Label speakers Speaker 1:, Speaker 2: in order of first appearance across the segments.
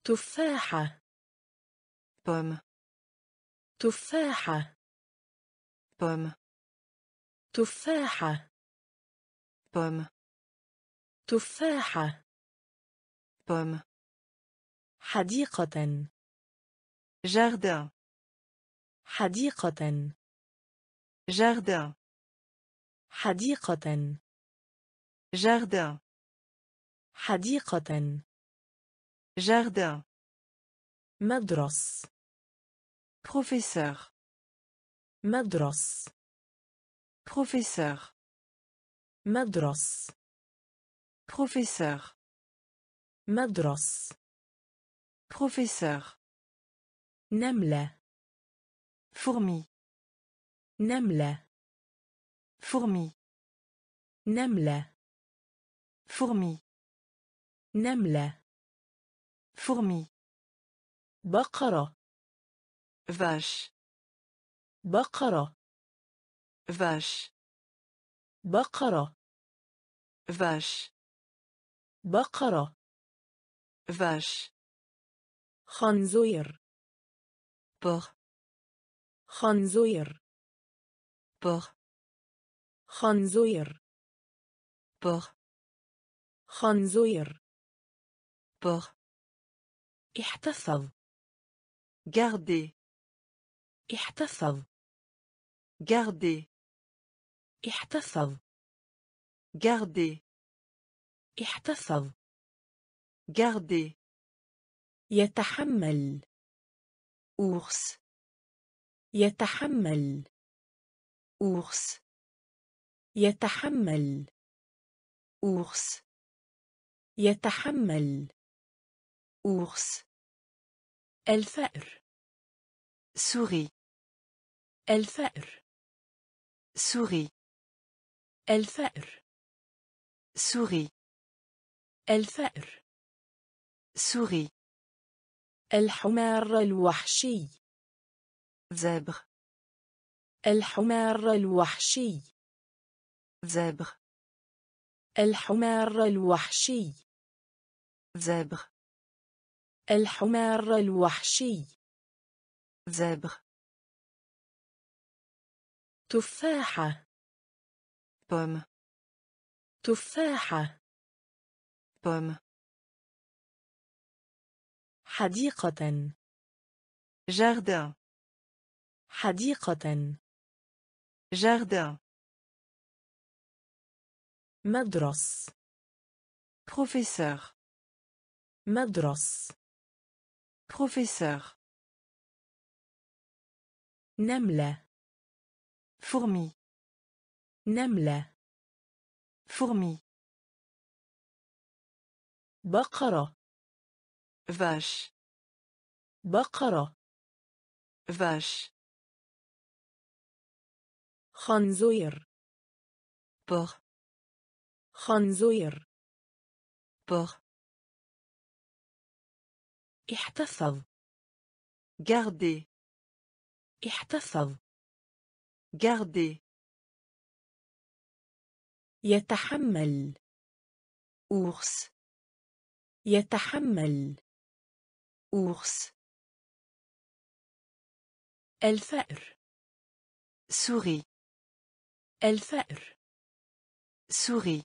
Speaker 1: تفاحة.
Speaker 2: pomme
Speaker 1: تفاحة.
Speaker 2: pomme
Speaker 1: تفاحة.
Speaker 2: pomme
Speaker 1: تفاحة.
Speaker 2: pomme
Speaker 1: حديقة.
Speaker 2: jardin
Speaker 1: حديقة.
Speaker 2: jardin
Speaker 1: حديقة.
Speaker 2: jardin
Speaker 1: حديقة.
Speaker 2: jardin
Speaker 1: مدرس.
Speaker 2: professeur
Speaker 1: مدرس.
Speaker 2: professeur
Speaker 1: مدرس.
Speaker 2: professeur
Speaker 1: مدرس.
Speaker 2: professeur
Speaker 1: نملة.
Speaker 2: fourmi
Speaker 1: نملة.
Speaker 2: fourmi
Speaker 1: نملة.
Speaker 2: fourmi
Speaker 1: نملة.
Speaker 2: fourmi
Speaker 1: بقرة.
Speaker 2: vache
Speaker 1: بقرة.
Speaker 2: vache
Speaker 1: بقرة.
Speaker 2: vache
Speaker 1: بقرة.
Speaker 2: vache
Speaker 1: خنزير.
Speaker 2: porc
Speaker 1: خنزير.
Speaker 2: porc
Speaker 1: خنزير.
Speaker 2: porc
Speaker 1: خنزير.
Speaker 2: porc
Speaker 1: احتفظ.
Speaker 2: garder
Speaker 1: احتفظ.
Speaker 2: garder
Speaker 1: احتفظ.
Speaker 2: garder
Speaker 1: احتفظ.
Speaker 2: garder
Speaker 1: يتحمل.
Speaker 2: ours
Speaker 1: يتحمل.
Speaker 2: ours
Speaker 1: يتحمل.
Speaker 2: ours
Speaker 1: يتحمل.
Speaker 2: ours
Speaker 1: الفأر.
Speaker 2: souris
Speaker 1: الفأر.
Speaker 2: souris
Speaker 1: الفأر.
Speaker 2: souris
Speaker 1: الفأر.
Speaker 2: souris
Speaker 1: الحمار الوحشي.
Speaker 2: zèbre
Speaker 1: الحمار الوحشي.
Speaker 2: zèbre
Speaker 1: الحمار الوحشي.
Speaker 2: zèbre
Speaker 1: الحمار الوحشي.
Speaker 2: zèbre
Speaker 1: تفاحة.
Speaker 2: pomme
Speaker 1: تفاحة.
Speaker 2: pomme
Speaker 1: حديقة.
Speaker 2: jardin
Speaker 1: حديقة.
Speaker 2: jardin
Speaker 1: مدرس.
Speaker 2: professeur
Speaker 1: مدرس.
Speaker 2: professeur
Speaker 1: نملة.
Speaker 2: fourmi
Speaker 1: نملة.
Speaker 2: fourmi
Speaker 1: بقرة.
Speaker 2: vache
Speaker 1: بقرة.
Speaker 2: vache
Speaker 1: خنزير.
Speaker 2: porc
Speaker 1: خنزير.
Speaker 2: porc
Speaker 1: احتفظ.
Speaker 2: garder
Speaker 1: احتفظ.
Speaker 2: garder
Speaker 1: يتحمل.
Speaker 2: ours
Speaker 1: يتحمل.
Speaker 2: ours
Speaker 1: الفأر.
Speaker 2: souris
Speaker 1: الفأر.
Speaker 2: souris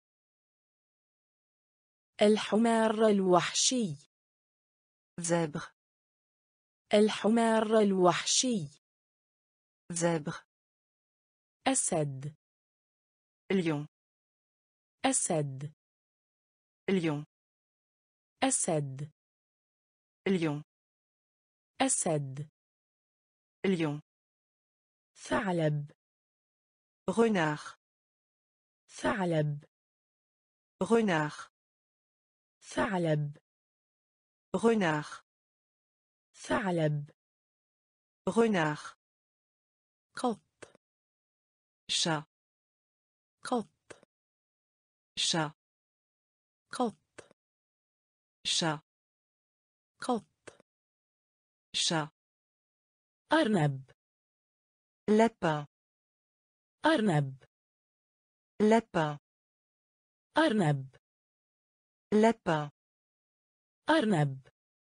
Speaker 1: الحمار الوحشي.
Speaker 2: zèbre
Speaker 1: الحمار الوحشي.
Speaker 2: zèbre
Speaker 1: أسد.
Speaker 2: lion
Speaker 1: أسد.
Speaker 2: lion
Speaker 1: أسد.
Speaker 2: lion
Speaker 1: أسد.
Speaker 2: lion
Speaker 1: ثعلب.
Speaker 2: renard
Speaker 1: ثعلب.
Speaker 2: renard
Speaker 1: ثعلب.
Speaker 2: renard
Speaker 1: ثعلب.
Speaker 2: renard
Speaker 1: قط.
Speaker 2: chat
Speaker 1: قط.
Speaker 2: chat
Speaker 1: قط.
Speaker 2: chat
Speaker 1: قط.
Speaker 2: chat
Speaker 1: أرنب.
Speaker 2: lapin
Speaker 1: أرنب.
Speaker 2: lapin
Speaker 1: أرنب.
Speaker 2: lapin
Speaker 1: أرنب.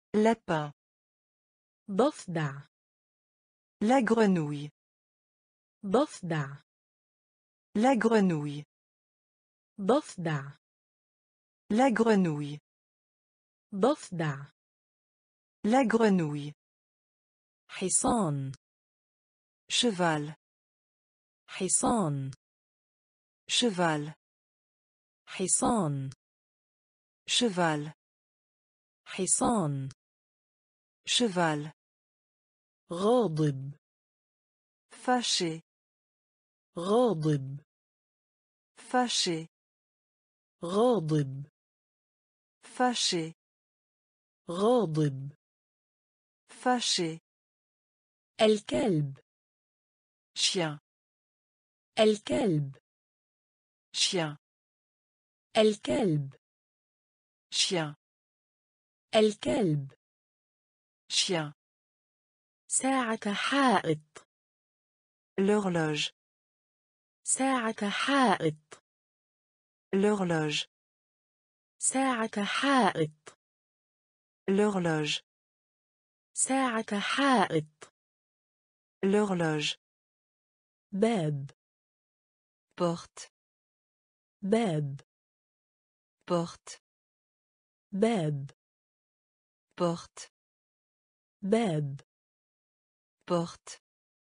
Speaker 2: Lapin.
Speaker 1: ضفدع.
Speaker 2: La grenouille.
Speaker 1: ضفدع.
Speaker 2: La grenouille.
Speaker 1: ضفدع.
Speaker 2: La grenouille.
Speaker 1: ضفدع.
Speaker 2: La grenouille.
Speaker 1: حصان.
Speaker 2: Cheval.
Speaker 1: حصان.
Speaker 2: Cheval.
Speaker 1: حصان.
Speaker 2: Cheval.
Speaker 1: حصان.
Speaker 2: Cheval.
Speaker 1: غاضب.
Speaker 2: Fâché.
Speaker 1: غاضب.
Speaker 2: Fâché.
Speaker 1: غاضب.
Speaker 2: Fâché.
Speaker 1: غاضب.
Speaker 2: Fâché.
Speaker 1: الكلب.
Speaker 2: Chien.
Speaker 1: الكلب.
Speaker 2: Chien.
Speaker 1: الكلب.
Speaker 2: Chien.
Speaker 1: الكلب.
Speaker 2: Chien.
Speaker 1: ساعة حائط.
Speaker 2: L'horloge.
Speaker 1: ساعة حائط.
Speaker 2: L'horloge.
Speaker 1: ساعة حائط.
Speaker 2: L'horloge.
Speaker 1: ساعة حائط.
Speaker 2: L'horloge.
Speaker 1: باب.
Speaker 2: Porte.
Speaker 1: باب.
Speaker 2: Porte.
Speaker 1: باب.
Speaker 2: Porte.
Speaker 1: باب.
Speaker 2: Porte.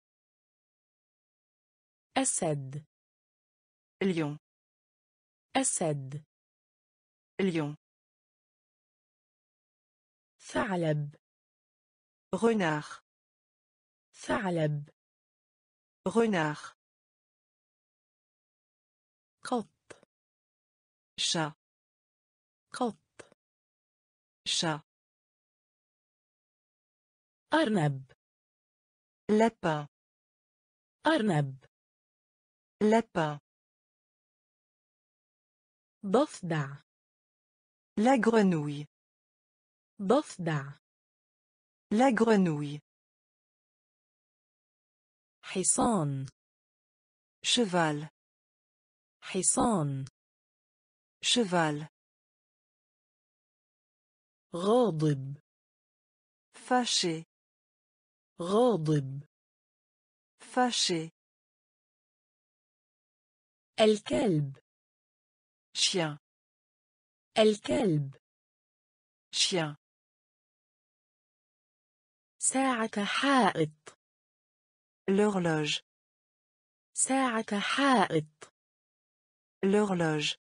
Speaker 1: أسد.
Speaker 2: Lion.
Speaker 1: أسد.
Speaker 2: Lion.
Speaker 1: ثعلب.
Speaker 2: Renard.
Speaker 1: ثعلب.
Speaker 2: Renard.
Speaker 1: قط.
Speaker 2: Chat.
Speaker 1: قط.
Speaker 2: Chat.
Speaker 1: أرنب.
Speaker 2: Lapin.
Speaker 1: أرنب.
Speaker 2: Lapin.
Speaker 1: ضفدع.
Speaker 2: La grenouille.
Speaker 1: ضفدع.
Speaker 2: La grenouille.
Speaker 1: حصان.
Speaker 2: Cheval.
Speaker 1: حصان.
Speaker 2: Cheval.
Speaker 1: غاضب.
Speaker 2: Fâché.
Speaker 1: غاضب.
Speaker 2: Fâché.
Speaker 1: الكلب.
Speaker 2: Chien.
Speaker 1: الكلب.
Speaker 2: Chien.
Speaker 1: ساعة حائط.
Speaker 2: L'horloge.
Speaker 1: ساعة حائط.
Speaker 2: L'horloge.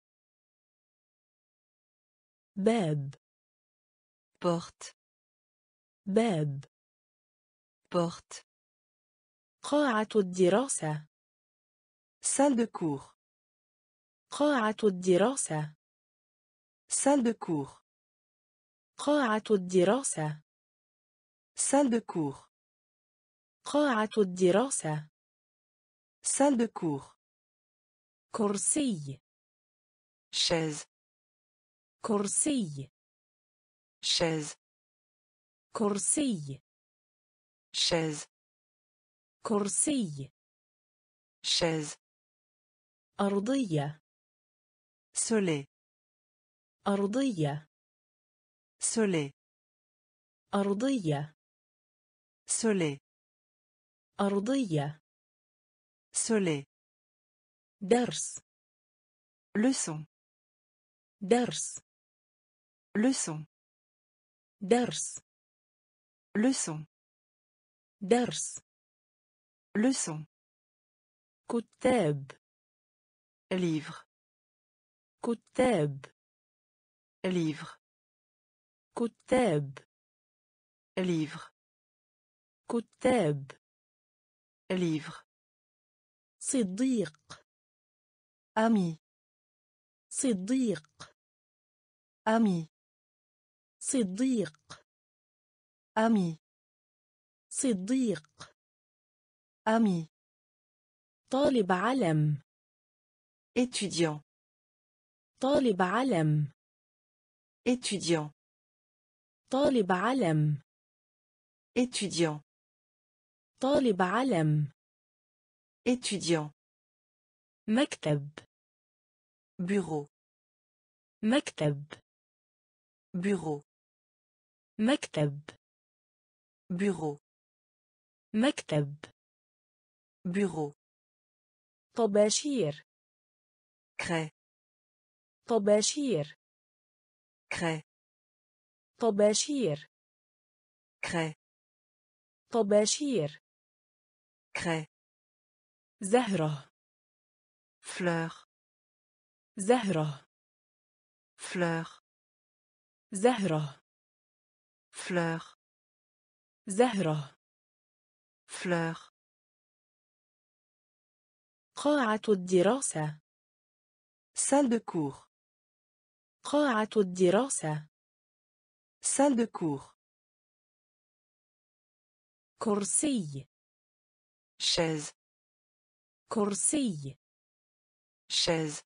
Speaker 1: باب.
Speaker 2: Porte.
Speaker 1: باب.
Speaker 2: Porte.
Speaker 1: قاعة الدراسة.
Speaker 2: Salle de cours.
Speaker 1: قاعة الدراسة.
Speaker 2: Salle de cours.
Speaker 1: قاعة الدراسة.
Speaker 2: Salle de cours.
Speaker 1: قاعة الدراسة.
Speaker 2: Salle de cours.
Speaker 1: كرسي.
Speaker 2: Chaise.
Speaker 1: كرسي.
Speaker 2: Chaise.
Speaker 1: كرسي.
Speaker 2: Chaise.
Speaker 1: كرسي.
Speaker 2: Chaise.
Speaker 1: أرضية.
Speaker 2: Soleil.
Speaker 1: أرضية.
Speaker 2: Soleil.
Speaker 1: أرضية.
Speaker 2: Soleil.
Speaker 1: أرضية.
Speaker 2: Soleil.
Speaker 1: درس.
Speaker 2: Leçon.
Speaker 1: درس.
Speaker 2: Leçon.
Speaker 1: درس.
Speaker 2: Leçon.
Speaker 1: درس.
Speaker 2: Leçon.
Speaker 1: كتاب.
Speaker 2: Livre.
Speaker 1: كتاب.
Speaker 2: Livre.
Speaker 1: كتاب.
Speaker 2: Livre.
Speaker 1: كتاب.
Speaker 2: Livre.
Speaker 1: صديق.
Speaker 2: Ami.
Speaker 1: صديق.
Speaker 2: Ami.
Speaker 1: صديق.
Speaker 2: Ami.
Speaker 1: صديق.
Speaker 2: Ami.
Speaker 1: طالب علم.
Speaker 2: Étudiant.
Speaker 1: طالب علم.
Speaker 2: Étudiant.
Speaker 1: طالب علم.
Speaker 2: Étudiant.
Speaker 1: طالب علم.
Speaker 2: Étudiant.
Speaker 1: مكتب.
Speaker 2: Bureau.
Speaker 1: مكتب.
Speaker 2: Bureau.
Speaker 1: مكتب.
Speaker 2: bureau,
Speaker 1: مكتب.
Speaker 2: bureau,
Speaker 1: طباشير.
Speaker 2: craie,
Speaker 1: طباشير.
Speaker 2: craie,
Speaker 1: طباشير.
Speaker 2: craie,
Speaker 1: طباشير.
Speaker 2: craie,
Speaker 1: زهرة.
Speaker 2: fleur,
Speaker 1: زهرة.
Speaker 2: fleur,
Speaker 1: زهرة.
Speaker 2: fleur,
Speaker 1: زهرة.
Speaker 2: fleur,
Speaker 1: قاعة الدراسة.
Speaker 2: salle de cours,
Speaker 1: قاعة الدراسة.
Speaker 2: salle de cours,
Speaker 1: كرسي.
Speaker 2: chaise,
Speaker 1: كرسي.
Speaker 2: chaise,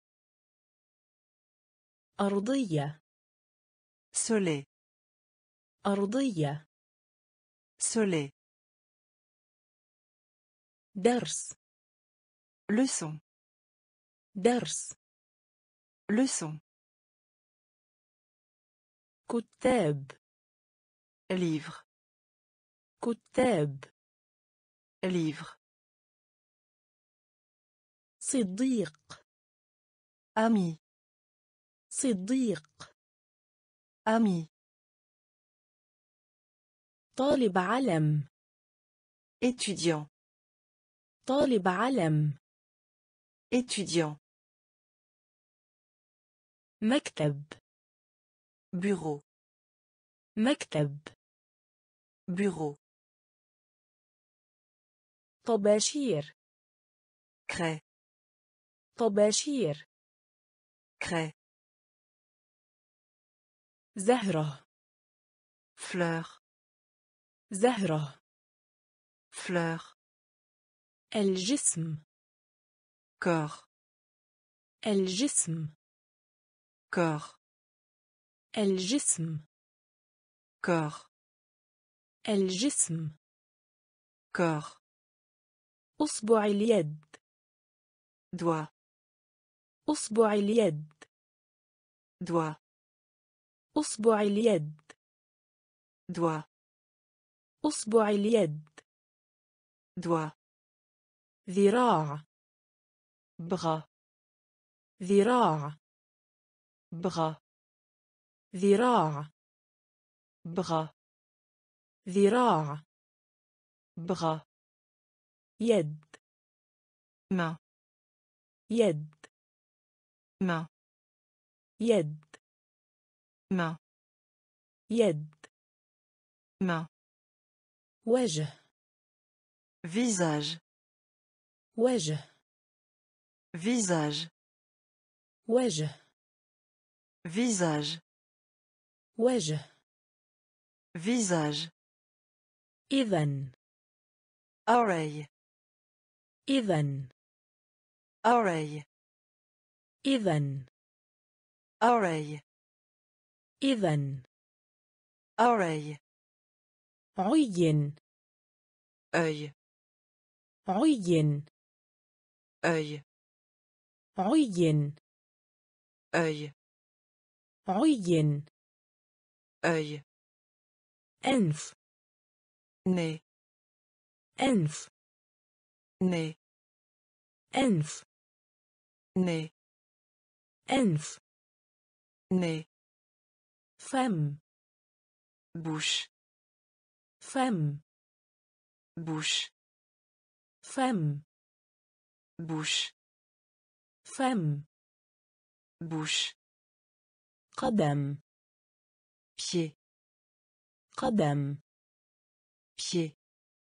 Speaker 1: أرضية.
Speaker 2: soleil,
Speaker 1: أرضية.
Speaker 2: soleil,
Speaker 1: درس.
Speaker 2: leçon,
Speaker 1: درس.
Speaker 2: leçon,
Speaker 1: كتاب.
Speaker 2: livre,
Speaker 1: كتاب.
Speaker 2: livre,
Speaker 1: صديق.
Speaker 2: ami,
Speaker 1: صديق.
Speaker 2: ami,
Speaker 1: طالب علم.
Speaker 2: étudiant,
Speaker 1: طالب علم.
Speaker 2: étudiant,
Speaker 1: مكتب.
Speaker 2: bureau,
Speaker 1: مكتب.
Speaker 2: bureau,
Speaker 1: طباشير.
Speaker 2: craie,
Speaker 1: طباشير.
Speaker 2: craie,
Speaker 1: زهرة.
Speaker 2: fleur,
Speaker 1: زهرة.
Speaker 2: fleur,
Speaker 1: الجسم.
Speaker 2: corps,
Speaker 1: الجسم.
Speaker 2: corps,
Speaker 1: الجسم.
Speaker 2: corps,
Speaker 1: الجسم.
Speaker 2: corps,
Speaker 1: أصبع اليد.
Speaker 2: doigt,
Speaker 1: أصبع اليد.
Speaker 2: doigt,
Speaker 1: أصبع اليد.
Speaker 2: doigt,
Speaker 1: أصبع اليد.
Speaker 2: doigt,
Speaker 1: ذراع.
Speaker 2: bras,
Speaker 1: ذراع.
Speaker 2: bras,
Speaker 1: ذراع.
Speaker 2: bras,
Speaker 1: ذراع.
Speaker 2: bras,
Speaker 1: يد.
Speaker 2: main,
Speaker 1: يد.
Speaker 2: main,
Speaker 1: يد.
Speaker 2: main,
Speaker 1: يد.
Speaker 2: main,
Speaker 1: وجه.
Speaker 2: visage,
Speaker 1: وجه.
Speaker 2: visage,
Speaker 1: وجه.
Speaker 2: visage,
Speaker 1: وجه.
Speaker 2: visage,
Speaker 1: إذن.
Speaker 2: oreille,
Speaker 1: إذن.
Speaker 2: oreille,
Speaker 1: إذن.
Speaker 2: oreille,
Speaker 1: إذن.
Speaker 2: oreille,
Speaker 1: عين.
Speaker 2: œil,
Speaker 1: عين.
Speaker 2: œil,
Speaker 1: عين.
Speaker 2: œil,
Speaker 1: عين.
Speaker 2: œil,
Speaker 1: أنف.
Speaker 2: nez,
Speaker 1: أنف.
Speaker 2: nez,
Speaker 1: أنف.
Speaker 2: nez,
Speaker 1: أنف.
Speaker 2: nez,
Speaker 1: فم.
Speaker 2: bouche,
Speaker 1: فم.
Speaker 2: bouche,
Speaker 1: فم.
Speaker 2: bouche,
Speaker 1: فم.
Speaker 2: bouche,
Speaker 1: قدم.
Speaker 2: pied,
Speaker 1: قدم.
Speaker 2: pied,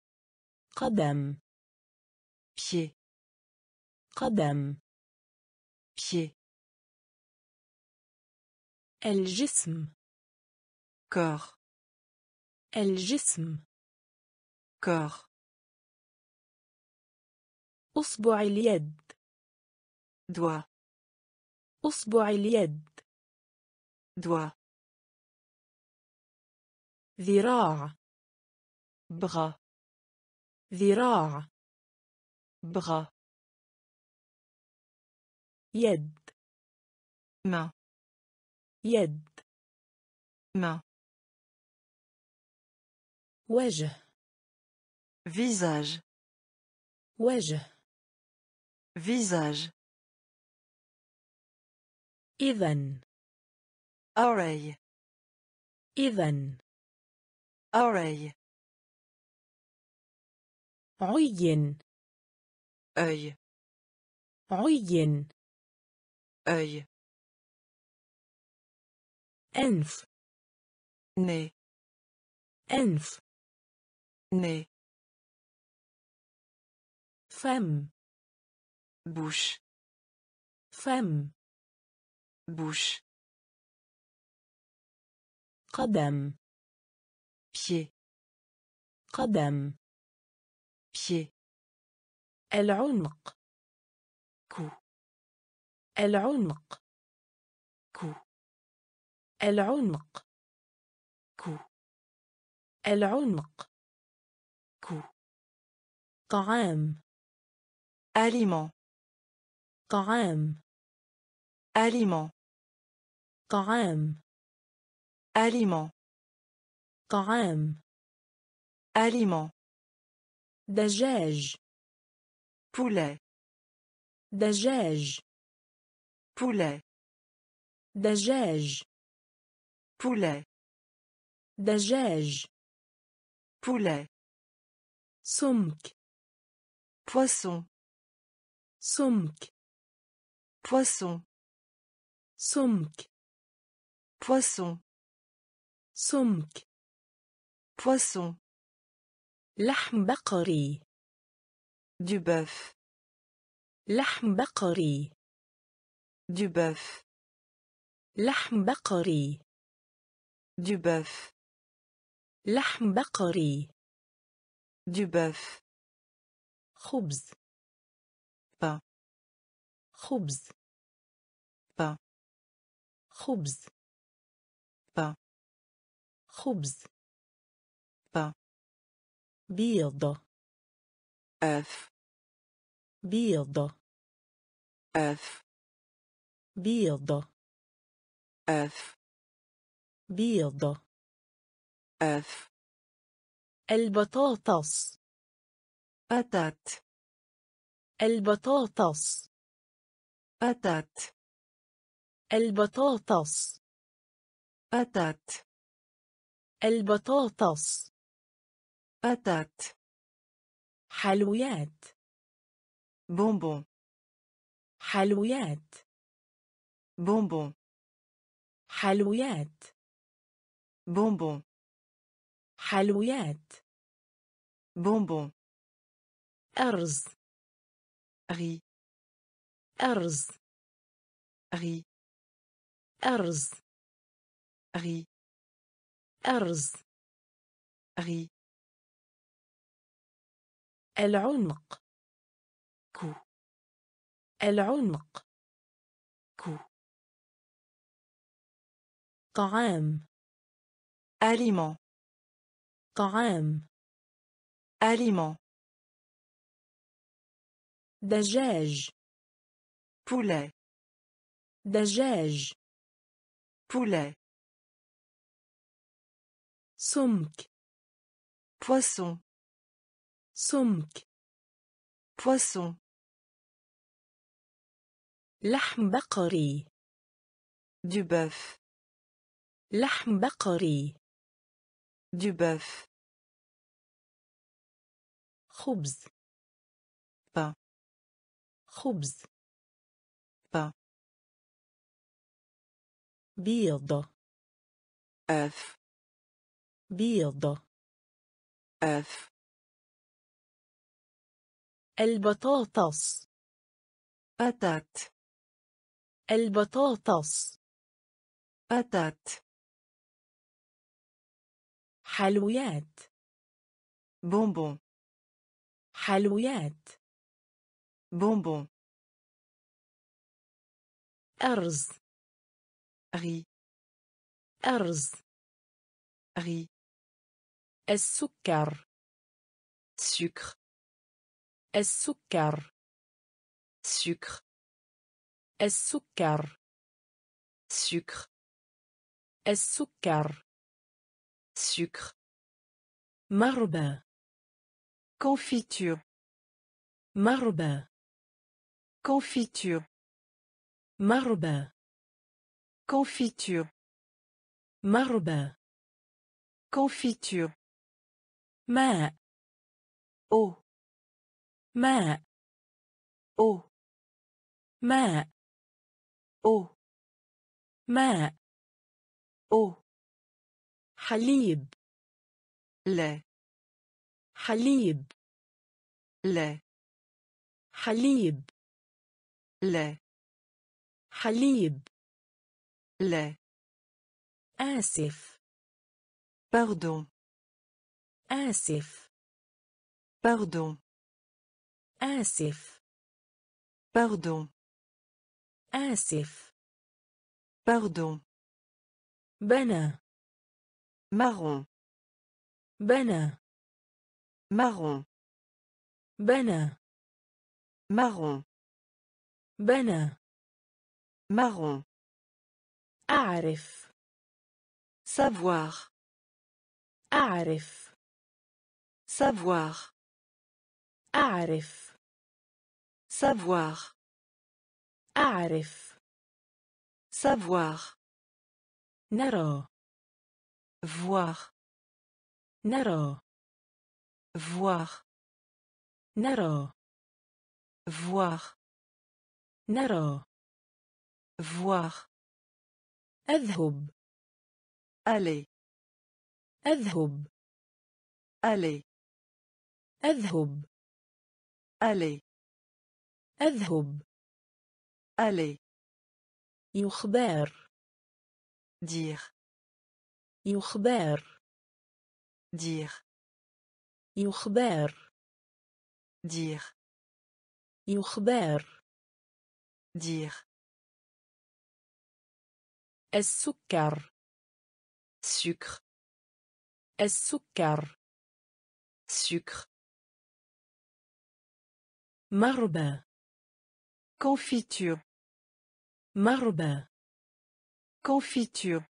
Speaker 1: قدم.
Speaker 2: pied,
Speaker 1: قدم.
Speaker 2: pied,
Speaker 1: الجسم.
Speaker 2: corps,
Speaker 1: الجسم.
Speaker 2: corps,
Speaker 1: أصبع اليد.
Speaker 2: doigt,
Speaker 1: أصبع اليد.
Speaker 2: doigt,
Speaker 1: ذراع.
Speaker 2: bras,
Speaker 1: ذراع.
Speaker 2: bras,
Speaker 1: يد.
Speaker 2: main,
Speaker 1: يد.
Speaker 2: main,
Speaker 1: وجه
Speaker 2: visage
Speaker 1: وجه
Speaker 2: visage
Speaker 1: إذن
Speaker 2: oreille
Speaker 1: إذن
Speaker 2: oreille
Speaker 1: عين
Speaker 2: œil
Speaker 1: عين
Speaker 2: œil
Speaker 1: أنف
Speaker 2: nez
Speaker 1: أنف
Speaker 2: nez
Speaker 1: فم
Speaker 2: bouche
Speaker 1: فم
Speaker 2: bouche
Speaker 1: قدم
Speaker 2: pied
Speaker 1: قدم
Speaker 2: pied
Speaker 1: العنق
Speaker 2: cou
Speaker 1: العنق
Speaker 2: cou
Speaker 1: العنق
Speaker 2: cou
Speaker 1: العنق
Speaker 2: cou
Speaker 1: طعام
Speaker 2: aliment
Speaker 1: طعام
Speaker 2: aliment
Speaker 1: طعام
Speaker 2: aliment
Speaker 1: طعام
Speaker 2: aliment
Speaker 1: دجاج
Speaker 2: poulet
Speaker 1: دجاج
Speaker 2: poulet
Speaker 1: دجاج
Speaker 2: poulet
Speaker 1: دجاج
Speaker 2: poulet
Speaker 1: سمك
Speaker 2: poisson
Speaker 1: سمك
Speaker 2: poisson
Speaker 1: سمك
Speaker 2: poisson
Speaker 1: سمك
Speaker 2: poisson
Speaker 1: لحم بقري
Speaker 2: du bœuf
Speaker 1: لحم بقري
Speaker 2: du bœuf
Speaker 1: لحم بقري
Speaker 2: du bœuf
Speaker 1: لحم بقري
Speaker 2: du bœuf
Speaker 1: خبز
Speaker 2: pain
Speaker 1: خبز
Speaker 2: pain
Speaker 1: خبز
Speaker 2: pain
Speaker 1: خبز
Speaker 2: pain
Speaker 1: بيض
Speaker 2: œuf
Speaker 1: بيض
Speaker 2: œuf
Speaker 1: بيض
Speaker 2: œuf
Speaker 1: بيض
Speaker 2: œuf
Speaker 1: البطاطس
Speaker 2: patate
Speaker 1: البطاطس
Speaker 2: patate
Speaker 1: البطاطس
Speaker 2: patate
Speaker 1: البطاطس
Speaker 2: patate
Speaker 1: حلويات
Speaker 2: bonbon
Speaker 1: حلويات
Speaker 2: bonbon
Speaker 1: حلويات
Speaker 2: bonbon
Speaker 1: حلويات
Speaker 2: bonbon
Speaker 1: أرز
Speaker 2: riz
Speaker 1: أرز
Speaker 2: riz
Speaker 1: أرز
Speaker 2: riz
Speaker 1: أرز
Speaker 2: riz
Speaker 1: العنق
Speaker 2: cou
Speaker 1: العنق
Speaker 2: cou
Speaker 1: طعام
Speaker 2: aliment
Speaker 1: طعام
Speaker 2: aliment
Speaker 1: دجاج
Speaker 2: poulet
Speaker 1: دجاج
Speaker 2: poulet
Speaker 1: سمك
Speaker 2: poisson
Speaker 1: سمك
Speaker 2: poisson
Speaker 1: لحم بقري
Speaker 2: du bœuf
Speaker 1: لحم بقري
Speaker 2: du bœuf
Speaker 1: خبز
Speaker 2: pain
Speaker 1: خبز
Speaker 2: pain
Speaker 1: بيض
Speaker 2: œuf
Speaker 1: بيض
Speaker 2: œuf
Speaker 1: البطاطس
Speaker 2: patate
Speaker 1: البطاطس
Speaker 2: patate
Speaker 1: حلويات
Speaker 2: bonbon
Speaker 1: حلويات
Speaker 2: bonbon
Speaker 1: أرز
Speaker 2: riz
Speaker 1: أرز
Speaker 2: riz
Speaker 1: السكر
Speaker 2: sucre
Speaker 1: السكر
Speaker 2: sucre
Speaker 1: السكر
Speaker 2: sucre
Speaker 1: السكر
Speaker 2: sucre
Speaker 1: مربى
Speaker 2: confiture
Speaker 1: مربى
Speaker 2: confiture
Speaker 1: مربى
Speaker 2: confiture
Speaker 1: مربى
Speaker 2: confiture
Speaker 1: ماء
Speaker 2: eau
Speaker 1: ماء
Speaker 2: eau
Speaker 1: ماء
Speaker 2: eau
Speaker 1: ماء
Speaker 2: eau
Speaker 1: حليب
Speaker 2: lait
Speaker 1: حليب
Speaker 2: lait
Speaker 1: حليب
Speaker 2: lait
Speaker 1: حليب
Speaker 2: lait
Speaker 1: آسف
Speaker 2: pardon
Speaker 1: آسف
Speaker 2: pardon
Speaker 1: آسف
Speaker 2: pardon
Speaker 1: آسف
Speaker 2: pardon
Speaker 1: بنى
Speaker 2: marron
Speaker 1: بنى
Speaker 2: marron
Speaker 1: بنى
Speaker 2: marron
Speaker 1: بنى
Speaker 2: marron
Speaker 1: أعرف
Speaker 2: savoir
Speaker 1: أعرف
Speaker 2: savoir
Speaker 1: أعرف
Speaker 2: savoir
Speaker 1: أعرف
Speaker 2: savoir
Speaker 1: نرى
Speaker 2: voir
Speaker 1: نرى
Speaker 2: voir
Speaker 1: نرى
Speaker 2: voir
Speaker 1: نرى
Speaker 2: voir
Speaker 1: أذهب
Speaker 2: aller
Speaker 1: أذهب
Speaker 2: aller
Speaker 1: أذهب
Speaker 2: aller
Speaker 1: أذهب
Speaker 2: aller
Speaker 1: يخبر
Speaker 2: dire
Speaker 1: يخبر
Speaker 2: dire
Speaker 1: يخبر
Speaker 2: dire
Speaker 1: يخبر
Speaker 2: dire
Speaker 1: السكر
Speaker 2: sucre
Speaker 1: السكر
Speaker 2: sucre
Speaker 1: مربى
Speaker 2: confiture
Speaker 1: مربى
Speaker 2: confiture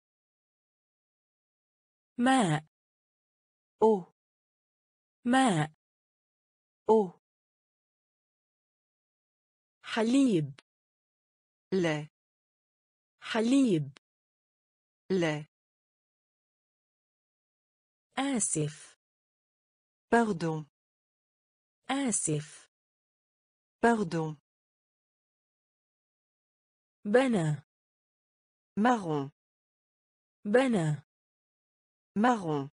Speaker 1: ماء
Speaker 2: eau
Speaker 1: ماء
Speaker 2: eau
Speaker 1: حليب
Speaker 2: lait
Speaker 1: حليب
Speaker 2: lait
Speaker 1: آسف
Speaker 2: pardon
Speaker 1: آسف
Speaker 2: pardon
Speaker 1: بنى
Speaker 2: marron
Speaker 1: بنى
Speaker 2: marron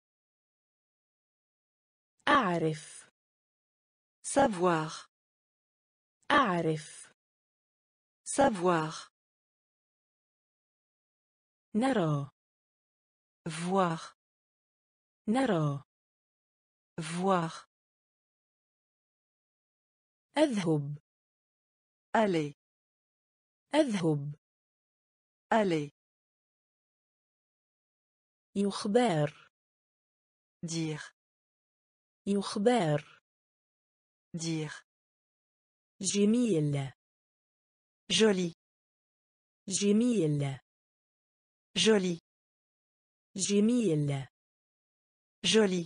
Speaker 1: أعرف
Speaker 2: savoir
Speaker 1: أعرف
Speaker 2: savoir
Speaker 1: نرى
Speaker 2: voir
Speaker 1: نرى
Speaker 2: voir
Speaker 1: أذهب
Speaker 2: aller
Speaker 1: أذهب
Speaker 2: aller
Speaker 1: يخبر
Speaker 2: dire
Speaker 1: يخبر
Speaker 2: dire
Speaker 1: جميل
Speaker 2: joli
Speaker 1: جميل
Speaker 2: joli
Speaker 1: جميل
Speaker 2: joli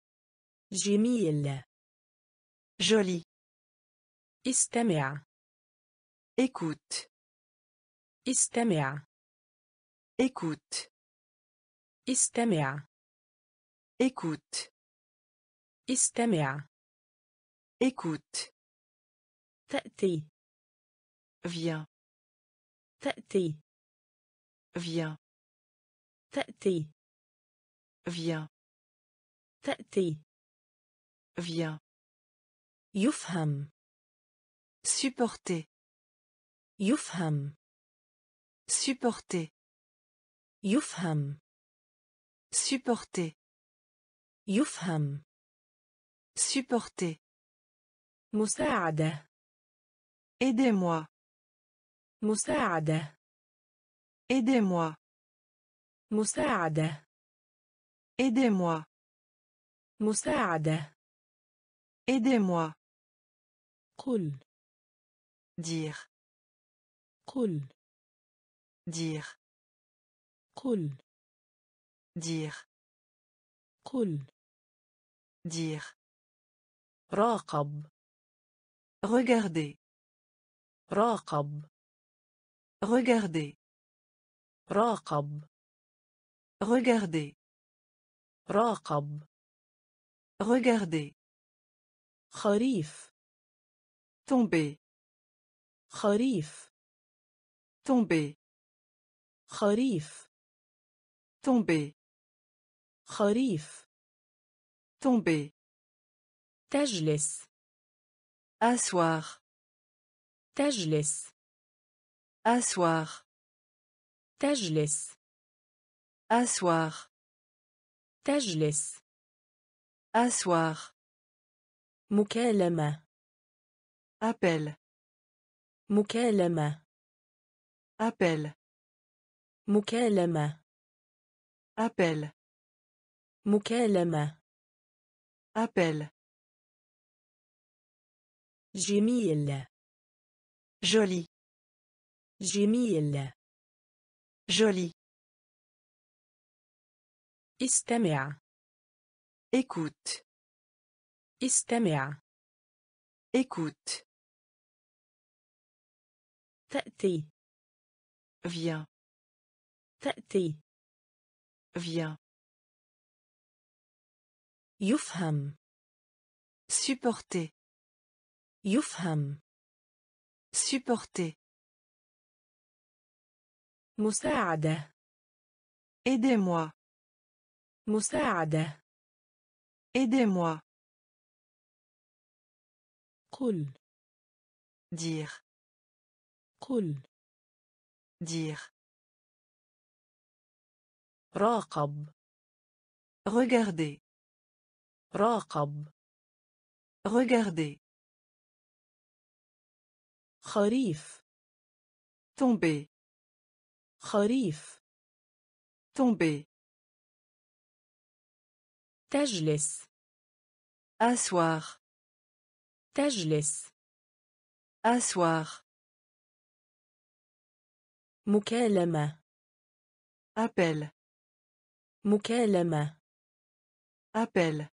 Speaker 1: جميل
Speaker 2: joli
Speaker 1: استمع
Speaker 2: écoute
Speaker 1: استمع
Speaker 2: écoute
Speaker 1: استمع
Speaker 2: écoute
Speaker 1: استمع
Speaker 2: écoute
Speaker 1: تأتي
Speaker 2: viens
Speaker 1: تأتي
Speaker 2: viens
Speaker 1: تأتي
Speaker 2: viens
Speaker 1: تأتي
Speaker 2: viens
Speaker 1: يفهم
Speaker 2: supporter
Speaker 1: يفهم
Speaker 2: supporter
Speaker 1: يفهم
Speaker 2: supporter
Speaker 1: يفهم
Speaker 2: supporter
Speaker 1: مساعدة
Speaker 2: aidez-moi
Speaker 1: مساعدة
Speaker 2: aidez-moi
Speaker 1: مساعدة
Speaker 2: aidez-moi
Speaker 1: مساعدة
Speaker 2: aidez-moi
Speaker 1: قل
Speaker 2: dire
Speaker 1: قل
Speaker 2: dire
Speaker 1: قل
Speaker 2: dire
Speaker 1: قل
Speaker 2: dire,
Speaker 1: راقب.
Speaker 2: regarder,
Speaker 1: راقب.
Speaker 2: regarder,
Speaker 1: راقب.
Speaker 2: regarder,
Speaker 1: راقب.
Speaker 2: regarder,
Speaker 1: خريف.
Speaker 2: tomber,
Speaker 1: خريف.
Speaker 2: tomber,
Speaker 1: خريف.
Speaker 2: tomber,
Speaker 1: خريف.
Speaker 2: tomber,
Speaker 1: تجلس.
Speaker 2: asseoir,
Speaker 1: تجلس.
Speaker 2: asseoir,
Speaker 1: تجلس.
Speaker 2: asseoir,
Speaker 1: تجلس.
Speaker 2: asseoir,
Speaker 1: مكالمة.
Speaker 2: appel,
Speaker 1: مكالمة.
Speaker 2: appel,
Speaker 1: مكالمة.
Speaker 2: appel,
Speaker 1: مكالمة.
Speaker 2: appel,
Speaker 1: جميل.
Speaker 2: joli,
Speaker 1: جميل.
Speaker 2: joli,
Speaker 1: استمع.
Speaker 2: écoute,
Speaker 1: استمع.
Speaker 2: écoute,
Speaker 1: تأتي.
Speaker 2: viens,
Speaker 1: تأتي.
Speaker 2: viens,
Speaker 1: يفهم.
Speaker 2: supporter,
Speaker 1: يفهم.
Speaker 2: supporter,
Speaker 1: مساعدة.
Speaker 2: aidez-moi,
Speaker 1: مساعدة.
Speaker 2: aidez-moi,
Speaker 1: قل.
Speaker 2: dire,
Speaker 1: قل.
Speaker 2: dire,
Speaker 1: راقب.
Speaker 2: regarder,
Speaker 1: راقب.
Speaker 2: regarder,
Speaker 1: خريف.
Speaker 2: tomber,
Speaker 1: خريف.
Speaker 2: tomber,
Speaker 1: تجلس.
Speaker 2: asseoir,
Speaker 1: تجلس.
Speaker 2: asseoir,
Speaker 1: مكالمة.
Speaker 2: appel,
Speaker 1: مكالمة.
Speaker 2: appel,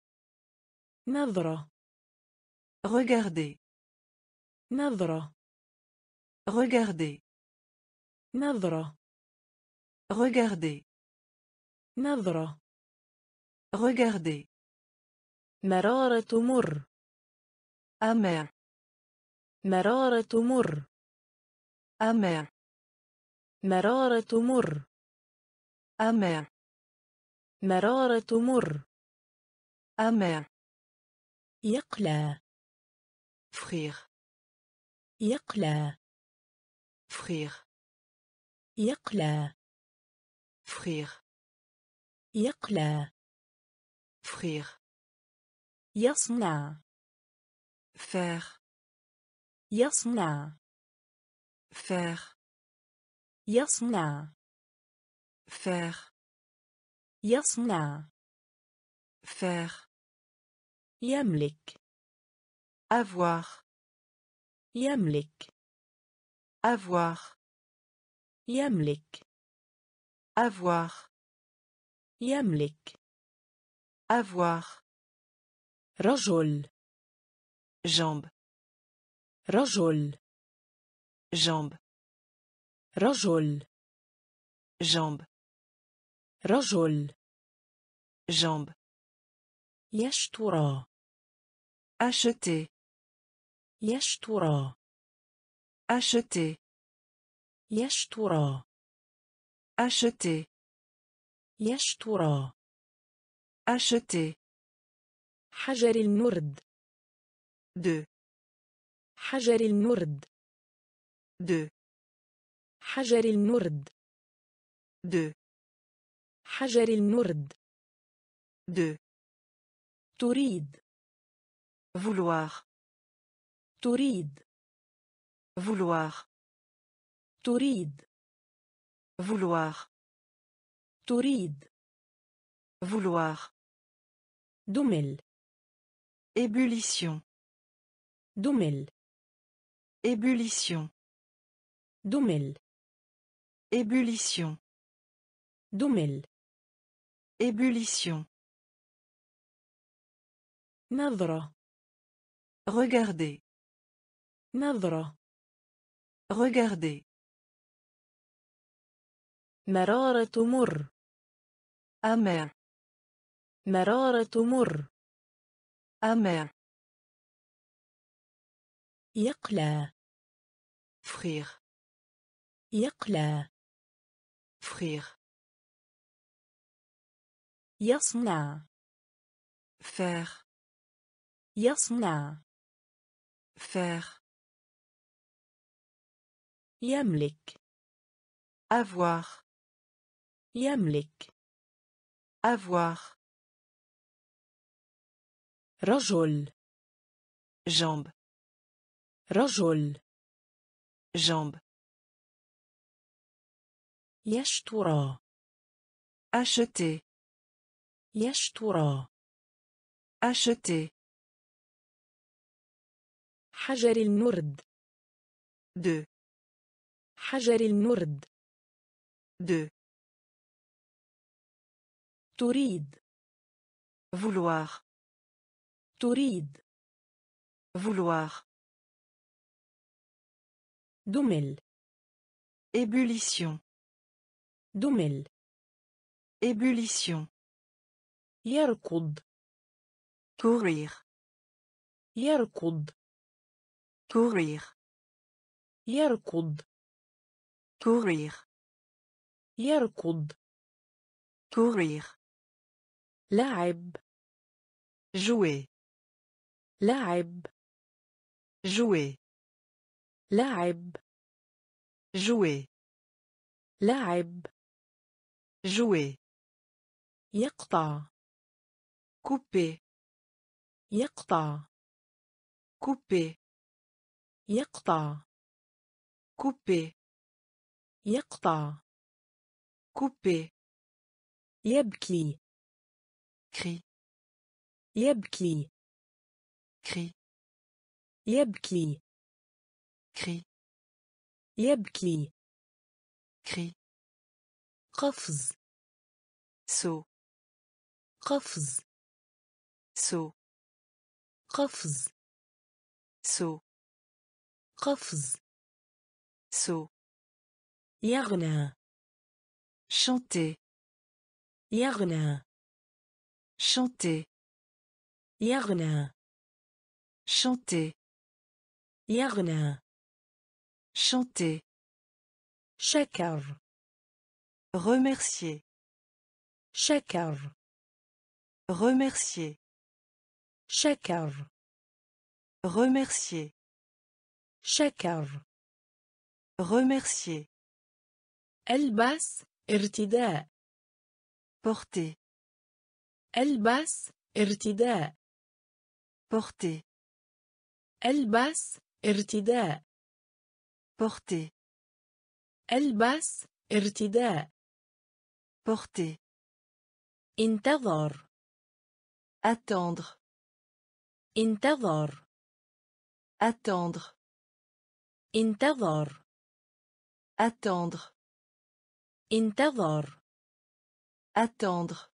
Speaker 1: نظرة.
Speaker 2: regarder,
Speaker 1: نظرة.
Speaker 2: regarder,
Speaker 1: نظرة.
Speaker 2: regarder,
Speaker 1: نظرة.
Speaker 2: regarder,
Speaker 1: مرارة مر.
Speaker 2: amer,
Speaker 1: مرارة مر.
Speaker 2: amer,
Speaker 1: مرارة مر.
Speaker 2: amer,
Speaker 1: مرارة مر.
Speaker 2: amer,
Speaker 1: يقلى.
Speaker 2: frire,
Speaker 1: يقلى.
Speaker 2: frire,
Speaker 1: يقلى.
Speaker 2: frire,
Speaker 1: يقلى.
Speaker 2: frire,
Speaker 1: يصنع.
Speaker 2: faire,
Speaker 1: يصنع.
Speaker 2: faire,
Speaker 1: يصنع.
Speaker 2: faire,
Speaker 1: يصنع.
Speaker 2: faire,
Speaker 1: يملك.
Speaker 2: avoir,
Speaker 1: يملك.
Speaker 2: avoir,
Speaker 1: يملك.
Speaker 2: avoir,
Speaker 1: يملك.
Speaker 2: avoir,
Speaker 1: رجل.
Speaker 2: jambe,
Speaker 1: رجل.
Speaker 2: jambe,
Speaker 1: رجل.
Speaker 2: jambe,
Speaker 1: رجل.
Speaker 2: jambe,
Speaker 1: يشترى.
Speaker 2: acheter,
Speaker 1: يشترى.
Speaker 2: acheter,
Speaker 1: يشترى.
Speaker 2: acheter,
Speaker 1: يشترى.
Speaker 2: acheter,
Speaker 1: حجر النرد.
Speaker 2: de,
Speaker 1: حجر النرد.
Speaker 2: de,
Speaker 1: حجر النرد.
Speaker 2: de,
Speaker 1: حجر النرد.
Speaker 2: de,
Speaker 1: تريد.
Speaker 2: vouloir,
Speaker 1: تريد.
Speaker 2: vouloir,
Speaker 1: تريد.
Speaker 2: vouloir,
Speaker 1: تريد.
Speaker 2: vouloir,
Speaker 1: دمل.
Speaker 2: ébullition,
Speaker 1: دمل.
Speaker 2: ébullition,
Speaker 1: دمل.
Speaker 2: ébullition,
Speaker 1: دمل.
Speaker 2: ébullition,
Speaker 1: نظرة.
Speaker 2: Regardez.
Speaker 1: نظرة.
Speaker 2: Regardez.
Speaker 1: مرارة مر.
Speaker 2: Amer.
Speaker 1: مرارة مر.
Speaker 2: Amer.
Speaker 1: يقلى.
Speaker 2: Frire.
Speaker 1: يقلى.
Speaker 2: Frire.
Speaker 1: يصنع.
Speaker 2: Faire.
Speaker 1: يصنع.
Speaker 2: Faire.
Speaker 1: يملك.
Speaker 2: Avoir.
Speaker 1: يملك.
Speaker 2: Avoir.
Speaker 1: رجل.
Speaker 2: Jambe.
Speaker 1: رجل.
Speaker 2: Jambe.
Speaker 1: يشترى.
Speaker 2: Acheter.
Speaker 1: يشترى.
Speaker 2: Acheter.
Speaker 1: حجر النرد.
Speaker 2: De.
Speaker 1: حجر النرد.
Speaker 2: De.
Speaker 1: تريد.
Speaker 2: Vouloir.
Speaker 1: تريد.
Speaker 2: Vouloir.
Speaker 1: دمل.
Speaker 2: Ébullition.
Speaker 1: دمل.
Speaker 2: Ébullition.
Speaker 1: يركض.
Speaker 2: Courir.
Speaker 1: يركض.
Speaker 2: Courir.
Speaker 1: يركض.
Speaker 2: Courir.
Speaker 1: يركض.
Speaker 2: Courir.
Speaker 1: لعب.
Speaker 2: Jouer.
Speaker 1: لعب.
Speaker 2: Jouer.
Speaker 1: لعب.
Speaker 2: Jouer.
Speaker 1: لعب.
Speaker 2: Jouer.
Speaker 1: يقطع.
Speaker 2: Couper.
Speaker 1: يقطع.
Speaker 2: Couper.
Speaker 1: يقطع.
Speaker 2: Couper.
Speaker 1: يقطع.
Speaker 2: Couper.
Speaker 1: يبكي.
Speaker 2: Cri.
Speaker 1: يبكي.
Speaker 2: Cri.
Speaker 1: يبكي.
Speaker 2: Cri.
Speaker 1: يبكي.
Speaker 2: Cri.
Speaker 1: قفز.
Speaker 2: Saut.
Speaker 1: قفز.
Speaker 2: Saut.
Speaker 1: قفز.
Speaker 2: Saut.
Speaker 1: قفز.
Speaker 2: Saut.
Speaker 1: يغنى.
Speaker 2: Chanter.
Speaker 1: يغنى.
Speaker 2: Chanter.
Speaker 1: يغنى.
Speaker 2: Chanter.
Speaker 1: يغنى.
Speaker 2: Chanter.
Speaker 1: شكر.
Speaker 2: Remercier.
Speaker 1: شكر.
Speaker 2: Remercier.
Speaker 1: شكر.
Speaker 2: Remercier.
Speaker 1: شكر.
Speaker 2: Remercier.
Speaker 1: البس. ارتداء.
Speaker 2: Porter.
Speaker 1: البس. ارتداء.
Speaker 2: Porter.
Speaker 1: البس. ارتداء.
Speaker 2: Porter.
Speaker 1: البس. ارتداء.
Speaker 2: Porter.
Speaker 1: انتظر.
Speaker 2: Attendre.
Speaker 1: انتظر.
Speaker 2: Attendre.
Speaker 1: انتظر.
Speaker 2: Attendre.
Speaker 1: انتظر.
Speaker 2: Attendre.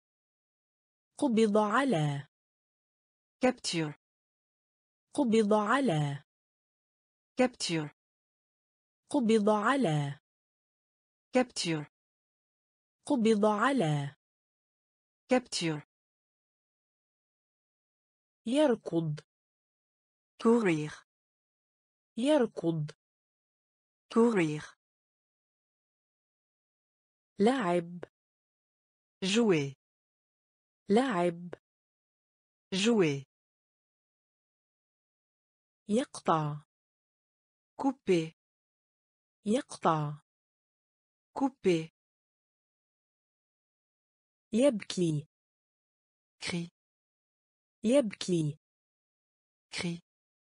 Speaker 1: قبض على.
Speaker 2: Capture.
Speaker 1: قبض على.
Speaker 2: Capture.
Speaker 1: قبض على.
Speaker 2: Capture.
Speaker 1: قبض على.
Speaker 2: Capture.
Speaker 1: يركض.
Speaker 2: Courir.
Speaker 1: يركض.
Speaker 2: Courir.
Speaker 1: لعب.
Speaker 2: Jouer.
Speaker 1: لعب.
Speaker 2: Jouer.
Speaker 1: يقطع.
Speaker 2: Couper.
Speaker 1: يقطع.
Speaker 2: Couper.
Speaker 1: يبكي.
Speaker 2: Cri.
Speaker 1: يبكي.
Speaker 2: Cri.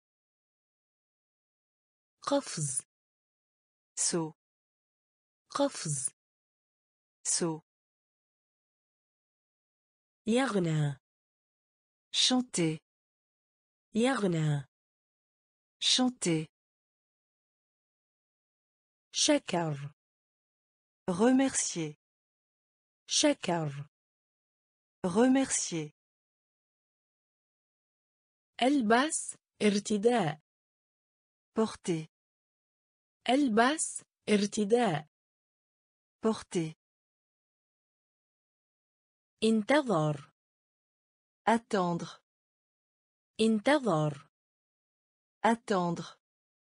Speaker 1: قفز.
Speaker 2: Saut.
Speaker 1: قفز.
Speaker 2: Saut.
Speaker 1: يغنى.
Speaker 2: Chanter.
Speaker 1: يغنى.
Speaker 2: Chanter.
Speaker 1: شكر.
Speaker 2: Remercier.
Speaker 1: شكر.
Speaker 2: Remercier.
Speaker 1: البس ارتداء.
Speaker 2: porter,
Speaker 1: البس ارتداء.
Speaker 2: porter,
Speaker 1: انتظر.
Speaker 2: attendre,
Speaker 1: انتظر.
Speaker 2: attendre,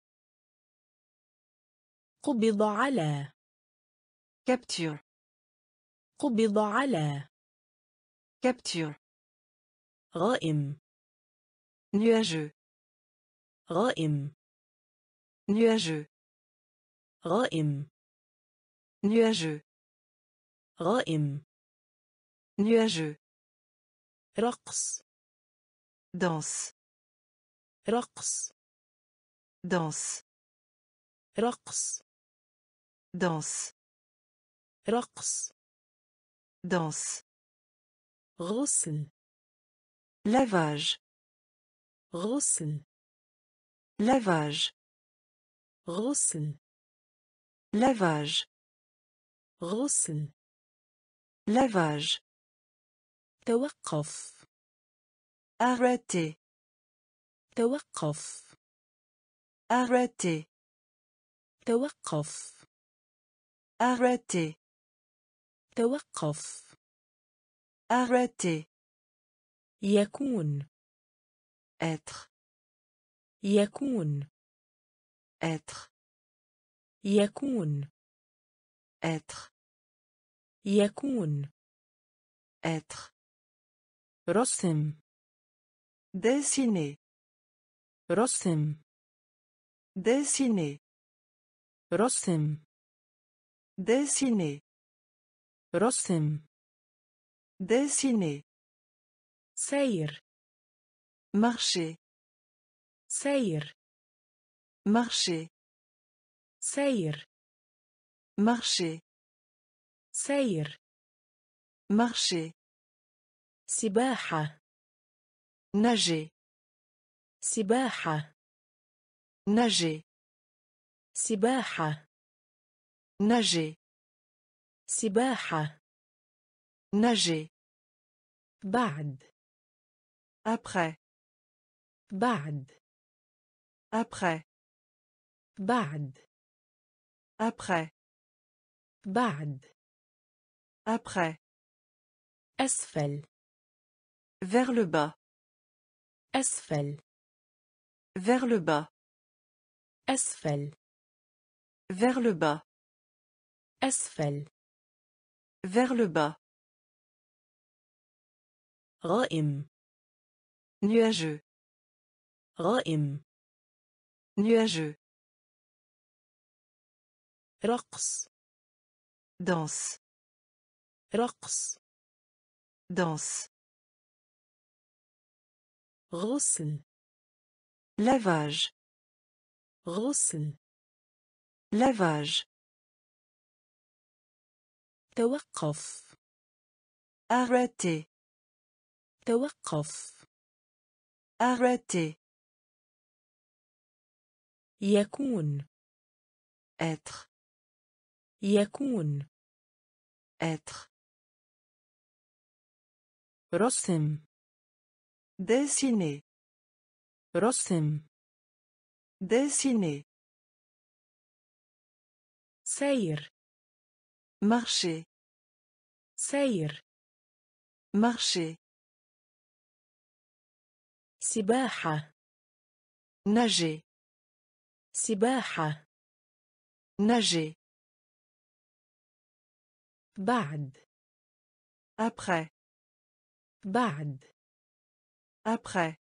Speaker 1: قبض على.
Speaker 2: capture,
Speaker 1: قبض على.
Speaker 2: capture,
Speaker 1: غائم.
Speaker 2: nuageux,
Speaker 1: غائم.
Speaker 2: nuageux,
Speaker 1: غائم.
Speaker 2: nuageux,
Speaker 1: غائم.
Speaker 2: nuageux,
Speaker 1: رقص.
Speaker 2: danse,
Speaker 1: رقص.
Speaker 2: danse,
Speaker 1: رقص.
Speaker 2: danse,
Speaker 1: رقص.
Speaker 2: danse,
Speaker 1: غسل.
Speaker 2: lavage,
Speaker 1: غسل.
Speaker 2: lavage,
Speaker 1: غسل.
Speaker 2: lavage,
Speaker 1: غسل.
Speaker 2: lavage,
Speaker 1: توقف.
Speaker 2: arrêter,
Speaker 1: توقف.
Speaker 2: arrêter,
Speaker 1: توقف.
Speaker 2: arrêter,
Speaker 1: توقف.
Speaker 2: arrêter,
Speaker 1: يكون.
Speaker 2: être,
Speaker 1: يكون.
Speaker 2: être,
Speaker 1: يكون.
Speaker 2: être,
Speaker 1: يكون.
Speaker 2: être,
Speaker 1: رسم.
Speaker 2: dessiner,
Speaker 1: رسم.
Speaker 2: dessiner,
Speaker 1: رسم.
Speaker 2: dessiner,
Speaker 1: رسم.
Speaker 2: dessiner,
Speaker 1: سير.
Speaker 2: marcher,
Speaker 1: سير.
Speaker 2: marcher,
Speaker 1: سير.
Speaker 2: marcher,
Speaker 1: سير.
Speaker 2: marcher,
Speaker 1: سباحة.
Speaker 2: nager,
Speaker 1: سباحة.
Speaker 2: nager,
Speaker 1: سباحة.
Speaker 2: nager,
Speaker 1: سباحة.
Speaker 2: nager,
Speaker 1: بعد.
Speaker 2: après,
Speaker 1: بعد.
Speaker 2: après,
Speaker 1: بعد.
Speaker 2: après,
Speaker 1: بعد.
Speaker 2: après,
Speaker 1: أسفل.
Speaker 2: vers le bas,
Speaker 1: أسفل.
Speaker 2: vers le bas,
Speaker 1: أسفل.
Speaker 2: vers le bas,
Speaker 1: أسفل.
Speaker 2: vers le bas,
Speaker 1: غائم.
Speaker 2: nuageux,
Speaker 1: غائم.
Speaker 2: nuageux,
Speaker 1: رقص.
Speaker 2: danse,
Speaker 1: رقص.
Speaker 2: danse,
Speaker 1: غسل.
Speaker 2: lavage,
Speaker 1: غسل.
Speaker 2: lavage,
Speaker 1: توقف.
Speaker 2: arrêter,
Speaker 1: توقف.
Speaker 2: arrêter,
Speaker 1: يكون.
Speaker 2: être,
Speaker 1: يكون.
Speaker 2: être,
Speaker 1: رسم.
Speaker 2: dessiner,
Speaker 1: رسم.
Speaker 2: dessiner,
Speaker 1: سير.
Speaker 2: marcher,
Speaker 1: سير.
Speaker 2: marcher,
Speaker 1: سباحة.
Speaker 2: nager,
Speaker 1: سباحة.
Speaker 2: nager,
Speaker 1: بعد.
Speaker 2: après,
Speaker 1: بعد.
Speaker 2: après,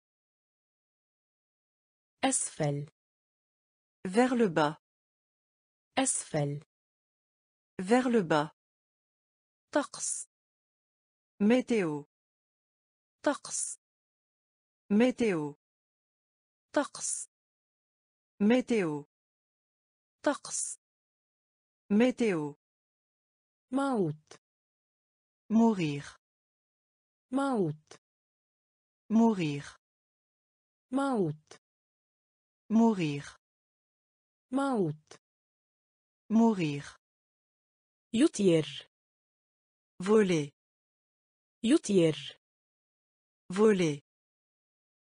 Speaker 1: أسفل.
Speaker 2: vers le bas,
Speaker 1: أسفل.
Speaker 2: vers le bas,
Speaker 1: طقس.
Speaker 2: météo,
Speaker 1: طقس.
Speaker 2: météo,
Speaker 1: طقس.
Speaker 2: météo,
Speaker 1: طقس.
Speaker 2: météo,
Speaker 1: موت.
Speaker 2: mourir,
Speaker 1: موت.
Speaker 2: mourir,
Speaker 1: موت.
Speaker 2: mourir,
Speaker 1: موت.
Speaker 2: mourir,
Speaker 1: يطير.
Speaker 2: voler,
Speaker 1: يطير.
Speaker 2: voler,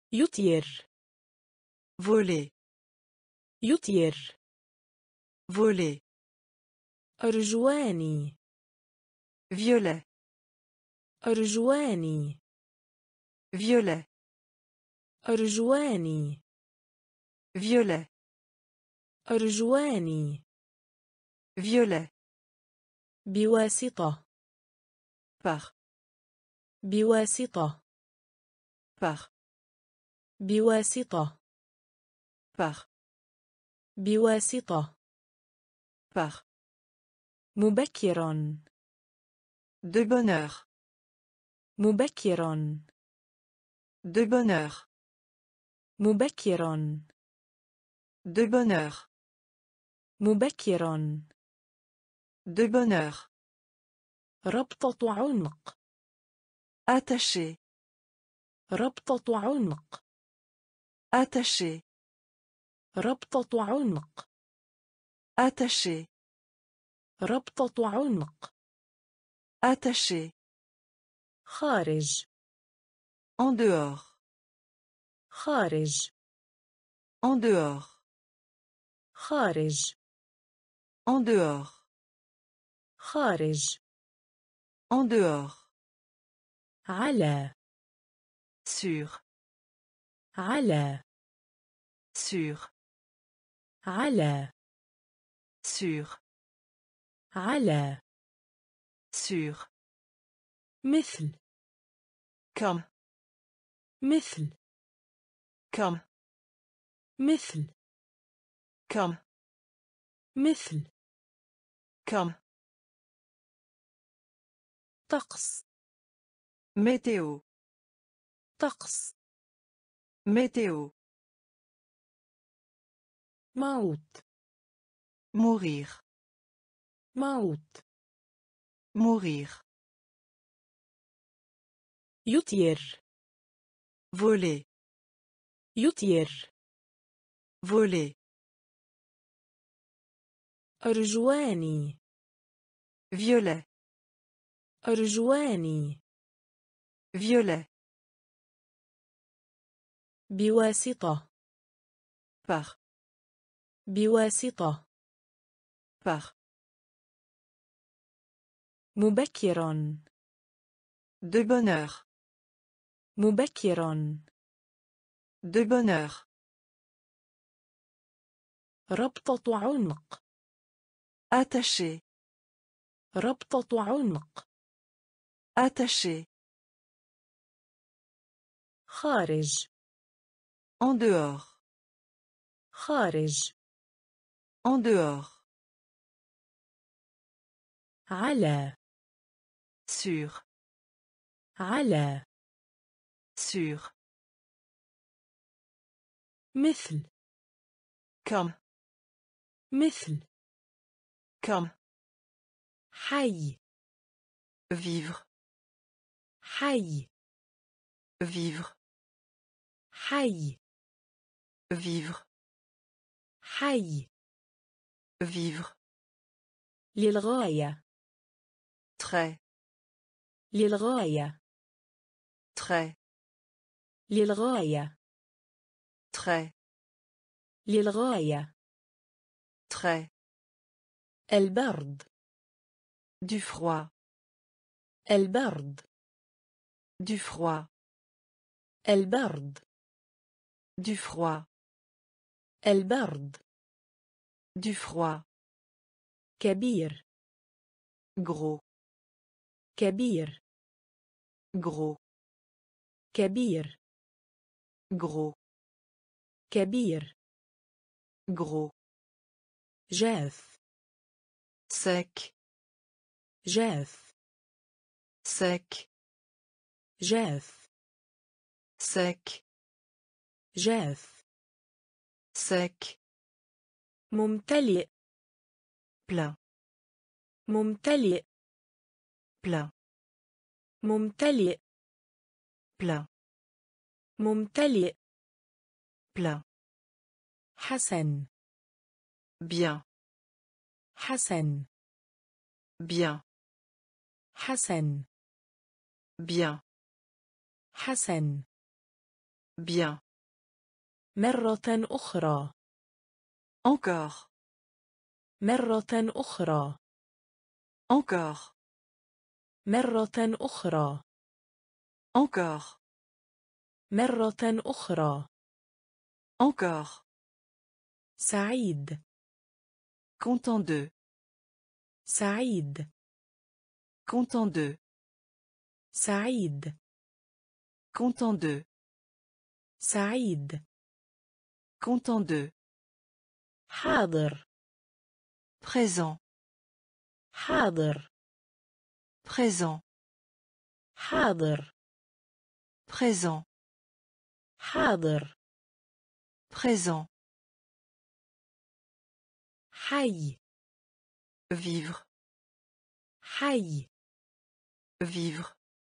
Speaker 1: يطير.
Speaker 2: voler,
Speaker 1: يطير.
Speaker 2: voler,
Speaker 1: أرجواني.
Speaker 2: violet,
Speaker 1: أرجواني.
Speaker 2: violet,
Speaker 1: أرجواني.
Speaker 2: violet,
Speaker 1: أرجواني.
Speaker 2: violet,
Speaker 1: بواسطة.
Speaker 2: par,
Speaker 1: بواسطة.
Speaker 2: par,
Speaker 1: بواسطة.
Speaker 2: par,
Speaker 1: بواسطة.
Speaker 2: par,
Speaker 1: مبكرا.
Speaker 2: de bonne heure,
Speaker 1: مبكرا.
Speaker 2: de bonne heure,
Speaker 1: مبكرا.
Speaker 2: de bonne heure,
Speaker 1: مبكرا.
Speaker 2: de bonne heure,
Speaker 1: ربطة عنق.
Speaker 2: attaché,
Speaker 1: ربطة عنق.
Speaker 2: attaché,
Speaker 1: ربطة عنق.
Speaker 2: attaché,
Speaker 1: ربطة عنق.
Speaker 2: attaché,
Speaker 1: خارج.
Speaker 2: en dehors,
Speaker 1: خارج.
Speaker 2: en dehors,
Speaker 1: خارج.
Speaker 2: en dehors,
Speaker 1: خارج.
Speaker 2: en dehors,
Speaker 1: على.
Speaker 2: sur,
Speaker 1: على.
Speaker 2: sur,
Speaker 1: على.
Speaker 2: sur,
Speaker 1: على.
Speaker 2: sur,
Speaker 1: مثل.
Speaker 2: comme,
Speaker 1: مثل.
Speaker 2: comme,
Speaker 1: مثل.
Speaker 2: comme,
Speaker 1: مثل.
Speaker 2: comme,
Speaker 1: طقس.
Speaker 2: météo,
Speaker 1: طقس.
Speaker 2: météo,
Speaker 1: موت.
Speaker 2: mourir,
Speaker 1: موت.
Speaker 2: mourir,
Speaker 1: يطير.
Speaker 2: voler,
Speaker 1: يطير.
Speaker 2: voler,
Speaker 1: أرجواني.
Speaker 2: violet,
Speaker 1: أرجواني.
Speaker 2: violet,
Speaker 1: بواسطة.
Speaker 2: par,
Speaker 1: بواسطة.
Speaker 2: par,
Speaker 1: مبكرا.
Speaker 2: de bonne heure,
Speaker 1: مبكرا.
Speaker 2: de bonne heure,
Speaker 1: ربطة عنق.
Speaker 2: attaché,
Speaker 1: ربطة عنق.
Speaker 2: attaché,
Speaker 1: خارج.
Speaker 2: en dehors,
Speaker 1: خارج.
Speaker 2: en dehors,
Speaker 1: على.
Speaker 2: sur,
Speaker 1: على.
Speaker 2: sur,
Speaker 1: مثل.
Speaker 2: comme,
Speaker 1: مثل.
Speaker 2: comme,
Speaker 1: حي.
Speaker 2: vivre,
Speaker 1: حي.
Speaker 2: vivre,
Speaker 1: حي.
Speaker 2: vivre,
Speaker 1: حي.
Speaker 2: vivre,
Speaker 1: للغاية.
Speaker 2: très,
Speaker 1: للغاية.
Speaker 2: très,
Speaker 1: للغاية.
Speaker 2: très,
Speaker 1: للغاية.
Speaker 2: très,
Speaker 1: البرد.
Speaker 2: du froid,
Speaker 1: البرد.
Speaker 2: du froid,
Speaker 1: البرد.
Speaker 2: du froid,
Speaker 1: البرد.
Speaker 2: du froid,
Speaker 1: كبير.
Speaker 2: gros,
Speaker 1: كبير.
Speaker 2: gros,
Speaker 1: كبير.
Speaker 2: gros,
Speaker 1: كبير.
Speaker 2: gros,
Speaker 1: جاف.
Speaker 2: sec,
Speaker 1: جاف.
Speaker 2: sec,
Speaker 1: جاف.
Speaker 2: sec,
Speaker 1: جاف.
Speaker 2: sec,
Speaker 1: ممتلئ.
Speaker 2: plein,
Speaker 1: ممتلئ.
Speaker 2: plein,
Speaker 1: ممتلئ.
Speaker 2: plein,
Speaker 1: ممتلئ.
Speaker 2: plein,
Speaker 1: حسن.
Speaker 2: bien,
Speaker 1: حسن.
Speaker 2: bien,
Speaker 1: حسن.
Speaker 2: bien,
Speaker 1: حسن.
Speaker 2: Bien.
Speaker 1: مرة أخرى.
Speaker 2: Encore.
Speaker 1: مرة أخرى.
Speaker 2: Encore.
Speaker 1: مرة أخرى.
Speaker 2: Encore.
Speaker 1: مرة أخرى.
Speaker 2: Encore.
Speaker 1: سعيد.
Speaker 2: Content de.
Speaker 1: سعيد.
Speaker 2: Content de.
Speaker 1: سعيد.
Speaker 2: Content de.
Speaker 1: سعيد.
Speaker 2: Content de.
Speaker 1: حاضر.
Speaker 2: Présent.
Speaker 1: حاضر.
Speaker 2: Présent.
Speaker 1: حاضر.
Speaker 2: Présent.
Speaker 1: حاضر.
Speaker 2: Présent.
Speaker 1: حي.
Speaker 2: Vivre.
Speaker 1: حي.
Speaker 2: Vivre.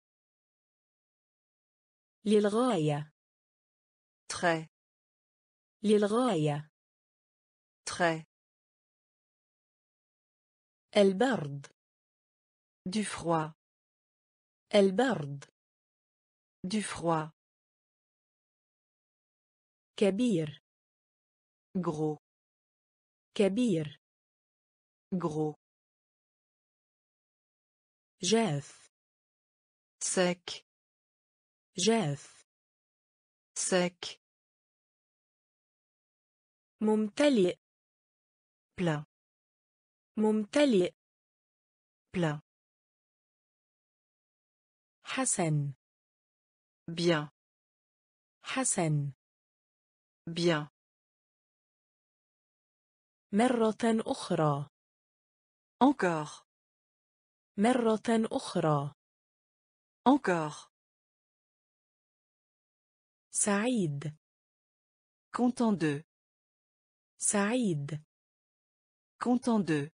Speaker 1: للغاية.
Speaker 2: Très.
Speaker 1: للغاية.
Speaker 2: Très.
Speaker 1: البرد.
Speaker 2: Du froid.
Speaker 1: البرد.
Speaker 2: Du froid.
Speaker 1: كبير.
Speaker 2: Gros.
Speaker 1: كبير.
Speaker 2: Gros.
Speaker 1: جاف.
Speaker 2: Sec.
Speaker 1: جاف.
Speaker 2: Sec.
Speaker 1: ممتلئ.
Speaker 2: Plein.
Speaker 1: ممتلئ.
Speaker 2: Plein.
Speaker 1: حسن.
Speaker 2: Bien.
Speaker 1: حسن.
Speaker 2: Bien.
Speaker 1: مرة أخرى.
Speaker 2: Encore.
Speaker 1: مرة أخرى.
Speaker 2: Encore.
Speaker 1: سعيد.
Speaker 2: Content de.
Speaker 1: سعيد.
Speaker 2: Content de.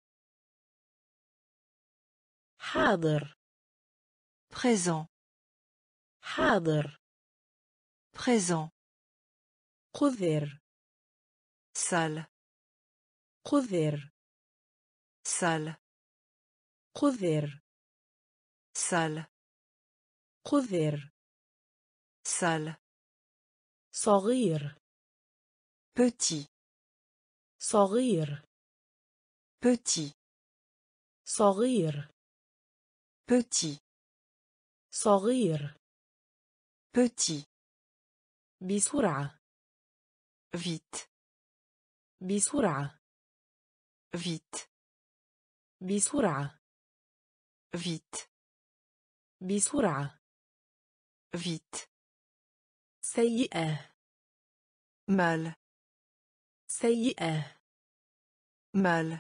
Speaker 1: حاضر.
Speaker 2: Présent.
Speaker 1: حاضر.
Speaker 2: Présent.
Speaker 1: قذر.
Speaker 2: Salle.
Speaker 1: قذر.
Speaker 2: Salle.
Speaker 1: قذر.
Speaker 2: Salle.
Speaker 1: قذر.
Speaker 2: Salle.
Speaker 1: صغير.
Speaker 2: Petit.
Speaker 1: صغير.
Speaker 2: Petit.
Speaker 1: صغير.
Speaker 2: Petit.
Speaker 1: صغير.
Speaker 2: Petit.
Speaker 1: بسرعة.
Speaker 2: Vite.
Speaker 1: بسرعة.
Speaker 2: Vite.
Speaker 1: بسرعة.
Speaker 2: Vite.
Speaker 1: بسرعة.
Speaker 2: Vite.
Speaker 1: سيئة.
Speaker 2: Mal.
Speaker 1: سيئة.
Speaker 2: Mal.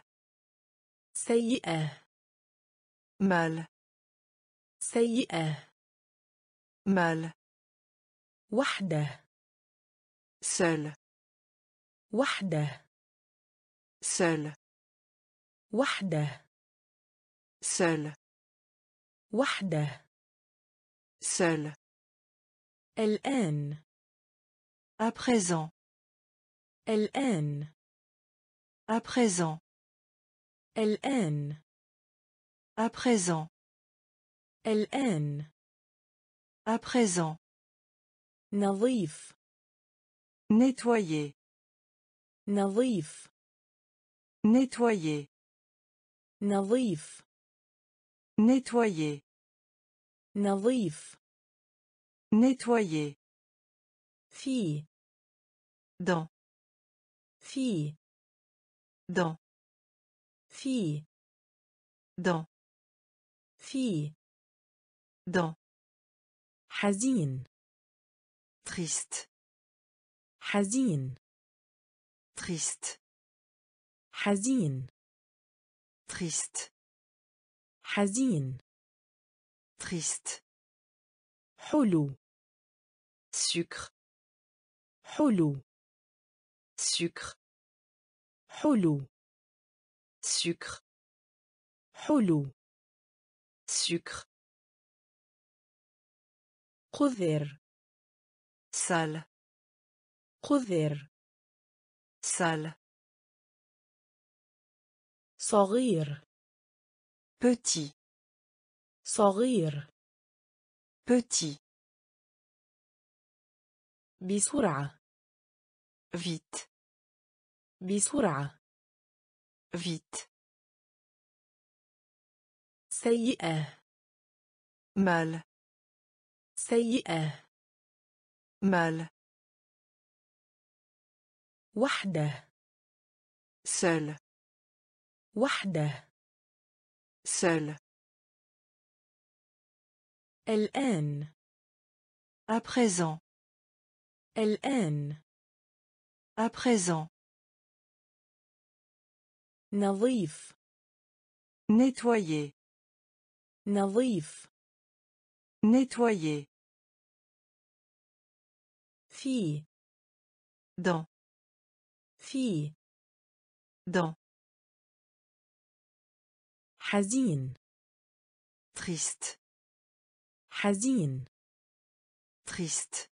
Speaker 1: سيئة.
Speaker 2: Mal.
Speaker 1: سيئة.
Speaker 2: Mal.
Speaker 1: وحدة.
Speaker 2: Seul.
Speaker 1: وحدة.
Speaker 2: Seul.
Speaker 1: وحدة.
Speaker 2: Seul.
Speaker 1: وحدة.
Speaker 2: Seul.
Speaker 1: الآن.
Speaker 2: À présent.
Speaker 1: الآن.
Speaker 2: À présent.
Speaker 1: الآن.
Speaker 2: À présent.
Speaker 1: الآن.
Speaker 2: À présent.
Speaker 1: نظيف.
Speaker 2: Nettoyer.
Speaker 1: نظيف.
Speaker 2: Nettoyer.
Speaker 1: نظيف.
Speaker 2: Nettoyer.
Speaker 1: نظيف.
Speaker 2: Nettoyer.
Speaker 1: في.
Speaker 2: Dans.
Speaker 1: في.
Speaker 2: Dans.
Speaker 1: في.
Speaker 2: Dans.
Speaker 1: في.
Speaker 2: Dans.
Speaker 1: حزين.
Speaker 2: Triste.
Speaker 1: حزين.
Speaker 2: Triste.
Speaker 1: حزين.
Speaker 2: Triste.
Speaker 1: حزين.
Speaker 2: Triste.
Speaker 1: حلو.
Speaker 2: Sucre.
Speaker 1: حلو.
Speaker 2: Sucre.
Speaker 1: حلو.
Speaker 2: Sucre.
Speaker 1: حلو.
Speaker 2: Sucre.
Speaker 1: قذر.
Speaker 2: Salle.
Speaker 1: قذر.
Speaker 2: Salle.
Speaker 1: صغير.
Speaker 2: Petit.
Speaker 1: صغير.
Speaker 2: Petit.
Speaker 1: بسرعة.
Speaker 2: vite,
Speaker 1: بسرعة.
Speaker 2: vite,
Speaker 1: سيئة.
Speaker 2: mal,
Speaker 1: سيئة.
Speaker 2: mal,
Speaker 1: وحدة.
Speaker 2: seul,
Speaker 1: وحدة.
Speaker 2: seul,
Speaker 1: الآن.
Speaker 2: à présent,
Speaker 1: الآن.
Speaker 2: à présent,
Speaker 1: نظيف.
Speaker 2: nettoyer,
Speaker 1: نظيف.
Speaker 2: nettoyer,
Speaker 1: في.
Speaker 2: dans,
Speaker 1: في.
Speaker 2: dans,
Speaker 1: حزين.
Speaker 2: triste,
Speaker 1: حزين.
Speaker 2: triste,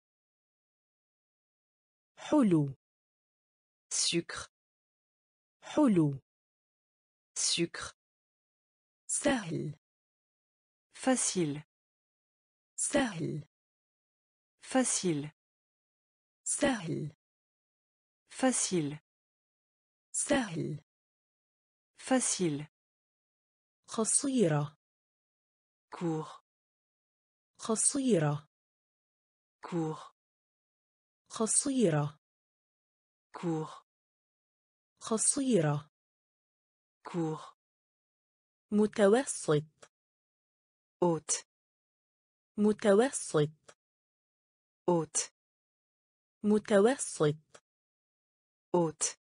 Speaker 1: حلو.
Speaker 2: sucre,
Speaker 1: حلو.
Speaker 2: sucre,
Speaker 1: سهل.
Speaker 2: facile,
Speaker 1: سهل.
Speaker 2: facile,
Speaker 1: سهل.
Speaker 2: facile,
Speaker 1: سهل.
Speaker 2: facile,
Speaker 1: قصيرة.
Speaker 2: court,
Speaker 1: قصيرة.
Speaker 2: court,
Speaker 1: قصيرة.
Speaker 2: court,
Speaker 1: قصيرة.
Speaker 2: court,
Speaker 1: متوسط.
Speaker 2: haute,
Speaker 1: متوسط.
Speaker 2: haute,
Speaker 1: متوسط.
Speaker 2: haute,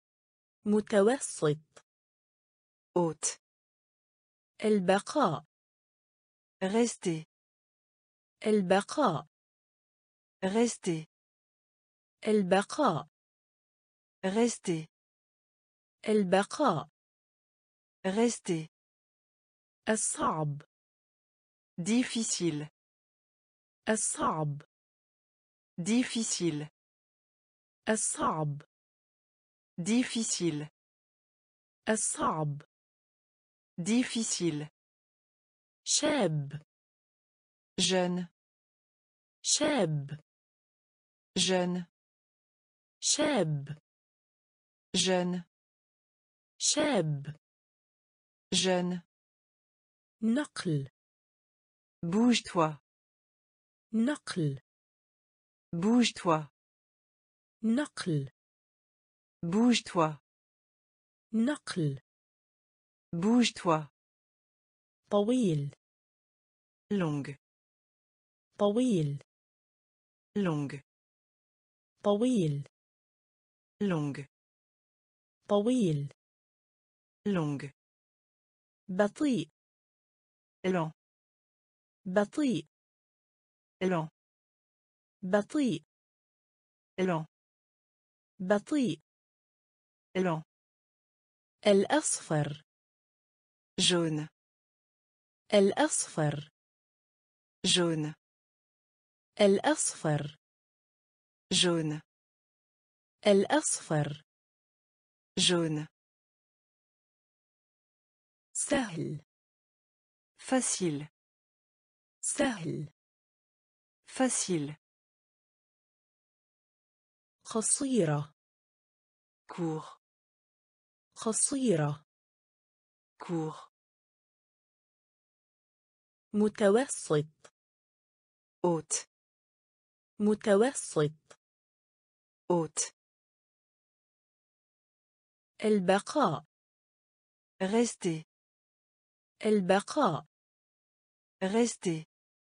Speaker 1: متوسط.
Speaker 2: haute,
Speaker 1: البقاء.
Speaker 2: rester,
Speaker 1: البقاء.
Speaker 2: rester,
Speaker 1: البقاء.
Speaker 2: rester,
Speaker 1: البقاء.
Speaker 2: rester,
Speaker 1: الصعب.
Speaker 2: difficile,
Speaker 1: الصعب.
Speaker 2: difficile,
Speaker 1: الصعب.
Speaker 2: difficile,
Speaker 1: الصعب.
Speaker 2: difficile,
Speaker 1: شاب.
Speaker 2: jeune,
Speaker 1: شاب.
Speaker 2: jeune,
Speaker 1: شاب.
Speaker 2: jeune,
Speaker 1: شاب.
Speaker 2: jeune,
Speaker 1: نقل.
Speaker 2: bouge-toi,
Speaker 1: نقل.
Speaker 2: bouge-toi,
Speaker 1: نقل.
Speaker 2: bouge-toi,
Speaker 1: نقل.
Speaker 2: bouge-toi,
Speaker 1: طويل.
Speaker 2: longue,
Speaker 1: طويل.
Speaker 2: longue,
Speaker 1: طويل.
Speaker 2: longue,
Speaker 1: طويل.
Speaker 2: longue,
Speaker 1: بطيء.
Speaker 2: lent,
Speaker 1: بطيء.
Speaker 2: lent,
Speaker 1: بطيء.
Speaker 2: lent,
Speaker 1: بطيء.
Speaker 2: lent,
Speaker 1: الأصفر.
Speaker 2: jaune,
Speaker 1: الأصفر.
Speaker 2: jaune,
Speaker 1: الأصفر.
Speaker 2: jaune,
Speaker 1: الأصفر.
Speaker 2: jaune,
Speaker 1: سهل.
Speaker 2: facile,
Speaker 1: سهل.
Speaker 2: facile,
Speaker 1: قصيرة.
Speaker 2: court,
Speaker 1: قصيرة.
Speaker 2: court,
Speaker 1: متوسط.
Speaker 2: haute,
Speaker 1: متوسط.
Speaker 2: haute,
Speaker 1: البقاء.
Speaker 2: rester,
Speaker 1: البقاء.
Speaker 2: rester,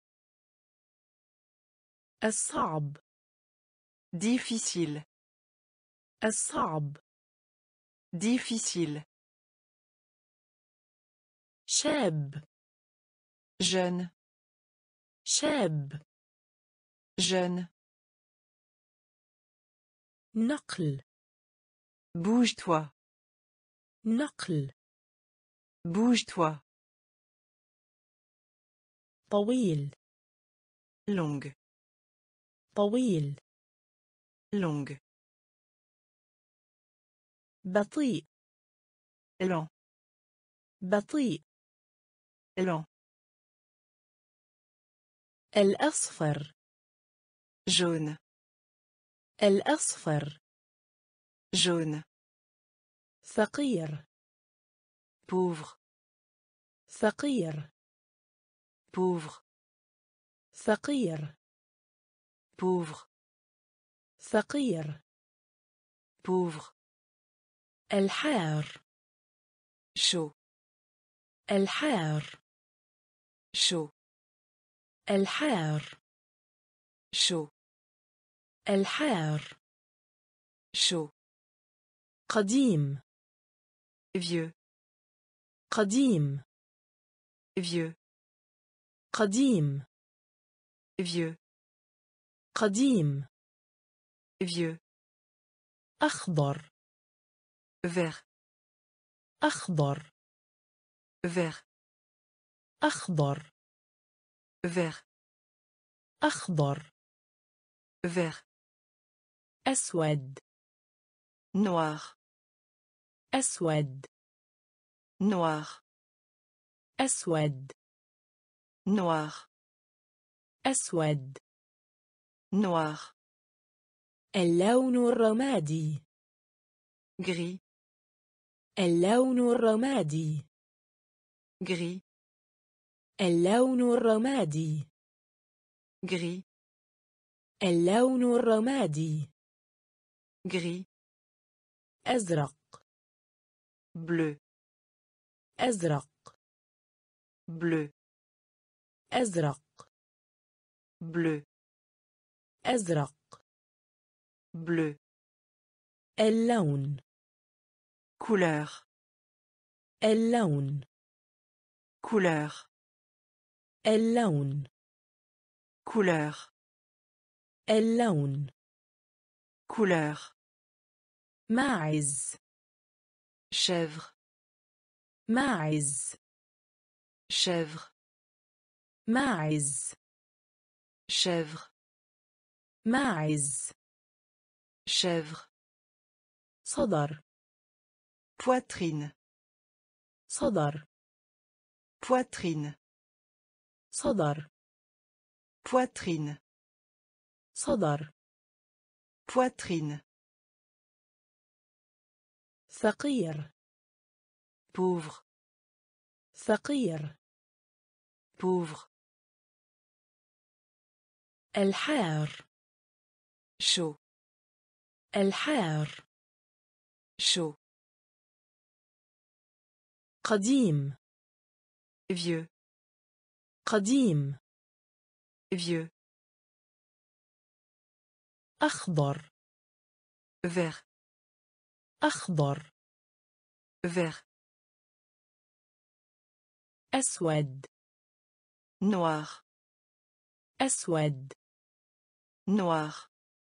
Speaker 1: الصعب.
Speaker 2: difficile,
Speaker 1: الصعب.
Speaker 2: difficile,
Speaker 1: شاب.
Speaker 2: jeune,
Speaker 1: شاب.
Speaker 2: jeune,
Speaker 1: نقل.
Speaker 2: bouge-toi,
Speaker 1: نقل.
Speaker 2: bouge-toi,
Speaker 1: طويل.
Speaker 2: longue,
Speaker 1: طويل.
Speaker 2: longue,
Speaker 1: بطيء.
Speaker 2: lent,
Speaker 1: بطيء.
Speaker 2: lent,
Speaker 1: الأصفر.
Speaker 2: jaune,
Speaker 1: الأصفر.
Speaker 2: jaune,
Speaker 1: فقير.
Speaker 2: pauvre,
Speaker 1: فقير.
Speaker 2: pauvre,
Speaker 1: فقير.
Speaker 2: pauvre,
Speaker 1: فقير.
Speaker 2: pauvre,
Speaker 1: الحار.
Speaker 2: chaud,
Speaker 1: الحار.
Speaker 2: chaud,
Speaker 1: الحار.
Speaker 2: chaud,
Speaker 1: الحار.
Speaker 2: chaud,
Speaker 1: قديم.
Speaker 2: vieux,
Speaker 1: قديم.
Speaker 2: vieux,
Speaker 1: قديم.
Speaker 2: vieux,
Speaker 1: قديم.
Speaker 2: vieux,
Speaker 1: أخضر.
Speaker 2: vert,
Speaker 1: أخضر.
Speaker 2: vert,
Speaker 1: أخضر.
Speaker 2: vert,
Speaker 1: أخضر.
Speaker 2: vert,
Speaker 1: أسود.
Speaker 2: noir,
Speaker 1: أسود.
Speaker 2: noir,
Speaker 1: أسود.
Speaker 2: noir,
Speaker 1: أسود.
Speaker 2: noir,
Speaker 1: اللون الرمادي.
Speaker 2: gris,
Speaker 1: اللون الرمادي.
Speaker 2: gris,
Speaker 1: اللون الرمادي.
Speaker 2: gris,
Speaker 1: اللون الرمادي.
Speaker 2: gris,
Speaker 1: أزرق.
Speaker 2: bleu,
Speaker 1: أزرق.
Speaker 2: bleu,
Speaker 1: أزرق.
Speaker 2: bleu,
Speaker 1: أزرق.
Speaker 2: bleu,
Speaker 1: اللون.
Speaker 2: couleur,
Speaker 1: اللون.
Speaker 2: couleur,
Speaker 1: اللون.
Speaker 2: couleur,
Speaker 1: اللون.
Speaker 2: couleur,
Speaker 1: ماعز.
Speaker 2: chèvre,
Speaker 1: ماعز.
Speaker 2: chèvre,
Speaker 1: ماعز.
Speaker 2: chèvre,
Speaker 1: ماعز.
Speaker 2: chèvre,
Speaker 1: صدر.
Speaker 2: poitrine,
Speaker 1: صدر.
Speaker 2: poitrine,
Speaker 1: صدر.
Speaker 2: poitrine,
Speaker 1: صدر.
Speaker 2: poitrine,
Speaker 1: فقير.
Speaker 2: pauvre,
Speaker 1: فقير.
Speaker 2: pauvre,
Speaker 1: الحار.
Speaker 2: chaud,
Speaker 1: الحار.
Speaker 2: chaud,
Speaker 1: قديم.
Speaker 2: vieux,
Speaker 1: قديم.
Speaker 2: vieux,
Speaker 1: أخضر.
Speaker 2: vert,
Speaker 1: أخضر.
Speaker 2: vert,
Speaker 1: أسود.
Speaker 2: noir,
Speaker 1: أسود.
Speaker 2: noir,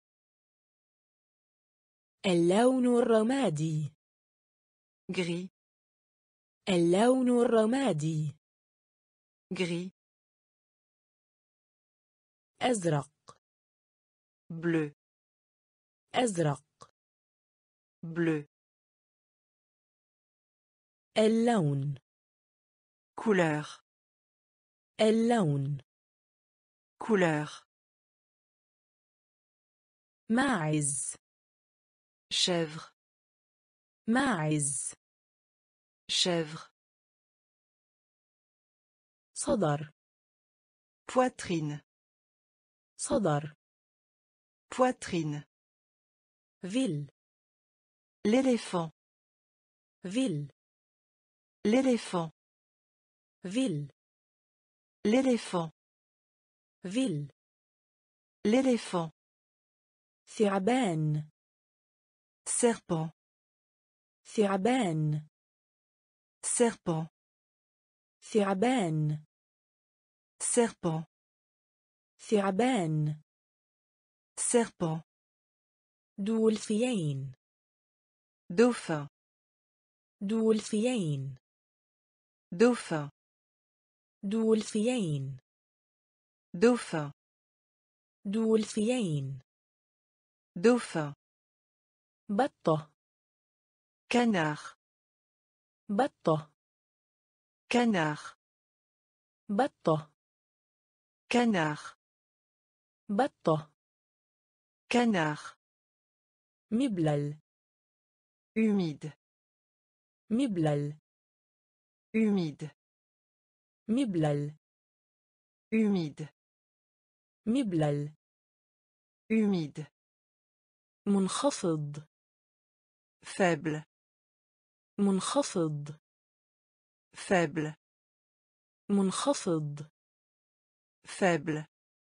Speaker 1: اللون الرمادي.
Speaker 2: gris,
Speaker 1: اللون الرمادي.
Speaker 2: gris,
Speaker 1: أزرق.
Speaker 2: bleu,
Speaker 1: أزرق.
Speaker 2: bleu,
Speaker 1: اللون.
Speaker 2: couleur,
Speaker 1: اللون.
Speaker 2: couleur,
Speaker 1: ماعز.
Speaker 2: chèvre,
Speaker 1: ماعز.
Speaker 2: chèvre,
Speaker 1: صدر.
Speaker 2: poitrine,
Speaker 1: صدر.
Speaker 2: poitrine,
Speaker 1: فيل.
Speaker 2: l'éléphant,
Speaker 1: فيل.
Speaker 2: l'éléphant,
Speaker 1: فيل.
Speaker 2: l'éléphant,
Speaker 1: فيل.
Speaker 2: l'éléphant,
Speaker 1: ثعبان.
Speaker 2: serpent,
Speaker 1: ثعبان.
Speaker 2: serpent,
Speaker 1: ثعبان.
Speaker 2: serpent,
Speaker 1: ثعبان.
Speaker 2: serpent,
Speaker 1: دولفين.
Speaker 2: dauphin,
Speaker 1: دولفين.
Speaker 2: dauphin,
Speaker 1: دولفين.
Speaker 2: dauphin,
Speaker 1: دولفين.
Speaker 2: dauphin,
Speaker 1: بطة.
Speaker 2: canard,
Speaker 1: بطة.
Speaker 2: canard,
Speaker 1: بطة.
Speaker 2: canard,
Speaker 1: بطة.
Speaker 2: canard,
Speaker 1: مبلل
Speaker 2: humide
Speaker 1: مبلل
Speaker 2: humide
Speaker 1: مبلل
Speaker 2: humide
Speaker 1: مبلل
Speaker 2: humide
Speaker 1: منخفض
Speaker 2: faible
Speaker 1: منخفض
Speaker 2: faible
Speaker 1: منخفض
Speaker 2: faible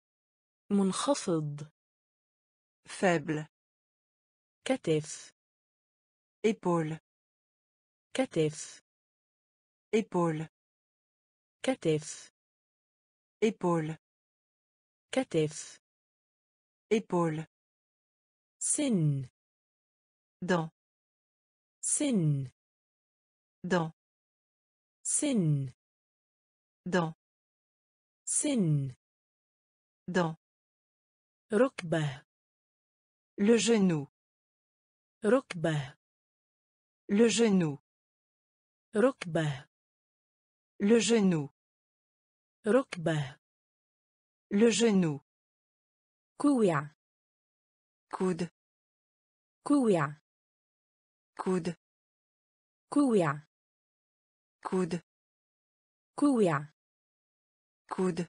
Speaker 1: منخفض
Speaker 2: faible
Speaker 1: كتف
Speaker 2: épaule
Speaker 1: كتف
Speaker 2: épaule
Speaker 1: كتف
Speaker 2: épaule
Speaker 1: كتف
Speaker 2: épaule
Speaker 1: سن
Speaker 2: dent
Speaker 1: سن
Speaker 2: dent
Speaker 1: سن
Speaker 2: dent
Speaker 1: سن
Speaker 2: dent
Speaker 1: ركبة
Speaker 2: le genou
Speaker 1: ركبة
Speaker 2: le genou
Speaker 1: ركبة
Speaker 2: le genou
Speaker 1: ركبة
Speaker 2: le genou
Speaker 1: كوع
Speaker 2: coude
Speaker 1: كوع
Speaker 2: coude
Speaker 1: كوع
Speaker 2: coude
Speaker 1: كوع
Speaker 2: coude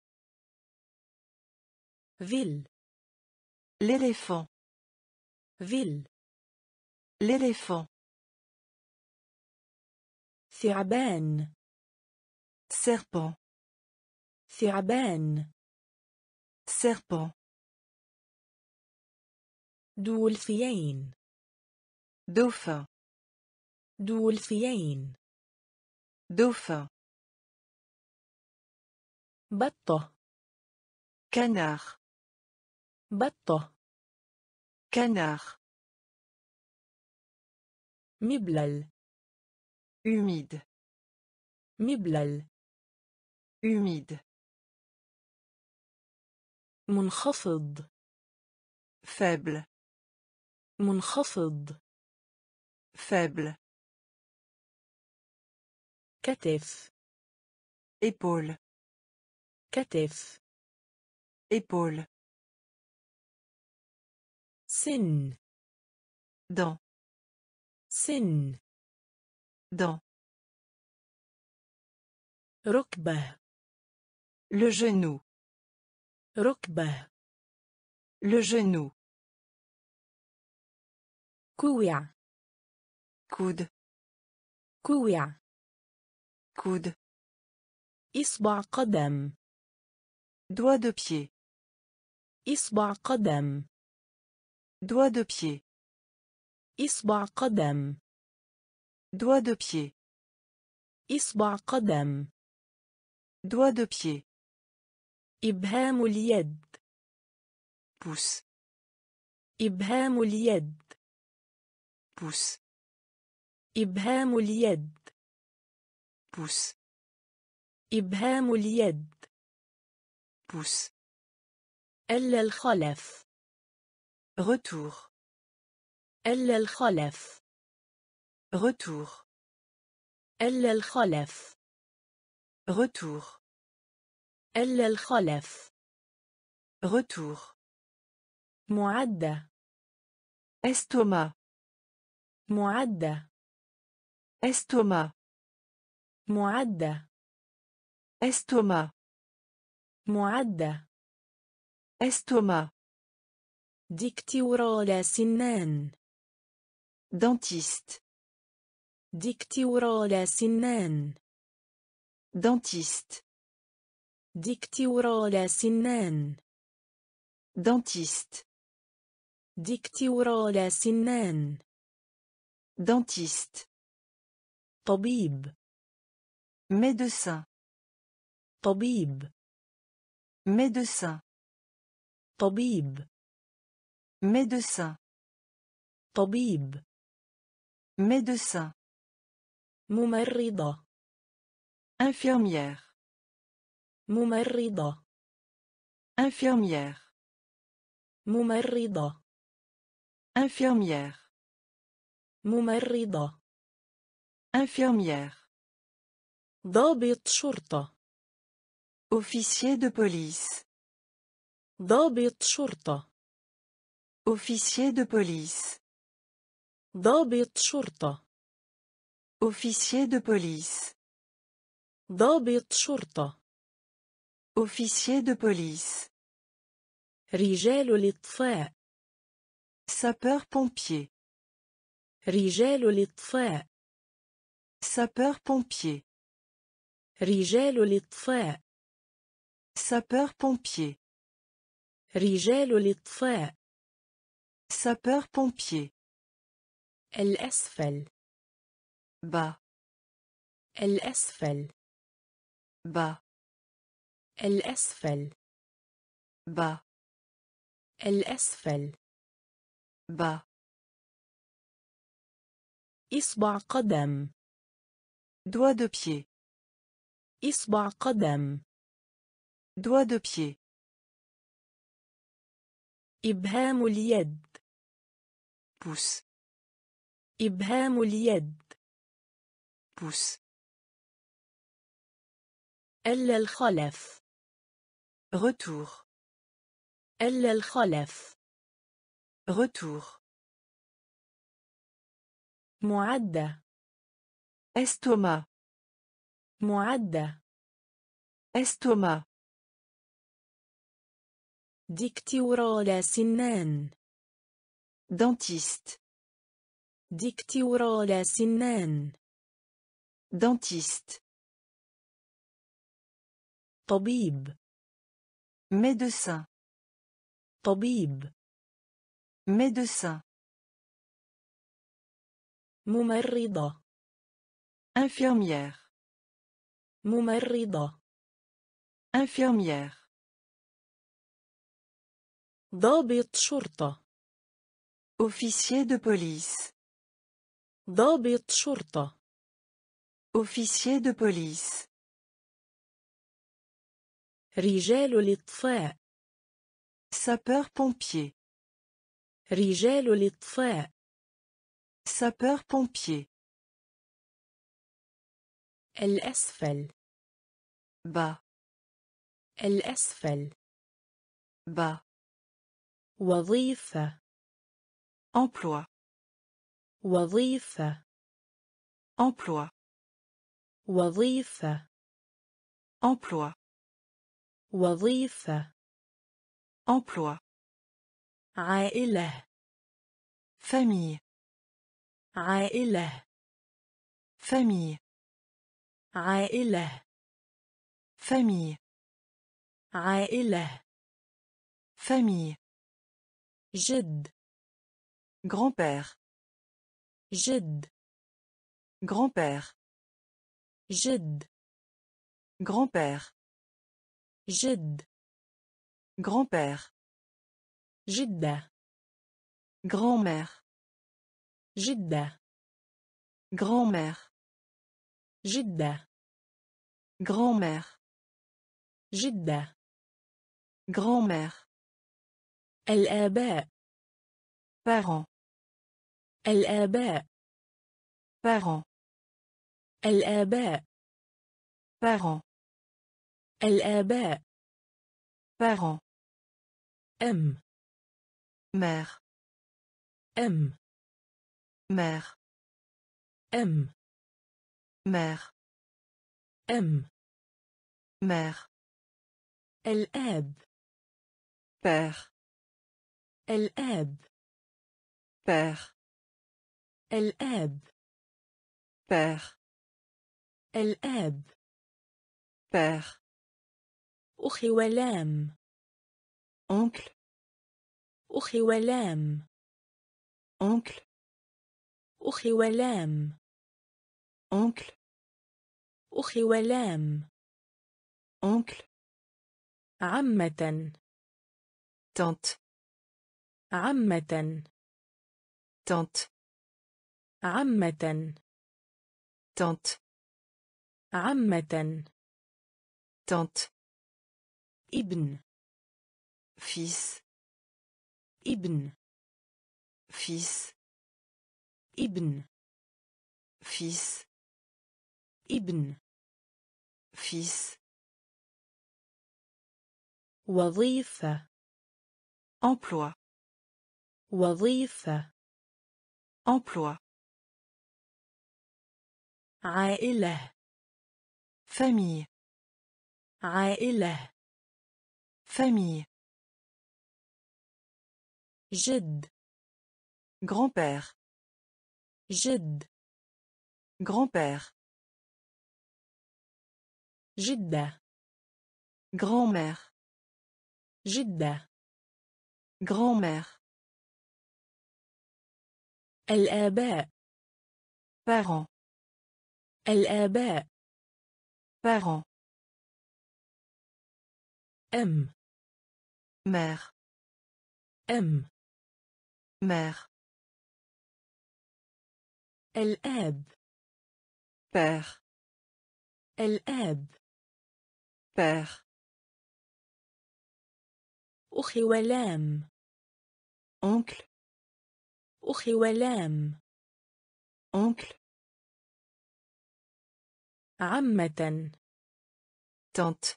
Speaker 1: ville
Speaker 2: l'éléphant
Speaker 1: ville
Speaker 2: l'éléphant
Speaker 1: ثعبان
Speaker 2: serpent
Speaker 1: ثعبان
Speaker 2: serpent
Speaker 1: دولفين
Speaker 2: dauphin
Speaker 1: دولفين
Speaker 2: dauphin
Speaker 1: بطة
Speaker 2: canard
Speaker 1: بطة
Speaker 2: canard
Speaker 1: مبلل
Speaker 2: humide
Speaker 1: مبلل
Speaker 2: humide
Speaker 1: منخفض
Speaker 2: faible
Speaker 1: منخفض
Speaker 2: faible
Speaker 1: كتف
Speaker 2: épaule
Speaker 1: كتف
Speaker 2: épaule
Speaker 1: سن
Speaker 2: dent
Speaker 1: سن
Speaker 2: dent
Speaker 1: ركبة
Speaker 2: le genou
Speaker 1: ركبة
Speaker 2: le genou
Speaker 1: كوع
Speaker 2: coude
Speaker 1: كوع
Speaker 2: coude
Speaker 1: إصبع قدم
Speaker 2: doigt de pied
Speaker 1: إصبع قدم
Speaker 2: doigt de pied
Speaker 1: إصبع قدم
Speaker 2: doigt de pied
Speaker 1: إصبع قدم
Speaker 2: doigt de pied
Speaker 1: إبهام اليد
Speaker 2: pouce
Speaker 1: إبهام اليد
Speaker 2: pouce
Speaker 1: إبهام اليد
Speaker 2: pouce
Speaker 1: إبهام اليد
Speaker 2: pouce
Speaker 1: إلا الخلف
Speaker 2: retour
Speaker 1: إلا الخلف
Speaker 2: retour
Speaker 1: إلا الخلف
Speaker 2: retour
Speaker 1: إلا الخلف
Speaker 2: retour
Speaker 1: معدة
Speaker 2: estomac
Speaker 1: معدة
Speaker 2: estomac
Speaker 1: معدة
Speaker 2: estomac
Speaker 1: معدة
Speaker 2: estomac
Speaker 1: ديكتورال سنان
Speaker 2: dentiste
Speaker 1: ديكتورال سنان
Speaker 2: dentiste
Speaker 1: ديكتورال سنان
Speaker 2: dentiste
Speaker 1: ديكتورال سنان
Speaker 2: dentiste
Speaker 1: طبيب
Speaker 2: médecin
Speaker 1: طبيب
Speaker 2: médecin
Speaker 1: طبيب
Speaker 2: médecin
Speaker 1: طبيب
Speaker 2: médecin
Speaker 1: ممرضة
Speaker 2: infirmière
Speaker 1: ممرضة
Speaker 2: infirmière
Speaker 1: ممرضة
Speaker 2: infirmière
Speaker 1: ممرضة
Speaker 2: infirmière
Speaker 1: ضابط شرطة
Speaker 2: officier de police
Speaker 1: ضابط شرطة
Speaker 2: officier de police
Speaker 1: ضابط شرطة.
Speaker 2: Officier de police.
Speaker 1: ضابط شرطة.
Speaker 2: Officier de police.
Speaker 1: رجال الإطفاء.
Speaker 2: Sapeur-pompier.
Speaker 1: رجال الإطفاء.
Speaker 2: Sapeur-pompier.
Speaker 1: رجال الإطفاء.
Speaker 2: Sapeur-pompier.
Speaker 1: رجال الإطفاء.
Speaker 2: Sapeur-pompier.
Speaker 1: الأسفل.
Speaker 2: Bas.
Speaker 1: الأسفل.
Speaker 2: Bas.
Speaker 1: الأسفل.
Speaker 2: Bas.
Speaker 1: الأسفل.
Speaker 2: Bas.
Speaker 1: إصبع قدم.
Speaker 2: Doigt de pied.
Speaker 1: إصبع قدم.
Speaker 2: Doigt de pied.
Speaker 1: إبهام اليد.
Speaker 2: Pouce.
Speaker 1: إبهام اليد.
Speaker 2: Pouce.
Speaker 1: الخلف.
Speaker 2: Retour.
Speaker 1: الخلف.
Speaker 2: Retour.
Speaker 1: معدة.
Speaker 2: Estomac.
Speaker 1: معدة.
Speaker 2: Estomac.
Speaker 1: دكتوراه سنان.
Speaker 2: Dentiste.
Speaker 1: دكتوراه سنان.
Speaker 2: Dentiste.
Speaker 1: طبيب.
Speaker 2: Médecin.
Speaker 1: طبيب.
Speaker 2: Médecin.
Speaker 1: ممرضة.
Speaker 2: Infirmière.
Speaker 1: ممرضة.
Speaker 2: Infirmière.
Speaker 1: ضابط شرطة.
Speaker 2: Officier de police.
Speaker 1: ضابط شرطة.
Speaker 2: Officier de police.
Speaker 1: رجال الإطفاء.
Speaker 2: Sapeur-pompier.
Speaker 1: رجال الإطفاء.
Speaker 2: Sapeur-pompier.
Speaker 1: الأسفل.
Speaker 2: Bas.
Speaker 1: الأسفل.
Speaker 2: Bas.
Speaker 1: وظيفة.
Speaker 2: Emploi.
Speaker 1: وظيفة.
Speaker 2: Emploi.
Speaker 1: وظيفة.
Speaker 2: Emploi.
Speaker 1: وظيفة.
Speaker 2: Emploi.
Speaker 1: عائلة.
Speaker 2: Famille.
Speaker 1: عائلة.
Speaker 2: Famille.
Speaker 1: عائلة.
Speaker 2: Famille.
Speaker 1: عائلة.
Speaker 2: Famille.
Speaker 1: جد.
Speaker 2: Grand-père.
Speaker 1: جد.
Speaker 2: Grand-père.
Speaker 1: جد.
Speaker 2: Grand-père.
Speaker 1: جد.
Speaker 2: Grand-père.
Speaker 1: جدة.
Speaker 2: Grand-mère.
Speaker 1: جدة.
Speaker 2: Grand-mère.
Speaker 1: جدة.
Speaker 2: Grand-mère.
Speaker 1: جدة.
Speaker 2: Grand-mère.
Speaker 1: الآباء.
Speaker 2: Parents.
Speaker 1: الآباء.
Speaker 2: Parents.
Speaker 1: الآباء.
Speaker 2: Parents.
Speaker 1: الآباء.
Speaker 2: Parents.
Speaker 1: أم.
Speaker 2: Mère.
Speaker 1: أم.
Speaker 2: Mère.
Speaker 1: أم.
Speaker 2: Mère.
Speaker 1: أم.
Speaker 2: Mère.
Speaker 1: الآب.
Speaker 2: Père.
Speaker 1: الآب.
Speaker 2: Père.
Speaker 1: الآب.
Speaker 2: Père.
Speaker 1: الآب.
Speaker 2: Père.
Speaker 1: أخي ولام.
Speaker 2: Oncle.
Speaker 1: أخي ولام.
Speaker 2: Oncle.
Speaker 1: أخي ولام.
Speaker 2: Oncle.
Speaker 1: أخي ولام.
Speaker 2: Oncle.
Speaker 1: عمة.
Speaker 2: Tante.
Speaker 1: عمة.
Speaker 2: Tante.
Speaker 1: عمة.
Speaker 2: Tante.
Speaker 1: عمة.
Speaker 2: Tante.
Speaker 1: ابن.
Speaker 2: Fils.
Speaker 1: ابن.
Speaker 2: Fils.
Speaker 1: ابن.
Speaker 2: Fils.
Speaker 1: ابن.
Speaker 2: Fils.
Speaker 1: وظيفة.
Speaker 2: Emploi.
Speaker 1: وظيفة.
Speaker 2: Emploi.
Speaker 1: عائلة.
Speaker 2: Famille.
Speaker 1: عائلة.
Speaker 2: Famille.
Speaker 1: جد.
Speaker 2: Grand-père.
Speaker 1: جد.
Speaker 2: Grand-père.
Speaker 1: جدة.
Speaker 2: Grand-mère.
Speaker 1: جدة.
Speaker 2: Grand-mère.
Speaker 1: الآباء.
Speaker 2: Parents.
Speaker 1: الآباء.
Speaker 2: Parents.
Speaker 1: أم.
Speaker 2: Mère.
Speaker 1: أم.
Speaker 2: Mère.
Speaker 1: الآب.
Speaker 2: Père.
Speaker 1: الآب.
Speaker 2: Père.
Speaker 1: أخي ولام.
Speaker 2: Oncle.
Speaker 1: أخي ولام.
Speaker 2: Oncle.
Speaker 1: عمة.
Speaker 2: Tante.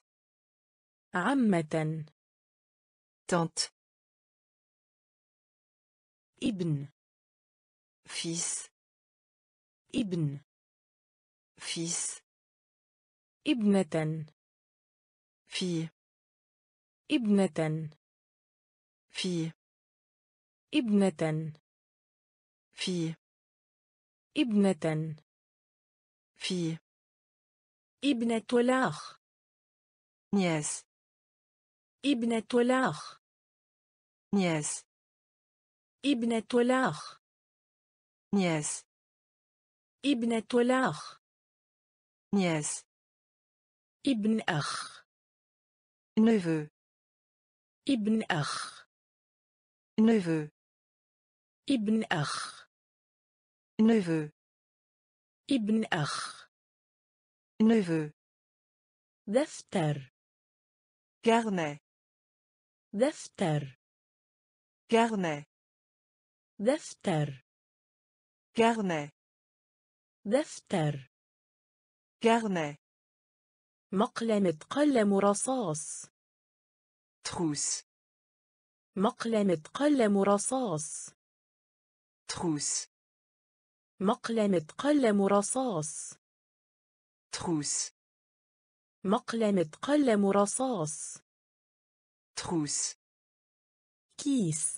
Speaker 1: عمة.
Speaker 2: Tante.
Speaker 1: ابن.
Speaker 2: Fils.
Speaker 1: ابن.
Speaker 2: Fils.
Speaker 1: ابنة.
Speaker 2: Fille.
Speaker 1: ابنة.
Speaker 2: Fille.
Speaker 1: ابنة.
Speaker 2: Fille.
Speaker 1: ابنة.
Speaker 2: Fille.
Speaker 1: ابنة الأخ.
Speaker 2: Nièce.
Speaker 1: ابنة الأخ.
Speaker 2: Nièce.
Speaker 1: ابنة الأخ.
Speaker 2: Nièce.
Speaker 1: ابنة الأخ.
Speaker 2: Nièce.
Speaker 1: ابن أخ.
Speaker 2: Neveu.
Speaker 1: ابن أخ.
Speaker 2: Neveu.
Speaker 1: ابن أخ.
Speaker 2: Neveu.
Speaker 1: ابن أخ.
Speaker 2: Neveu.
Speaker 1: دفتر.
Speaker 2: Carnet.
Speaker 1: دفتر.
Speaker 2: Carnet.
Speaker 1: دفتر.
Speaker 2: Carnet.
Speaker 1: دفتر.
Speaker 2: Carnet.
Speaker 1: مقلمة قلم رصاص.
Speaker 2: Trousse.
Speaker 1: مقلمة قلم رصاص.
Speaker 2: Trousse.
Speaker 1: مقلمة قلم رصاص.
Speaker 2: Trousse.
Speaker 1: مقلمة قلم رصاص.
Speaker 2: Trousse.
Speaker 1: كيس.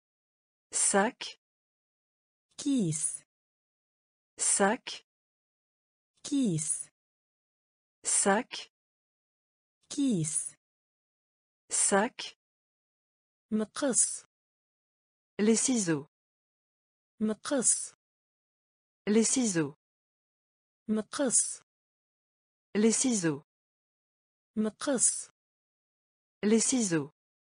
Speaker 2: Sac.
Speaker 1: كيس.
Speaker 2: Sac.
Speaker 1: كيس.
Speaker 2: Sac.
Speaker 1: كيس.
Speaker 2: Sac.
Speaker 1: مقص.
Speaker 2: Les ciseaux.
Speaker 1: مقص.
Speaker 2: Les ciseaux.
Speaker 1: مقص.
Speaker 2: Les ciseaux.
Speaker 1: مقص.
Speaker 2: Les ciseaux.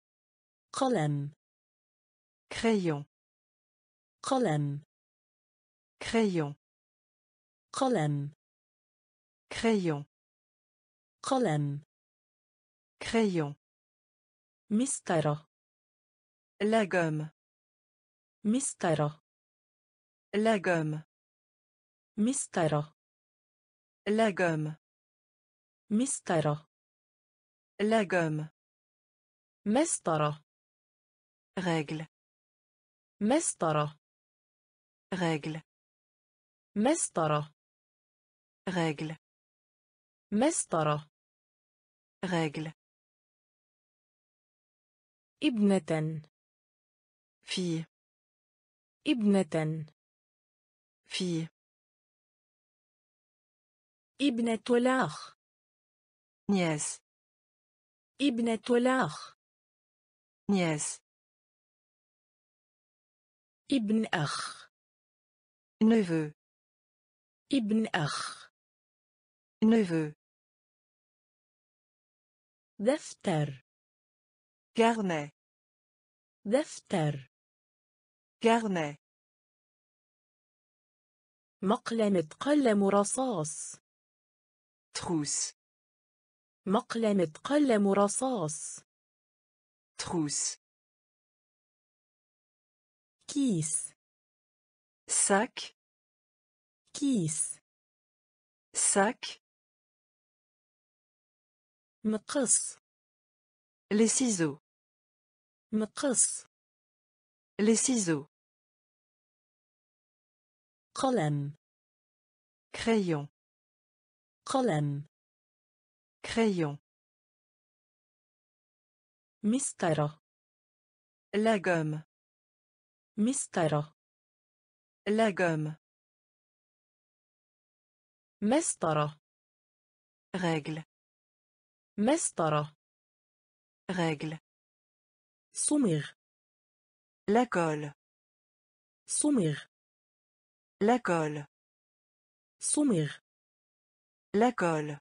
Speaker 1: قلم.
Speaker 2: Crayon.
Speaker 1: قلم.
Speaker 2: Crayon.
Speaker 1: قلم.
Speaker 2: Crayon.
Speaker 1: قلم.
Speaker 2: Crayon.
Speaker 1: مسطرة.
Speaker 2: La gomme.
Speaker 1: مسطرة.
Speaker 2: La gomme.
Speaker 1: مسطرة.
Speaker 2: La gomme.
Speaker 1: مسطرة.
Speaker 2: La gomme.
Speaker 1: مسطرة.
Speaker 2: Règle.
Speaker 1: مسطرة.
Speaker 2: Règle.
Speaker 1: مسطرة.
Speaker 2: Règle.
Speaker 1: مسطرة.
Speaker 2: Règle.
Speaker 1: ابنة.
Speaker 2: Fille.
Speaker 1: ابنة.
Speaker 2: Fille.
Speaker 1: ابنة الأخ.
Speaker 2: Nièce.
Speaker 1: ابنة الأخ.
Speaker 2: Nièce.
Speaker 1: ابن أخ.
Speaker 2: Neveu.
Speaker 1: ابن أخ.
Speaker 2: Neveu.
Speaker 1: دفتر.
Speaker 2: Carnet.
Speaker 1: دفتر.
Speaker 2: Carnet.
Speaker 1: مقلمة قلم رصاص.
Speaker 2: Trousse.
Speaker 1: مقلمة قلم رصاص.
Speaker 2: Trousse.
Speaker 1: كيس.
Speaker 2: Sac.
Speaker 1: كيس.
Speaker 2: Sac.
Speaker 1: مقص.
Speaker 2: Les ciseaux.
Speaker 1: مقص.
Speaker 2: Les ciseaux.
Speaker 1: قلم
Speaker 2: crayon,
Speaker 1: قلم
Speaker 2: crayon,
Speaker 1: مسطرة
Speaker 2: la gomme,
Speaker 1: مسطرة
Speaker 2: la gomme,
Speaker 1: مسطرة
Speaker 2: règle,
Speaker 1: مسطرة
Speaker 2: règle,
Speaker 1: صمغ
Speaker 2: la colle,
Speaker 1: صمغ
Speaker 2: la colle,
Speaker 1: صمغ
Speaker 2: la colle,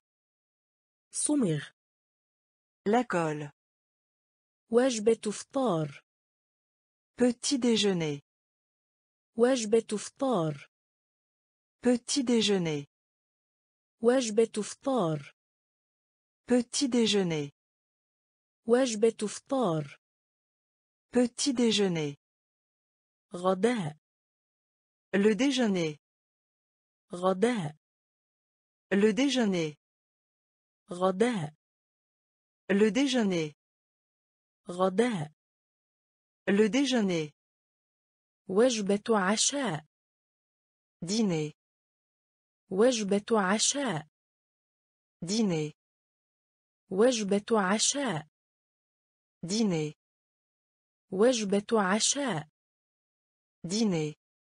Speaker 1: صمغ
Speaker 2: la colle,
Speaker 1: وجبة إفطار
Speaker 2: petit déjeuner,
Speaker 1: وجبة إفطار
Speaker 2: petit déjeuner,
Speaker 1: وجبة إفطار
Speaker 2: petit déjeuner,
Speaker 1: وجبة إفطار
Speaker 2: petit déjeuner,
Speaker 1: غداء
Speaker 2: le déjeuner,
Speaker 1: غداء
Speaker 2: le déjeuner,
Speaker 1: غداء
Speaker 2: le déjeuner,
Speaker 1: غداء
Speaker 2: le déjeuner,
Speaker 1: وجبة عشاء
Speaker 2: dîner,
Speaker 1: وجبة عشاء
Speaker 2: dîner,
Speaker 1: وجبة عشاء
Speaker 2: dîner,
Speaker 1: وجبة عشاء
Speaker 2: dîner,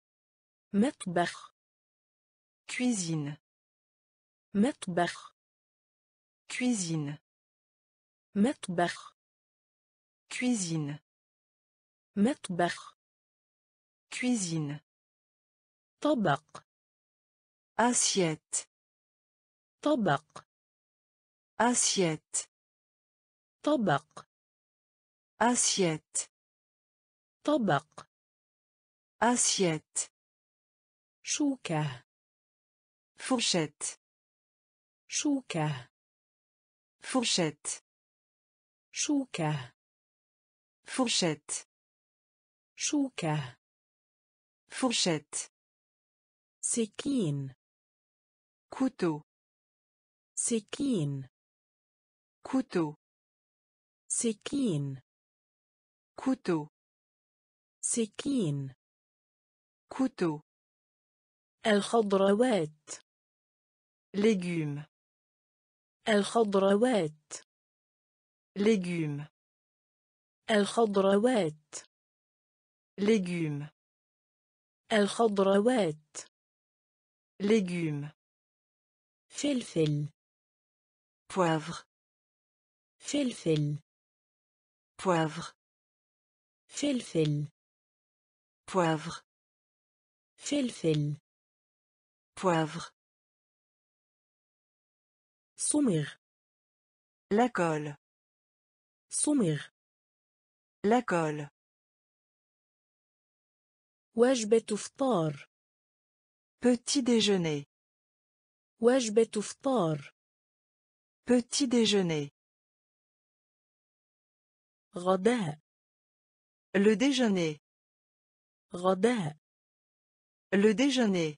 Speaker 1: مطبخ
Speaker 2: cuisine,
Speaker 1: مطبخ
Speaker 2: cuisine,
Speaker 1: مطبخ
Speaker 2: cuisine,
Speaker 1: مطبخ
Speaker 2: cuisine,
Speaker 1: طبق
Speaker 2: assiette,
Speaker 1: طبق
Speaker 2: assiette,
Speaker 1: طبق
Speaker 2: assiette,
Speaker 1: طبق
Speaker 2: assiette,
Speaker 1: شوكة
Speaker 2: fourchette,
Speaker 1: شوكة
Speaker 2: fourchette,
Speaker 1: شوكة
Speaker 2: fourchette,
Speaker 1: شوكة
Speaker 2: fourchette,
Speaker 1: سكين
Speaker 2: couteau,
Speaker 1: سكين
Speaker 2: couteau,
Speaker 1: سكين
Speaker 2: couteau,
Speaker 1: سكين
Speaker 2: couteau,
Speaker 1: الخضروات
Speaker 2: légumes,
Speaker 1: الخضروات
Speaker 2: légumes,
Speaker 1: الخضروات
Speaker 2: légumes,
Speaker 1: الخضروات
Speaker 2: légumes,
Speaker 1: فلفل
Speaker 2: poivre,
Speaker 1: فلفل
Speaker 2: poivre,
Speaker 1: فلفل
Speaker 2: poivre,
Speaker 1: فلفل
Speaker 2: poivre,
Speaker 1: صمغ
Speaker 2: la colle,
Speaker 1: صمغ
Speaker 2: la colle,
Speaker 1: وجبة إفطار
Speaker 2: petit déjeuner,
Speaker 1: وجبة إفطار
Speaker 2: petit déjeuner,
Speaker 1: غداء
Speaker 2: le déjeuner,
Speaker 1: غداء
Speaker 2: le déjeuner,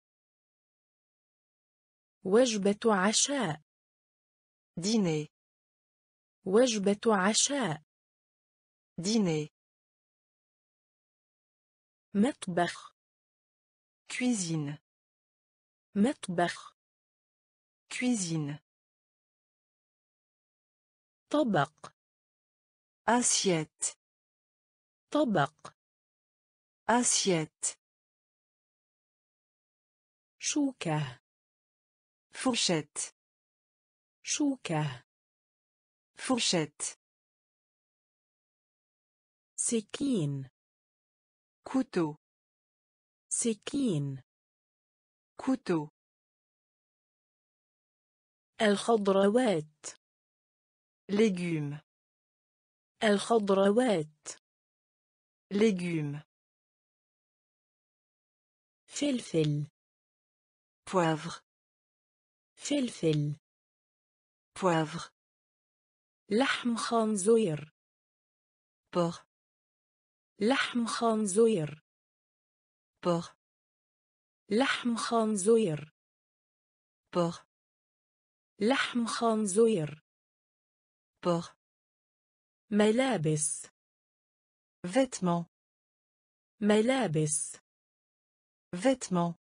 Speaker 1: وجبة عشاء
Speaker 2: dîner,
Speaker 1: وجبة عشاء
Speaker 2: dîner,
Speaker 1: مطبخ
Speaker 2: cuisine,
Speaker 1: مطبخ
Speaker 2: cuisine,
Speaker 1: طبق
Speaker 2: assiette,
Speaker 1: طبق
Speaker 2: assiette,
Speaker 1: شوكة
Speaker 2: fourchette,
Speaker 1: شوكة
Speaker 2: fourchette,
Speaker 1: سكين
Speaker 2: couteau,
Speaker 1: سكين
Speaker 2: couteau,
Speaker 1: الخضروات
Speaker 2: légumes,
Speaker 1: الخضروات
Speaker 2: légumes,
Speaker 1: فلفل
Speaker 2: poivre,
Speaker 1: فلفل
Speaker 2: poivre,
Speaker 1: لحم خنزير
Speaker 2: porc,
Speaker 1: لحم خنزير
Speaker 2: porc,
Speaker 1: لحم خنزير
Speaker 2: porc,
Speaker 1: لحم خنزير
Speaker 2: porc,
Speaker 1: ملابس
Speaker 2: vêtements,
Speaker 1: ملابس
Speaker 2: vêtements,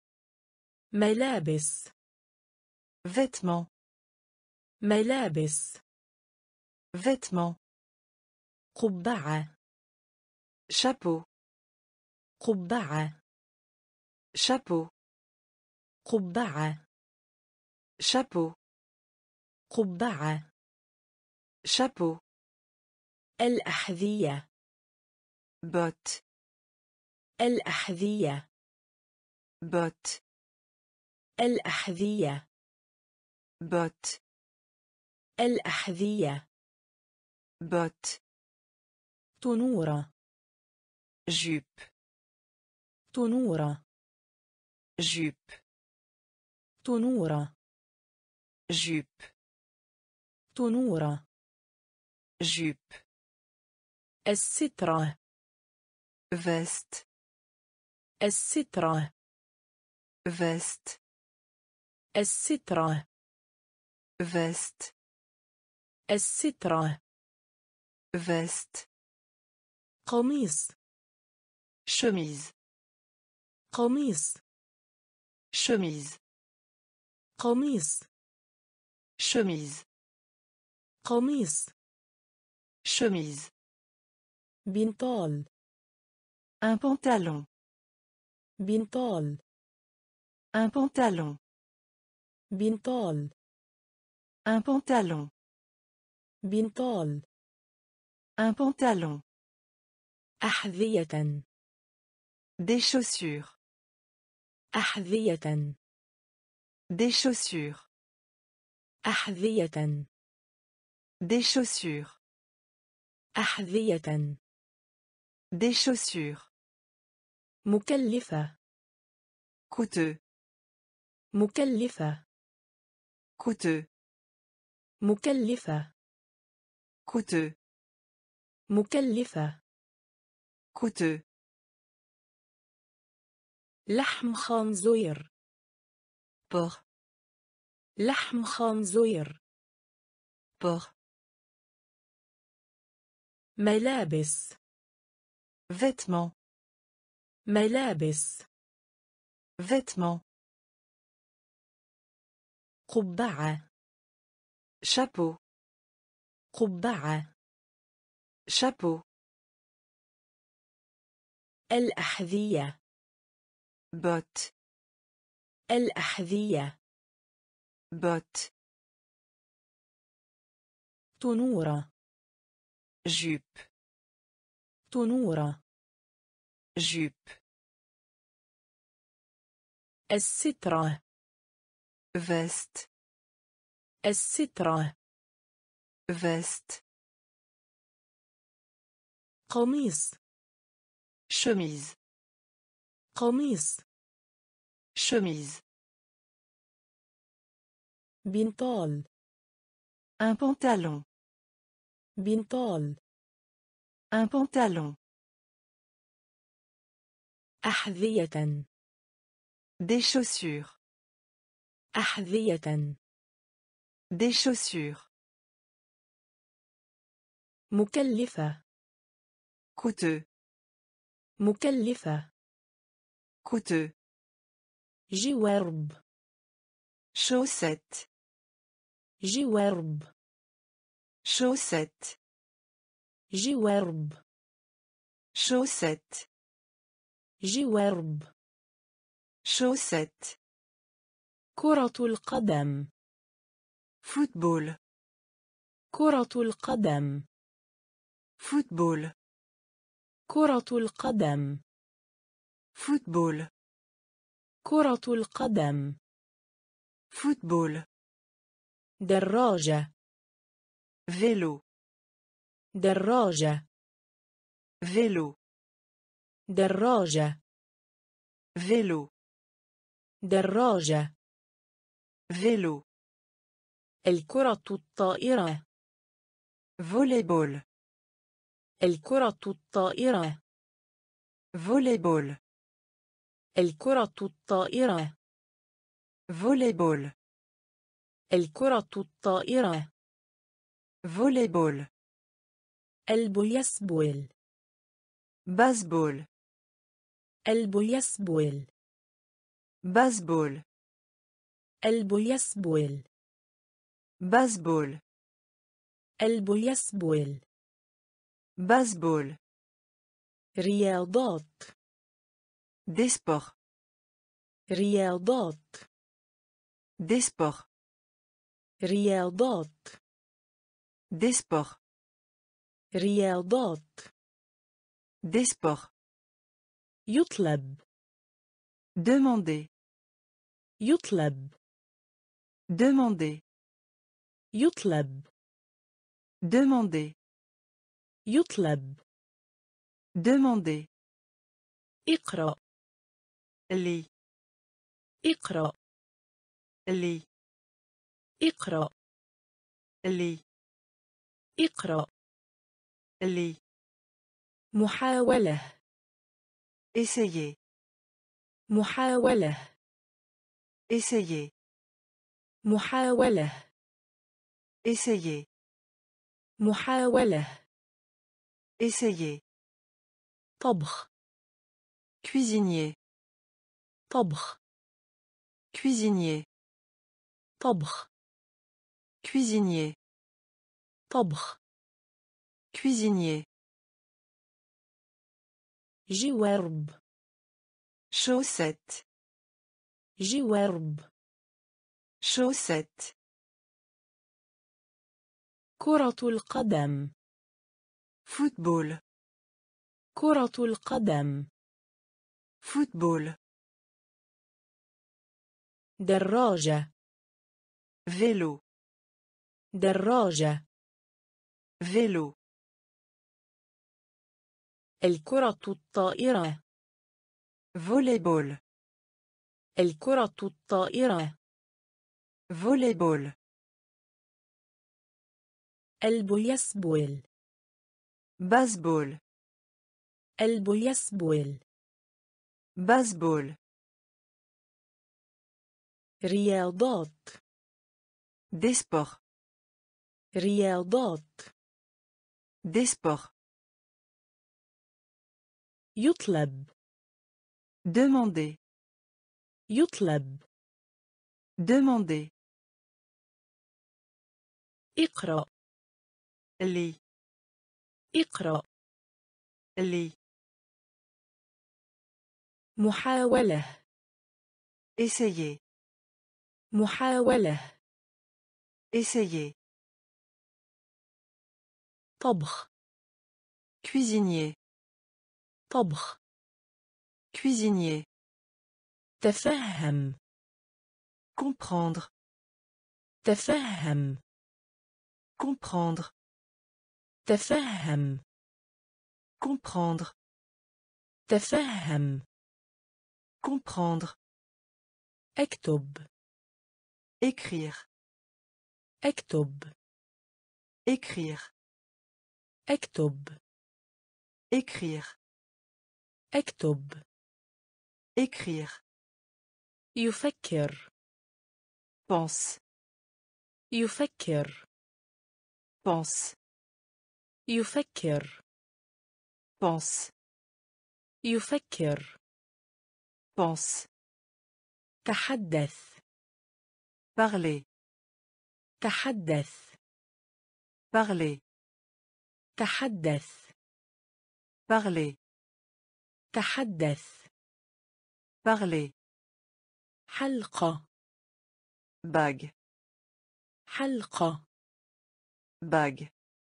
Speaker 1: ملابس
Speaker 2: Vêtements.
Speaker 1: ملابس
Speaker 2: Vêtements.
Speaker 1: قبعة
Speaker 2: Chapeau.
Speaker 1: قبعة
Speaker 2: Chapeau.
Speaker 1: قبعة
Speaker 2: Chapeau.
Speaker 1: قبعة
Speaker 2: Chapeau.
Speaker 1: الأحذية
Speaker 2: Bottes.
Speaker 1: الأحذية
Speaker 2: Bottes.
Speaker 1: الأحذية
Speaker 2: Bottes.
Speaker 1: الأحذية
Speaker 2: Bottes.
Speaker 1: تنورة
Speaker 2: Jupe.
Speaker 1: تنورة
Speaker 2: Jupe.
Speaker 1: تنورة
Speaker 2: Jupe.
Speaker 1: تنورة
Speaker 2: Jupe.
Speaker 1: السترة
Speaker 2: Veste.
Speaker 1: السترة
Speaker 2: Veste.
Speaker 1: السترة
Speaker 2: Veste.
Speaker 1: السترة
Speaker 2: Veste.
Speaker 1: قميص
Speaker 2: Chemise.
Speaker 1: قميص
Speaker 2: Chemise.
Speaker 1: قميص
Speaker 2: Chemise.
Speaker 1: قميص
Speaker 2: Chemise.
Speaker 1: بنطال
Speaker 2: Un pantalon.
Speaker 1: بنطال
Speaker 2: Un pantalon.
Speaker 1: بنطال
Speaker 2: Un pantalon.
Speaker 1: بنطال
Speaker 2: Un pantalon.
Speaker 1: أحذية
Speaker 2: Des chaussures.
Speaker 1: أحذية
Speaker 2: Des chaussures.
Speaker 1: أحذية
Speaker 2: Des chaussures.
Speaker 1: أحذية
Speaker 2: Des chaussures.
Speaker 1: مكلفة
Speaker 2: Coûteux.
Speaker 1: مكلفة
Speaker 2: Coûteux.
Speaker 1: مكلفة
Speaker 2: Coûteux.
Speaker 1: مكلفة
Speaker 2: Coûteux.
Speaker 1: لحم خنزير
Speaker 2: Porc.
Speaker 1: لحم خنزير
Speaker 2: Porc.
Speaker 1: ملابس
Speaker 2: Vêtements.
Speaker 1: ملابس
Speaker 2: Vêtements.
Speaker 1: قبعة
Speaker 2: Chapeau.
Speaker 1: قبعة
Speaker 2: Chapeau.
Speaker 1: الأحذية
Speaker 2: Bottes.
Speaker 1: الأحذية
Speaker 2: Bottes.
Speaker 1: تنورة
Speaker 2: Jupe.
Speaker 1: تنورة
Speaker 2: Jupe.
Speaker 1: السترة
Speaker 2: Veste.
Speaker 1: السترة
Speaker 2: Veste.
Speaker 1: قميص
Speaker 2: Chemise.
Speaker 1: قميص
Speaker 2: Chemise.
Speaker 1: بنطال
Speaker 2: Un pantalon.
Speaker 1: بنطال
Speaker 2: Un pantalon.
Speaker 1: أحذية
Speaker 2: Des chaussures.
Speaker 1: أحذية
Speaker 2: Des chaussures.
Speaker 1: مكلفة
Speaker 2: Coûteux.
Speaker 1: مكلفة
Speaker 2: Coûteux.
Speaker 1: جوارب
Speaker 2: Chaussette.
Speaker 1: جوارب
Speaker 2: Chaussette.
Speaker 1: جوارب
Speaker 2: Chaussette.
Speaker 1: جوارب
Speaker 2: Chaussette.
Speaker 1: كرة القدم
Speaker 2: Football.
Speaker 1: كرة القدم
Speaker 2: Football.
Speaker 1: كرة القدم
Speaker 2: Football.
Speaker 1: كرة القدم
Speaker 2: Football.
Speaker 1: دراجة
Speaker 2: Vélo.
Speaker 1: دراجة
Speaker 2: Vélo.
Speaker 1: دراجة
Speaker 2: Vélo.
Speaker 1: دراجة
Speaker 2: Vélo.
Speaker 1: الكرة الطائرة
Speaker 2: Volleyball.
Speaker 1: الكرة الطائرة
Speaker 2: Volleyball.
Speaker 1: الكرة الطائرة
Speaker 2: Volleyball.
Speaker 1: الكرة الطائرة
Speaker 2: Volleyball.
Speaker 1: البيسبول
Speaker 2: Baseball.
Speaker 1: البيسبول
Speaker 2: Baseball.
Speaker 1: البيسبول.
Speaker 2: baseball,
Speaker 1: البيسبول.
Speaker 2: baseball,
Speaker 1: رياضات.
Speaker 2: des sports,
Speaker 1: رياضات.
Speaker 2: des sports,
Speaker 1: رياضات.
Speaker 2: des sports,
Speaker 1: رياضات.
Speaker 2: des sports,
Speaker 1: يطلب.
Speaker 2: demander,
Speaker 1: يطلب.
Speaker 2: demander,
Speaker 1: يطلب.
Speaker 2: demander,
Speaker 1: يطلب.
Speaker 2: demander,
Speaker 1: اقرأ.
Speaker 2: lis,
Speaker 1: اقرأ.
Speaker 2: lis,
Speaker 1: اقرأ.
Speaker 2: lis,
Speaker 1: اقرأ.
Speaker 2: lis,
Speaker 1: محاولة.
Speaker 2: essayer,
Speaker 1: محاولة.
Speaker 2: essayer,
Speaker 1: محاولة.
Speaker 2: essayer,
Speaker 1: محاولة.
Speaker 2: essayer,
Speaker 1: طبخ.
Speaker 2: cuisinier,
Speaker 1: طبخ.
Speaker 2: cuisinier,
Speaker 1: طبخ.
Speaker 2: cuisinier,
Speaker 1: طبخ.
Speaker 2: cuisinier,
Speaker 1: جوارب.
Speaker 2: chaussette,
Speaker 1: جوارب.
Speaker 2: chaussette,
Speaker 1: كرة القدم.
Speaker 2: football,
Speaker 1: كرة القدم.
Speaker 2: football,
Speaker 1: دراجة.
Speaker 2: vélo,
Speaker 1: دراجة.
Speaker 2: vélo,
Speaker 1: الكرة الطائرة.
Speaker 2: volleyball,
Speaker 1: الكرة الطائرة.
Speaker 2: volleyball,
Speaker 1: البيسبول.
Speaker 2: baseball,
Speaker 1: البيسبول.
Speaker 2: baseball,
Speaker 1: رياضات.
Speaker 2: des sports,
Speaker 1: رياضات.
Speaker 2: des sports,
Speaker 1: يطلب.
Speaker 2: demander,
Speaker 1: يطلب.
Speaker 2: demander,
Speaker 1: اقرأ.
Speaker 2: lis,
Speaker 1: اقرأ.
Speaker 2: lis,
Speaker 1: محاولة.
Speaker 2: essayer,
Speaker 1: محاولة.
Speaker 2: essayer,
Speaker 1: طبخ.
Speaker 2: cuisinier,
Speaker 1: طبخ.
Speaker 2: cuisinier,
Speaker 1: تفهم.
Speaker 2: comprendre,
Speaker 1: تفهم.
Speaker 2: comprendre,
Speaker 1: تفهم.
Speaker 2: comprendre,
Speaker 1: تفهم.
Speaker 2: comprendre,
Speaker 1: اكتب.
Speaker 2: écrire,
Speaker 1: اكتب.
Speaker 2: écrire,
Speaker 1: اكتب.
Speaker 2: écrire,
Speaker 1: اكتب.
Speaker 2: écrire,
Speaker 1: يفكر.
Speaker 2: pense,
Speaker 1: يفكر.
Speaker 2: pense,
Speaker 1: يفكر.
Speaker 2: pense,
Speaker 1: يفكر.
Speaker 2: pense,
Speaker 1: تحدث.
Speaker 2: parler,
Speaker 1: تحدث.
Speaker 2: parler,
Speaker 1: تحدث.
Speaker 2: parler,
Speaker 1: تحدث.
Speaker 2: parler,
Speaker 1: حلقة.
Speaker 2: bague,
Speaker 1: حلقة.
Speaker 2: bague,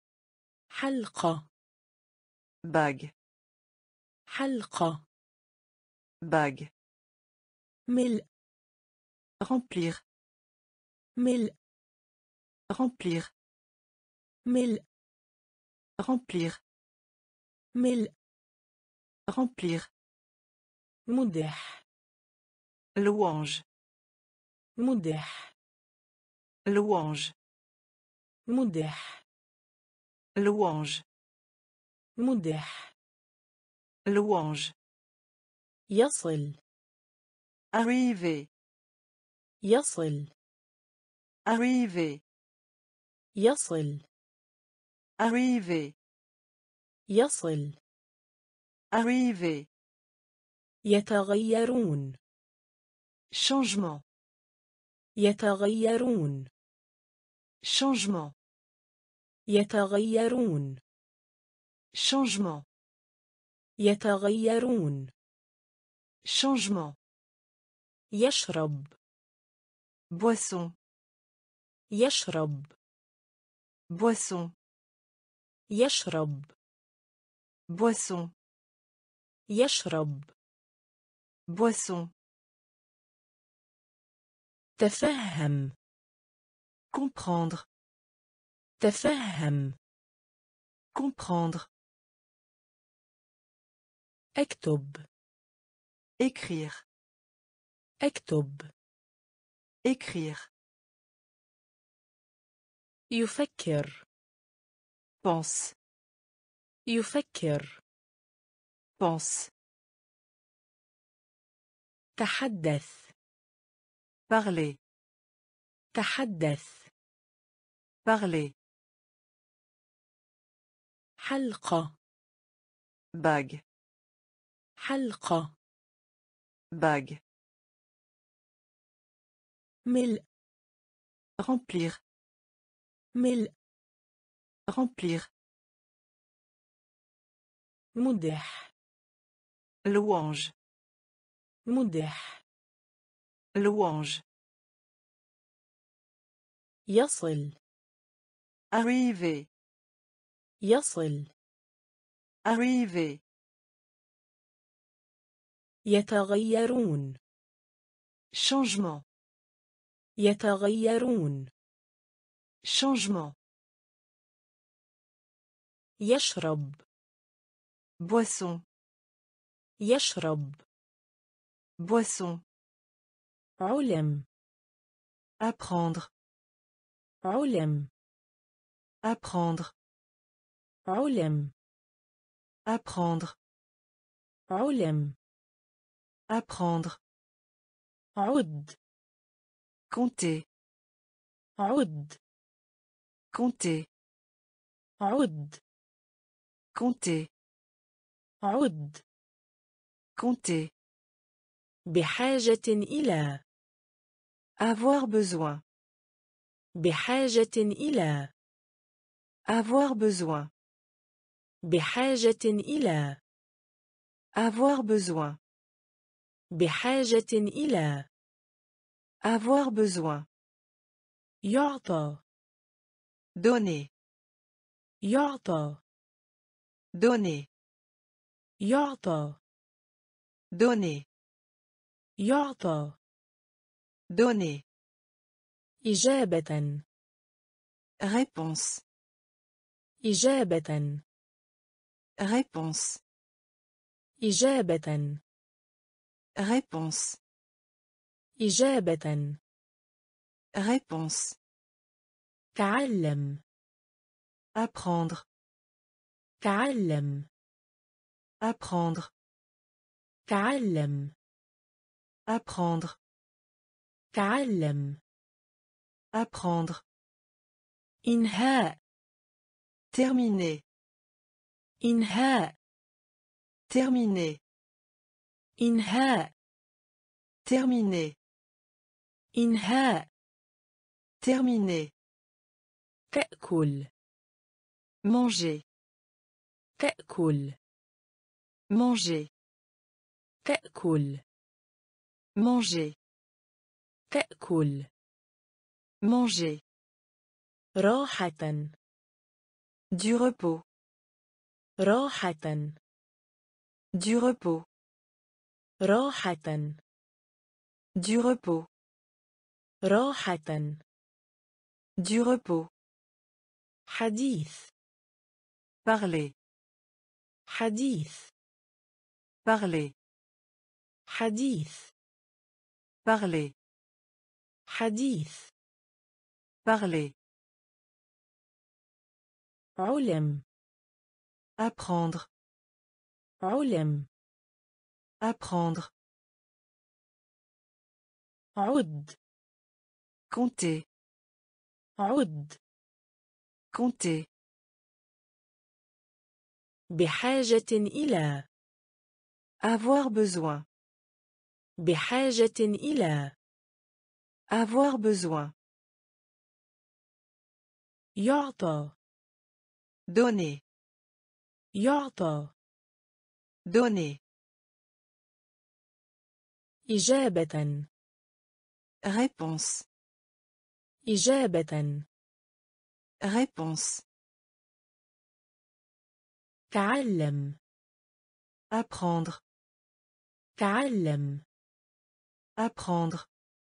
Speaker 1: حلقة.
Speaker 2: bague,
Speaker 1: حلقة.
Speaker 2: bague,
Speaker 1: ملء.
Speaker 2: remplir,
Speaker 1: ملء.
Speaker 2: remplir,
Speaker 1: ملء.
Speaker 2: remplir,
Speaker 1: ملء.
Speaker 2: remplir,
Speaker 1: مدح.
Speaker 2: louange,
Speaker 1: مدح.
Speaker 2: louange,
Speaker 1: مدح.
Speaker 2: louange,
Speaker 1: مدح.
Speaker 2: louange,
Speaker 1: يصل.
Speaker 2: arriver,
Speaker 1: يصل.
Speaker 2: arriver,
Speaker 1: يصل.
Speaker 2: arriver,
Speaker 1: يصل.
Speaker 2: arriver,
Speaker 1: يتغيرون.
Speaker 2: changement,
Speaker 1: يتغيرون.
Speaker 2: changement
Speaker 1: يتغيرون.
Speaker 2: changement
Speaker 1: يتغيرون.
Speaker 2: changement
Speaker 1: يشرب.
Speaker 2: boisson
Speaker 1: يشرب.
Speaker 2: boisson
Speaker 1: يشرب.
Speaker 2: boisson
Speaker 1: يشرب.
Speaker 2: boisson
Speaker 1: تفهم.
Speaker 2: comprendre
Speaker 1: تفهم.
Speaker 2: comprendre
Speaker 1: اكتب.
Speaker 2: écrire
Speaker 1: اكتب.
Speaker 2: écrire
Speaker 1: يفكر.
Speaker 2: pense
Speaker 1: يفكر.
Speaker 2: pense
Speaker 1: تحدث.
Speaker 2: parler
Speaker 1: تحدث.
Speaker 2: parler
Speaker 1: حلقة.
Speaker 2: bague
Speaker 1: حلقة.
Speaker 2: bague
Speaker 1: ملء.
Speaker 2: remplir
Speaker 1: ملء.
Speaker 2: remplir
Speaker 1: مدح.
Speaker 2: louange
Speaker 1: مدح.
Speaker 2: louange
Speaker 1: يصل.
Speaker 2: arriver
Speaker 1: يصل.
Speaker 2: arriver
Speaker 1: يتغيرون.
Speaker 2: changement
Speaker 1: يتغيرون.
Speaker 2: changement
Speaker 1: يشرب.
Speaker 2: boisson
Speaker 1: يشرب.
Speaker 2: boisson
Speaker 1: علم.
Speaker 2: apprendre
Speaker 1: علم.
Speaker 2: apprendre
Speaker 1: علم.
Speaker 2: apprendre
Speaker 1: علم.
Speaker 2: apprendre
Speaker 1: عد.
Speaker 2: compter
Speaker 1: عد.
Speaker 2: compter
Speaker 1: عد.
Speaker 2: compter
Speaker 1: عد.
Speaker 2: compter
Speaker 1: بحاجة إلى.
Speaker 2: avoir besoin
Speaker 1: بحاجة إلى.
Speaker 2: avoir besoin
Speaker 1: بحاجة إلى.
Speaker 2: avoir besoin
Speaker 1: بحاجة إلى.
Speaker 2: avoir besoin
Speaker 1: يعطى.
Speaker 2: donner
Speaker 1: يعطى.
Speaker 2: donner
Speaker 1: يعطى.
Speaker 2: donner
Speaker 1: يعطى.
Speaker 2: donner
Speaker 1: إجابة.
Speaker 2: réponse
Speaker 1: إجابة.
Speaker 2: réponse
Speaker 1: إجابة.
Speaker 2: réponse
Speaker 1: إجابة.
Speaker 2: réponse
Speaker 1: تعلم.
Speaker 2: apprendre
Speaker 1: تعلم.
Speaker 2: apprendre
Speaker 1: تعلم.
Speaker 2: apprendre
Speaker 1: تعلم.
Speaker 2: apprendre
Speaker 1: إنهاء.
Speaker 2: terminer
Speaker 1: إنهاء.
Speaker 2: terminer
Speaker 1: إنهاء.
Speaker 2: terminer
Speaker 1: إنهاء.
Speaker 2: terminer
Speaker 1: تأكل.
Speaker 2: manger
Speaker 1: تأكل.
Speaker 2: manger
Speaker 1: تأكل.
Speaker 2: manger
Speaker 1: تأكل.
Speaker 2: manger
Speaker 1: راحة.
Speaker 2: du repos
Speaker 1: راحة.
Speaker 2: du repos
Speaker 1: راحة.
Speaker 2: du repos
Speaker 1: راحة.
Speaker 2: du repos
Speaker 1: حديث.
Speaker 2: parler
Speaker 1: حديث.
Speaker 2: parler
Speaker 1: حديث.
Speaker 2: parler
Speaker 1: حديث.
Speaker 2: parler
Speaker 1: علم.
Speaker 2: apprendre
Speaker 1: علم.
Speaker 2: apprendre
Speaker 1: عد.
Speaker 2: compter
Speaker 1: عد.
Speaker 2: compter
Speaker 1: بحاجة إلى.
Speaker 2: avoir besoin
Speaker 1: بحاجة إلى.
Speaker 2: Avoir besoin.
Speaker 1: يعطى.
Speaker 2: Donner.
Speaker 1: يعطى.
Speaker 2: Donner.
Speaker 1: إجابة.
Speaker 2: Réponse.
Speaker 1: إجابة.
Speaker 2: Réponse.
Speaker 1: تعلم.
Speaker 2: Apprendre.
Speaker 1: تعلم.
Speaker 2: Apprendre.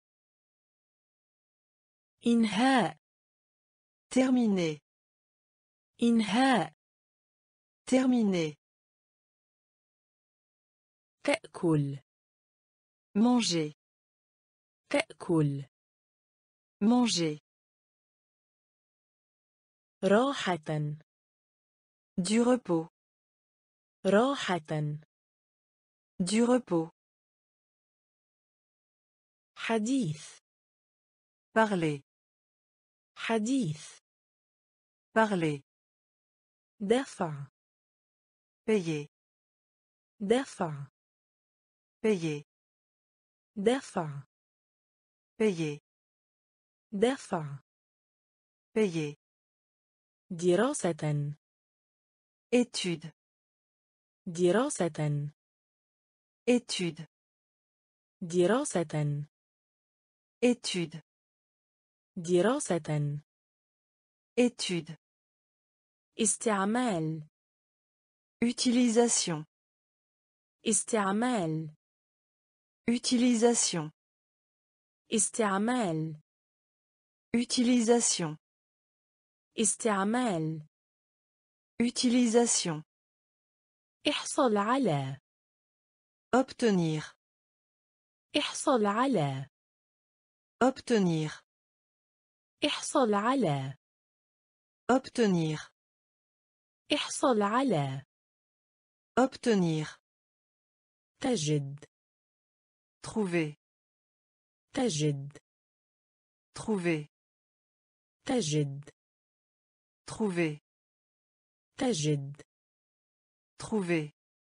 Speaker 1: إنهاء.
Speaker 2: Terminer.
Speaker 1: إنهاء.
Speaker 2: Terminer.
Speaker 1: تأكل.
Speaker 2: Manger.
Speaker 1: تأكل.
Speaker 2: Manger.
Speaker 1: راحة.
Speaker 2: Du repos.
Speaker 1: راحة.
Speaker 2: Du repos.
Speaker 1: حديث.
Speaker 2: Parler.
Speaker 1: حديث.
Speaker 2: Parler.
Speaker 1: دفع.
Speaker 2: Payer.
Speaker 1: دفع.
Speaker 2: Payer.
Speaker 1: دفع.
Speaker 2: Payer.
Speaker 1: دفع.
Speaker 2: Payer.
Speaker 1: دراسة.
Speaker 2: Étude.
Speaker 1: دراسة.
Speaker 2: Étude.
Speaker 1: دراسة.
Speaker 2: Étude.
Speaker 1: دراسة.
Speaker 2: Étude.
Speaker 1: استعمال.
Speaker 2: Utilisation.
Speaker 1: استعمال.
Speaker 2: Utilisation.
Speaker 1: استعمال.
Speaker 2: Utilisation.
Speaker 1: استعمال.
Speaker 2: Utilisation.
Speaker 1: احصل على.
Speaker 2: Obtenir.
Speaker 1: احصل على.
Speaker 2: Obtenir.
Speaker 1: احصل على.
Speaker 2: Obtenir.
Speaker 1: احصل على.
Speaker 2: Obtenir.
Speaker 1: تجد.
Speaker 2: Trouver.
Speaker 1: تجد.
Speaker 2: Trouver.
Speaker 1: تجد.
Speaker 2: Trouver.
Speaker 1: تجد.
Speaker 2: Trouver.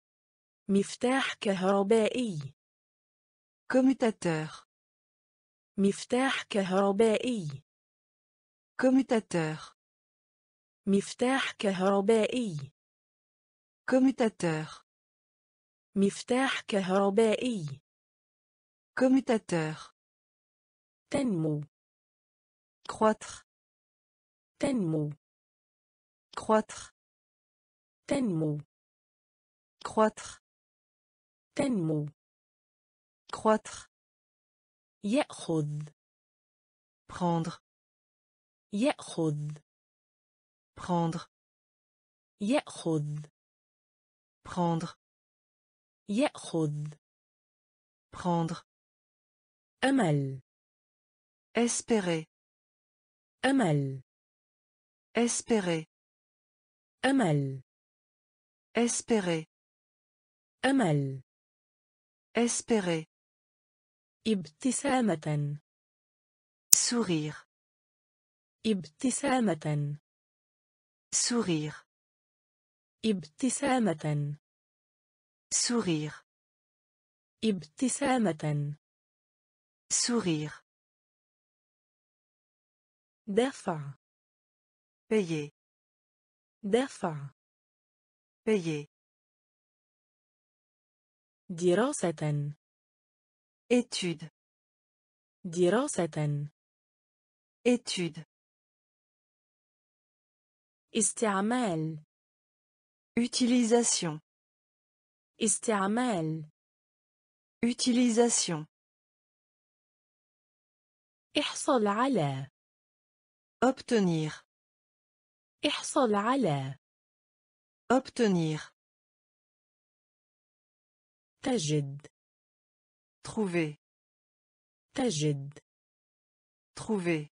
Speaker 1: مفتاح كهربائي.
Speaker 2: Commutateur.
Speaker 1: مفتاح كهربائي.
Speaker 2: Commutateur.
Speaker 1: مفتاح كهربائي.
Speaker 2: Commutateur.
Speaker 1: مفتاح كهربائي.
Speaker 2: Commutateur.
Speaker 1: تنمو.
Speaker 2: Croître.
Speaker 1: تنمو.
Speaker 2: Croître.
Speaker 1: تنمو.
Speaker 2: Croître.
Speaker 1: تنمو.
Speaker 2: Croître.
Speaker 1: يأخذ.
Speaker 2: Prendre.
Speaker 1: يأخذ.
Speaker 2: Prendre.
Speaker 1: يأخذ.
Speaker 2: Prendre.
Speaker 1: يأخذ.
Speaker 2: Prendre.
Speaker 1: أمل.
Speaker 2: Espérer.
Speaker 1: أمل.
Speaker 2: Espérer.
Speaker 1: أمل.
Speaker 2: Espérer.
Speaker 1: أمل.
Speaker 2: Espérer.
Speaker 1: ابتسامة.
Speaker 2: Sourire.
Speaker 1: ابتسامة.
Speaker 2: Sourire.
Speaker 1: ابتسامة.
Speaker 2: Sourire.
Speaker 1: ابتسامة.
Speaker 2: Sourire.
Speaker 1: دفع.
Speaker 2: Payer.
Speaker 1: دفع.
Speaker 2: Payer.
Speaker 1: دراسة.
Speaker 2: Étude.
Speaker 1: دراسة.
Speaker 2: Étude.
Speaker 1: استعمال.
Speaker 2: Utilisation.
Speaker 1: استعمال.
Speaker 2: Utilisation.
Speaker 1: احصل على.
Speaker 2: Obtenir.
Speaker 1: احصل على.
Speaker 2: Obtenir.
Speaker 1: تجد.
Speaker 2: Trouver.
Speaker 1: تجد.
Speaker 2: Trouver.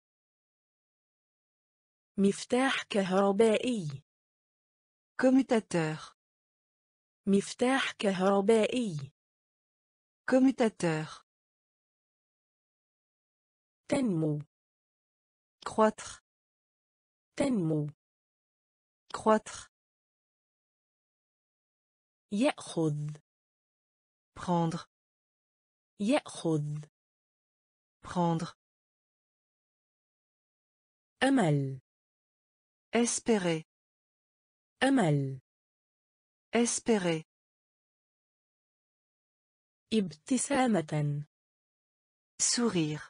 Speaker 1: مفتاح كهربائي.
Speaker 2: Commutateur.
Speaker 1: مفتاح كهربائي.
Speaker 2: Commutateur.
Speaker 1: تنمو.
Speaker 2: Croître.
Speaker 1: تنمو.
Speaker 2: Croître.
Speaker 1: يأخذ.
Speaker 2: Prendre.
Speaker 1: يأخذ.
Speaker 2: prendre,
Speaker 1: أمل
Speaker 2: espérer,
Speaker 1: أمل
Speaker 2: espérer,
Speaker 1: ابتسامة
Speaker 2: sourire,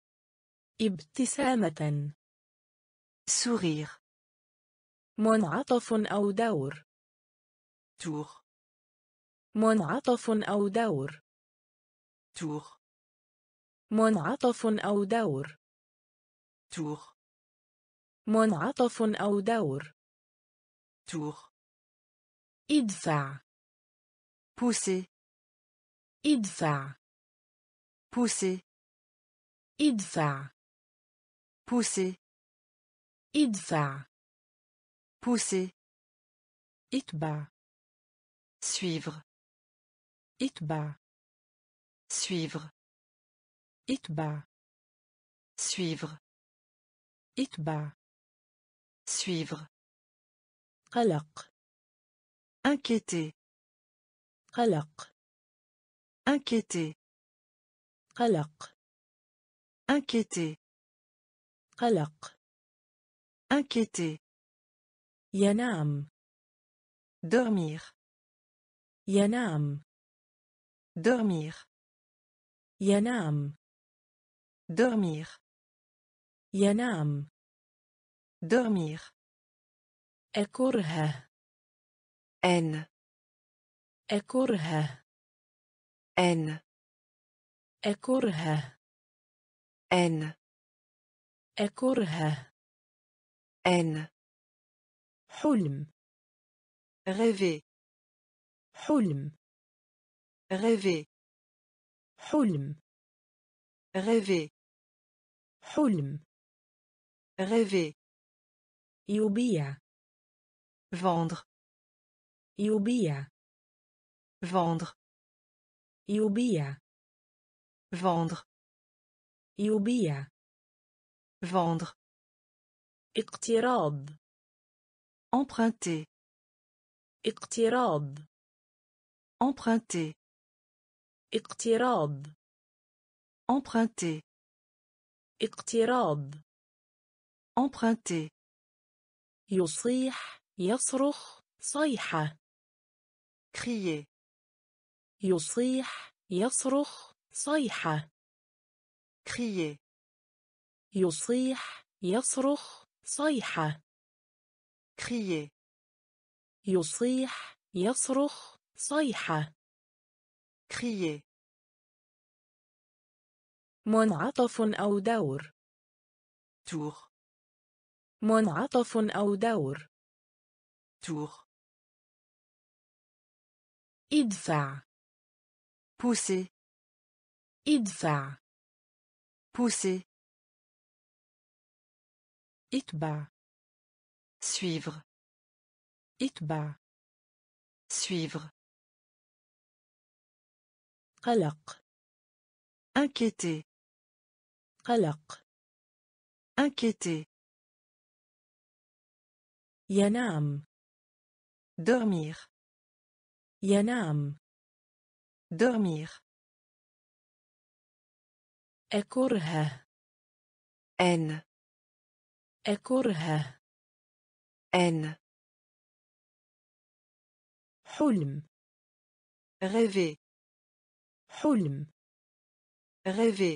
Speaker 1: ابتسامة
Speaker 2: sourire,
Speaker 1: منعطف أو دور
Speaker 2: tour,
Speaker 1: منعطف أو دور
Speaker 2: tour,
Speaker 1: منعطف أو دور
Speaker 2: tour,
Speaker 1: منعطف أو دور
Speaker 2: tour,
Speaker 1: ادفع
Speaker 2: pousser,
Speaker 1: ادفع
Speaker 2: pousser,
Speaker 1: ادفع
Speaker 2: pousser,
Speaker 1: ادفع
Speaker 2: pousser,
Speaker 1: اتبع
Speaker 2: suivre,
Speaker 1: اتبع
Speaker 2: suivre,
Speaker 1: اتبع
Speaker 2: suivre,
Speaker 1: اتبع
Speaker 2: suivre,
Speaker 1: قلق
Speaker 2: inquiéter,
Speaker 1: قلق
Speaker 2: inquiéter,
Speaker 1: قلق
Speaker 2: inquiéter,
Speaker 1: قلق
Speaker 2: inquiéter,
Speaker 1: ينام
Speaker 2: dormir,
Speaker 1: ينام
Speaker 2: dormir,
Speaker 1: ينام
Speaker 2: dormir,
Speaker 1: ينام
Speaker 2: dormir,
Speaker 1: أكره
Speaker 2: haine,
Speaker 1: أكره
Speaker 2: haine,
Speaker 1: أكره
Speaker 2: haine,
Speaker 1: أكره
Speaker 2: haine,
Speaker 1: حلم
Speaker 2: rêver,
Speaker 1: حلم
Speaker 2: rêver,
Speaker 1: حلم
Speaker 2: rêver,
Speaker 1: حلم
Speaker 2: rêver,
Speaker 1: يبيع
Speaker 2: vendre,
Speaker 1: يبيع
Speaker 2: vendre,
Speaker 1: يبيع
Speaker 2: vendre,
Speaker 1: يبيع
Speaker 2: vendre,
Speaker 1: اقتراض
Speaker 2: emprunter,
Speaker 1: اقتراض
Speaker 2: emprunter,
Speaker 1: اقتراض
Speaker 2: emprunter,
Speaker 1: اقتراض
Speaker 2: emprunter,
Speaker 1: يصيح يصرخ صيحة
Speaker 2: crier,
Speaker 1: يصيح يصرخ صيحة
Speaker 2: crier,
Speaker 1: يصيح يصرخ صيحة
Speaker 2: crier,
Speaker 1: يصيح يصرخ صيحة
Speaker 2: crier,
Speaker 1: منعطف أو دور
Speaker 2: tour,
Speaker 1: منعطف أو دور
Speaker 2: tour,
Speaker 1: ادفع
Speaker 2: pousser,
Speaker 1: ادفع
Speaker 2: pousser,
Speaker 1: اتبع
Speaker 2: suivre,
Speaker 1: اتبع
Speaker 2: suivre,
Speaker 1: قلق
Speaker 2: inquiéter,
Speaker 1: قلق
Speaker 2: inquiéter,
Speaker 1: ينام
Speaker 2: dormir,
Speaker 1: ينام
Speaker 2: dormir,
Speaker 1: أكره
Speaker 2: haine,
Speaker 1: أكره
Speaker 2: haine,
Speaker 1: حلم
Speaker 2: rêver,
Speaker 1: حلم
Speaker 2: rêver,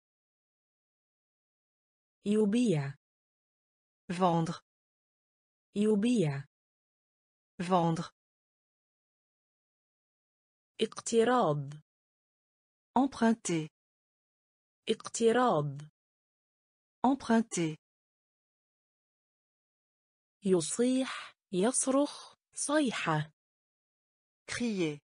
Speaker 1: يبيع
Speaker 2: vendre,
Speaker 1: يبيع
Speaker 2: vendre,
Speaker 1: اقتراض
Speaker 2: emprunter,
Speaker 1: اقتراض
Speaker 2: emprunter,
Speaker 1: يصيح يصرخ صيحة
Speaker 2: crier,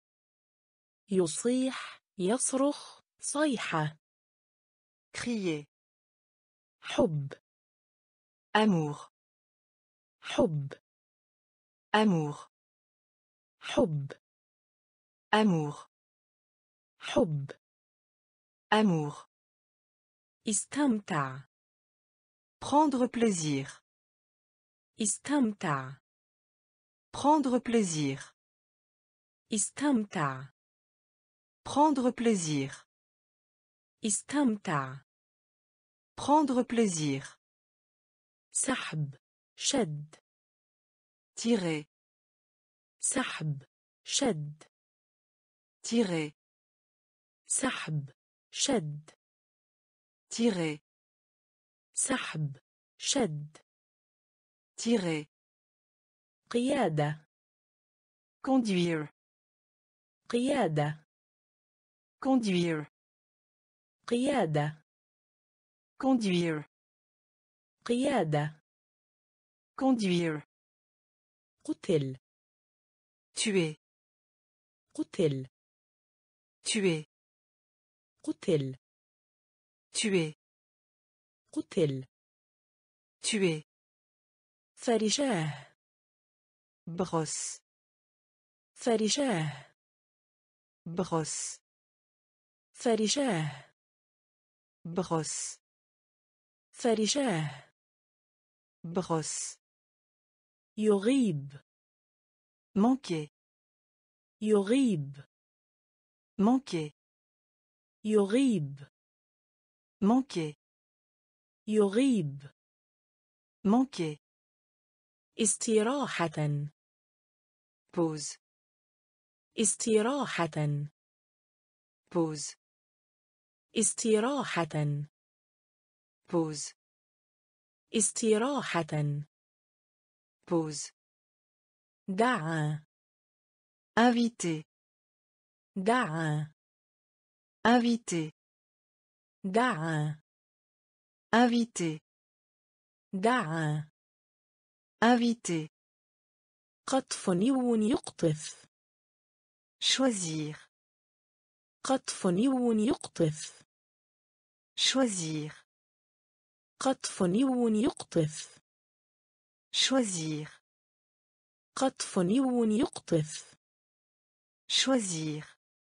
Speaker 1: يصيح يصرخ صيحة
Speaker 2: crier,
Speaker 1: حب
Speaker 2: amour,
Speaker 1: حب
Speaker 2: amour,
Speaker 1: حب
Speaker 2: amour,
Speaker 1: حب
Speaker 2: amour,
Speaker 1: استمتع
Speaker 2: prendre plaisir,
Speaker 1: استمتع
Speaker 2: prendre plaisir,
Speaker 1: استمتع
Speaker 2: prendre plaisir,
Speaker 1: استمتع
Speaker 2: Prendre plaisir.
Speaker 1: سحب شد
Speaker 2: Tirer.
Speaker 1: سحب شد
Speaker 2: Tirer.
Speaker 1: سحب شد
Speaker 2: Tirer.
Speaker 1: سحب شد
Speaker 2: Tirer.
Speaker 1: قيادة
Speaker 2: Conduire.
Speaker 1: قيادة
Speaker 2: Conduire.
Speaker 1: قيادة
Speaker 2: Conduire.
Speaker 1: قيادة
Speaker 2: Conduire.
Speaker 1: قتل
Speaker 2: Tuer.
Speaker 1: قتل
Speaker 2: Tuer.
Speaker 1: قتل
Speaker 2: Tuer.
Speaker 1: قتل
Speaker 2: Tuer.
Speaker 1: فرشاه
Speaker 2: Brosse.
Speaker 1: فرشاه
Speaker 2: Brosse.
Speaker 1: فرشاه
Speaker 2: Brosse.
Speaker 1: فرشاه
Speaker 2: Brosse.
Speaker 1: يغيب
Speaker 2: Manquer.
Speaker 1: يغيب
Speaker 2: Manquer.
Speaker 1: يغيب
Speaker 2: Manquer.
Speaker 1: يغيب
Speaker 2: Manquer.
Speaker 1: استراحة
Speaker 2: Pause.
Speaker 1: استراحة
Speaker 2: Pause.
Speaker 1: استراحة
Speaker 2: Pause.
Speaker 1: استراحة
Speaker 2: Pause.
Speaker 1: دعا
Speaker 2: Inviter.
Speaker 1: دعا
Speaker 2: Inviter.
Speaker 1: دعا
Speaker 2: Inviter.
Speaker 1: دعا
Speaker 2: Inviter.
Speaker 1: قطف نيون يقطف
Speaker 2: Choisir.
Speaker 1: قطف نيون يقطف
Speaker 2: Choisir.
Speaker 1: قطف نيون يقطف
Speaker 2: Choisir.
Speaker 1: قطف نيون يقطف
Speaker 2: Choisir.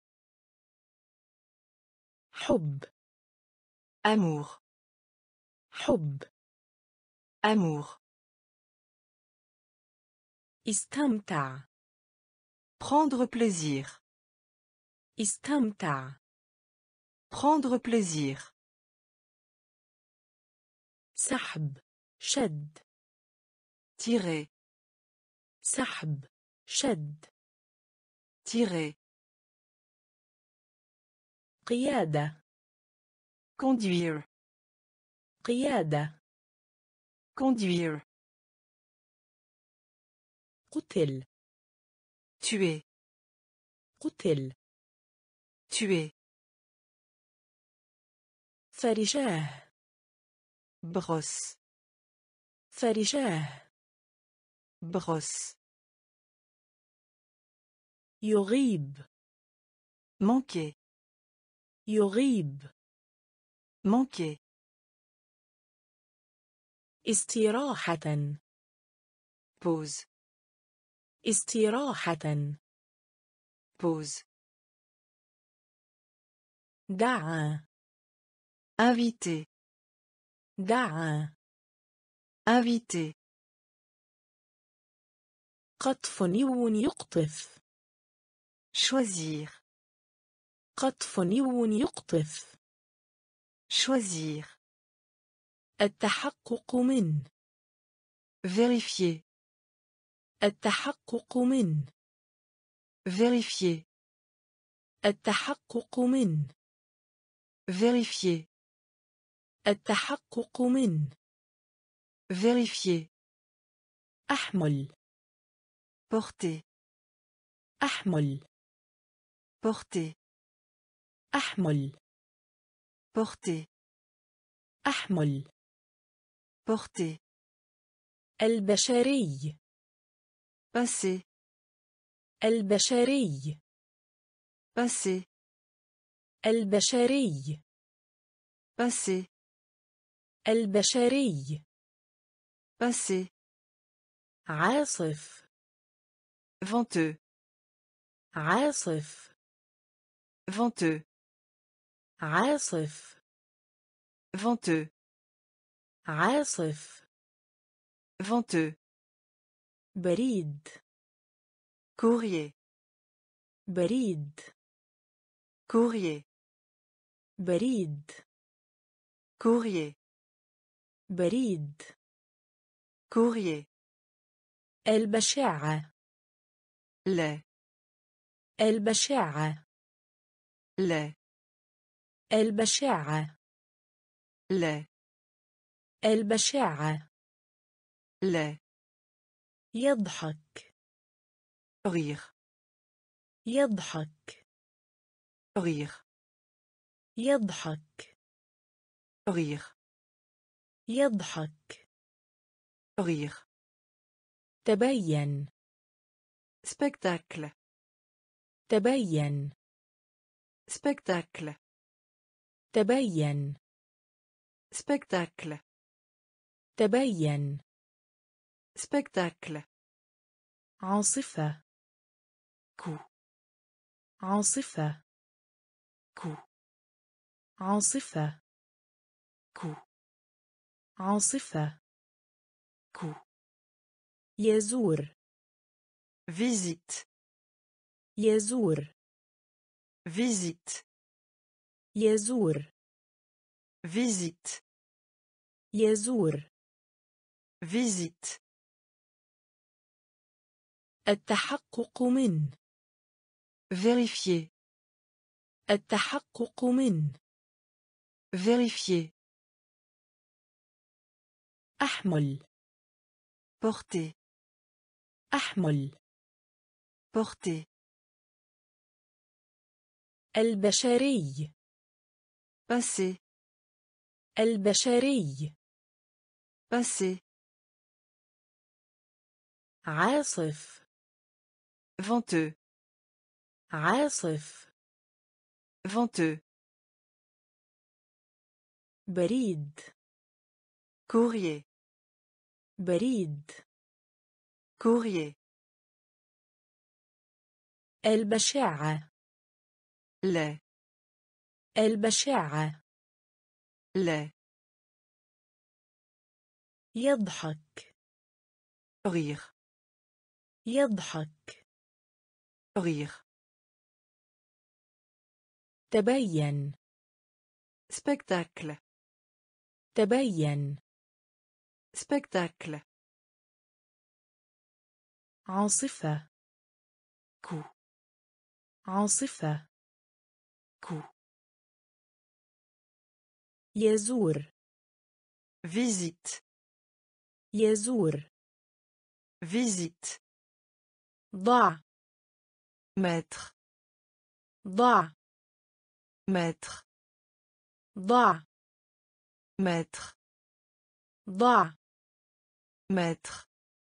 Speaker 1: حب
Speaker 2: Amour.
Speaker 1: حب
Speaker 2: Amour.
Speaker 1: استمتع
Speaker 2: Prendre plaisir.
Speaker 1: استمتع
Speaker 2: Prendre plaisir.
Speaker 1: سحب شد
Speaker 2: Tirer.
Speaker 1: سحب شد
Speaker 2: Tirer.
Speaker 1: قيادة
Speaker 2: Conduire.
Speaker 1: قيادة
Speaker 2: Conduire.
Speaker 1: قتل
Speaker 2: Tuer.
Speaker 1: قتل
Speaker 2: Tuer.
Speaker 1: فرشاه
Speaker 2: Brosse.
Speaker 1: فرشاه
Speaker 2: Brosse.
Speaker 1: يغيب
Speaker 2: Manquer.
Speaker 1: يغيب
Speaker 2: Manquer.
Speaker 1: استراحة
Speaker 2: Pause.
Speaker 1: استراحة
Speaker 2: Pause.
Speaker 1: دعا
Speaker 2: Inviter.
Speaker 1: دعا
Speaker 2: Inviter.
Speaker 1: قطف نيون يقطف
Speaker 2: Choisir.
Speaker 1: قطف نيون يقطف
Speaker 2: Choisir.
Speaker 1: التحقق من
Speaker 2: Vérifier.
Speaker 1: التحقق من
Speaker 2: Vérifier.
Speaker 1: التحقق من
Speaker 2: Vérifier.
Speaker 1: التحقق من
Speaker 2: Vérifier.
Speaker 1: أحمل
Speaker 2: Porter.
Speaker 1: أحمل
Speaker 2: Porter.
Speaker 1: أحمل
Speaker 2: Porter.
Speaker 1: أحمل
Speaker 2: Porter.
Speaker 1: البشري
Speaker 2: Passer.
Speaker 1: البشري
Speaker 2: Passer.
Speaker 1: البشري
Speaker 2: Passer.
Speaker 1: البشري
Speaker 2: Passer.
Speaker 1: عاصف
Speaker 2: Venteux.
Speaker 1: عاصف
Speaker 2: Venteux.
Speaker 1: عاصف
Speaker 2: Venteux.
Speaker 1: عاصف
Speaker 2: Venteux.
Speaker 1: بريد
Speaker 2: Courrier.
Speaker 1: بريد
Speaker 2: Courrier.
Speaker 1: بريد
Speaker 2: Courrier.
Speaker 1: بريد.
Speaker 2: courrier,
Speaker 1: البشاعة.
Speaker 2: lait,
Speaker 1: البشاعة.
Speaker 2: lait,
Speaker 1: البشاعة.
Speaker 2: lait,
Speaker 1: البشاعة.
Speaker 2: lait,
Speaker 1: يضحك.
Speaker 2: rire,
Speaker 1: يضحك.
Speaker 2: rire,
Speaker 1: يضحك.
Speaker 2: rire,
Speaker 1: يضحك.
Speaker 2: rire,
Speaker 1: تبين.
Speaker 2: spectacle,
Speaker 1: تبين.
Speaker 2: spectacle,
Speaker 1: تبين.
Speaker 2: spectacle,
Speaker 1: تبين.
Speaker 2: spectacle,
Speaker 1: عاصفة.
Speaker 2: coup,
Speaker 1: عاصفة.
Speaker 2: coup,
Speaker 1: عاصفة.
Speaker 2: coup,
Speaker 1: عاصفة.
Speaker 2: coup,
Speaker 1: يزور.
Speaker 2: visite,
Speaker 1: يزور.
Speaker 2: visite,
Speaker 1: يزور.
Speaker 2: visite,
Speaker 1: يزور.
Speaker 2: visite,
Speaker 1: التحقق من.
Speaker 2: vérifier,
Speaker 1: التحقق من.
Speaker 2: vérifier,
Speaker 1: أحمل.
Speaker 2: porter,
Speaker 1: أحمل.
Speaker 2: porter,
Speaker 1: البشري.
Speaker 2: passer,
Speaker 1: البشري.
Speaker 2: passer,
Speaker 1: عاصف.
Speaker 2: venteux,
Speaker 1: عاصف.
Speaker 2: venteux,
Speaker 1: بريد.
Speaker 2: courrier,
Speaker 1: بريد.
Speaker 2: courrier,
Speaker 1: البشاعة.
Speaker 2: lait,
Speaker 1: البشاعة.
Speaker 2: lait,
Speaker 1: يضحك.
Speaker 2: rire,
Speaker 1: يضحك.
Speaker 2: rire,
Speaker 1: تبين.
Speaker 2: spectacle,
Speaker 1: تبين.
Speaker 2: spectacle,
Speaker 1: عاصفة.
Speaker 2: coup,
Speaker 1: عاصفة.
Speaker 2: coup,
Speaker 1: يزور.
Speaker 2: visite,
Speaker 1: يزور.
Speaker 2: visite,
Speaker 1: ضع.
Speaker 2: mettre,
Speaker 1: ضع.
Speaker 2: mettre,
Speaker 1: ضع.
Speaker 2: mettre,
Speaker 1: ضع.
Speaker 2: mettre,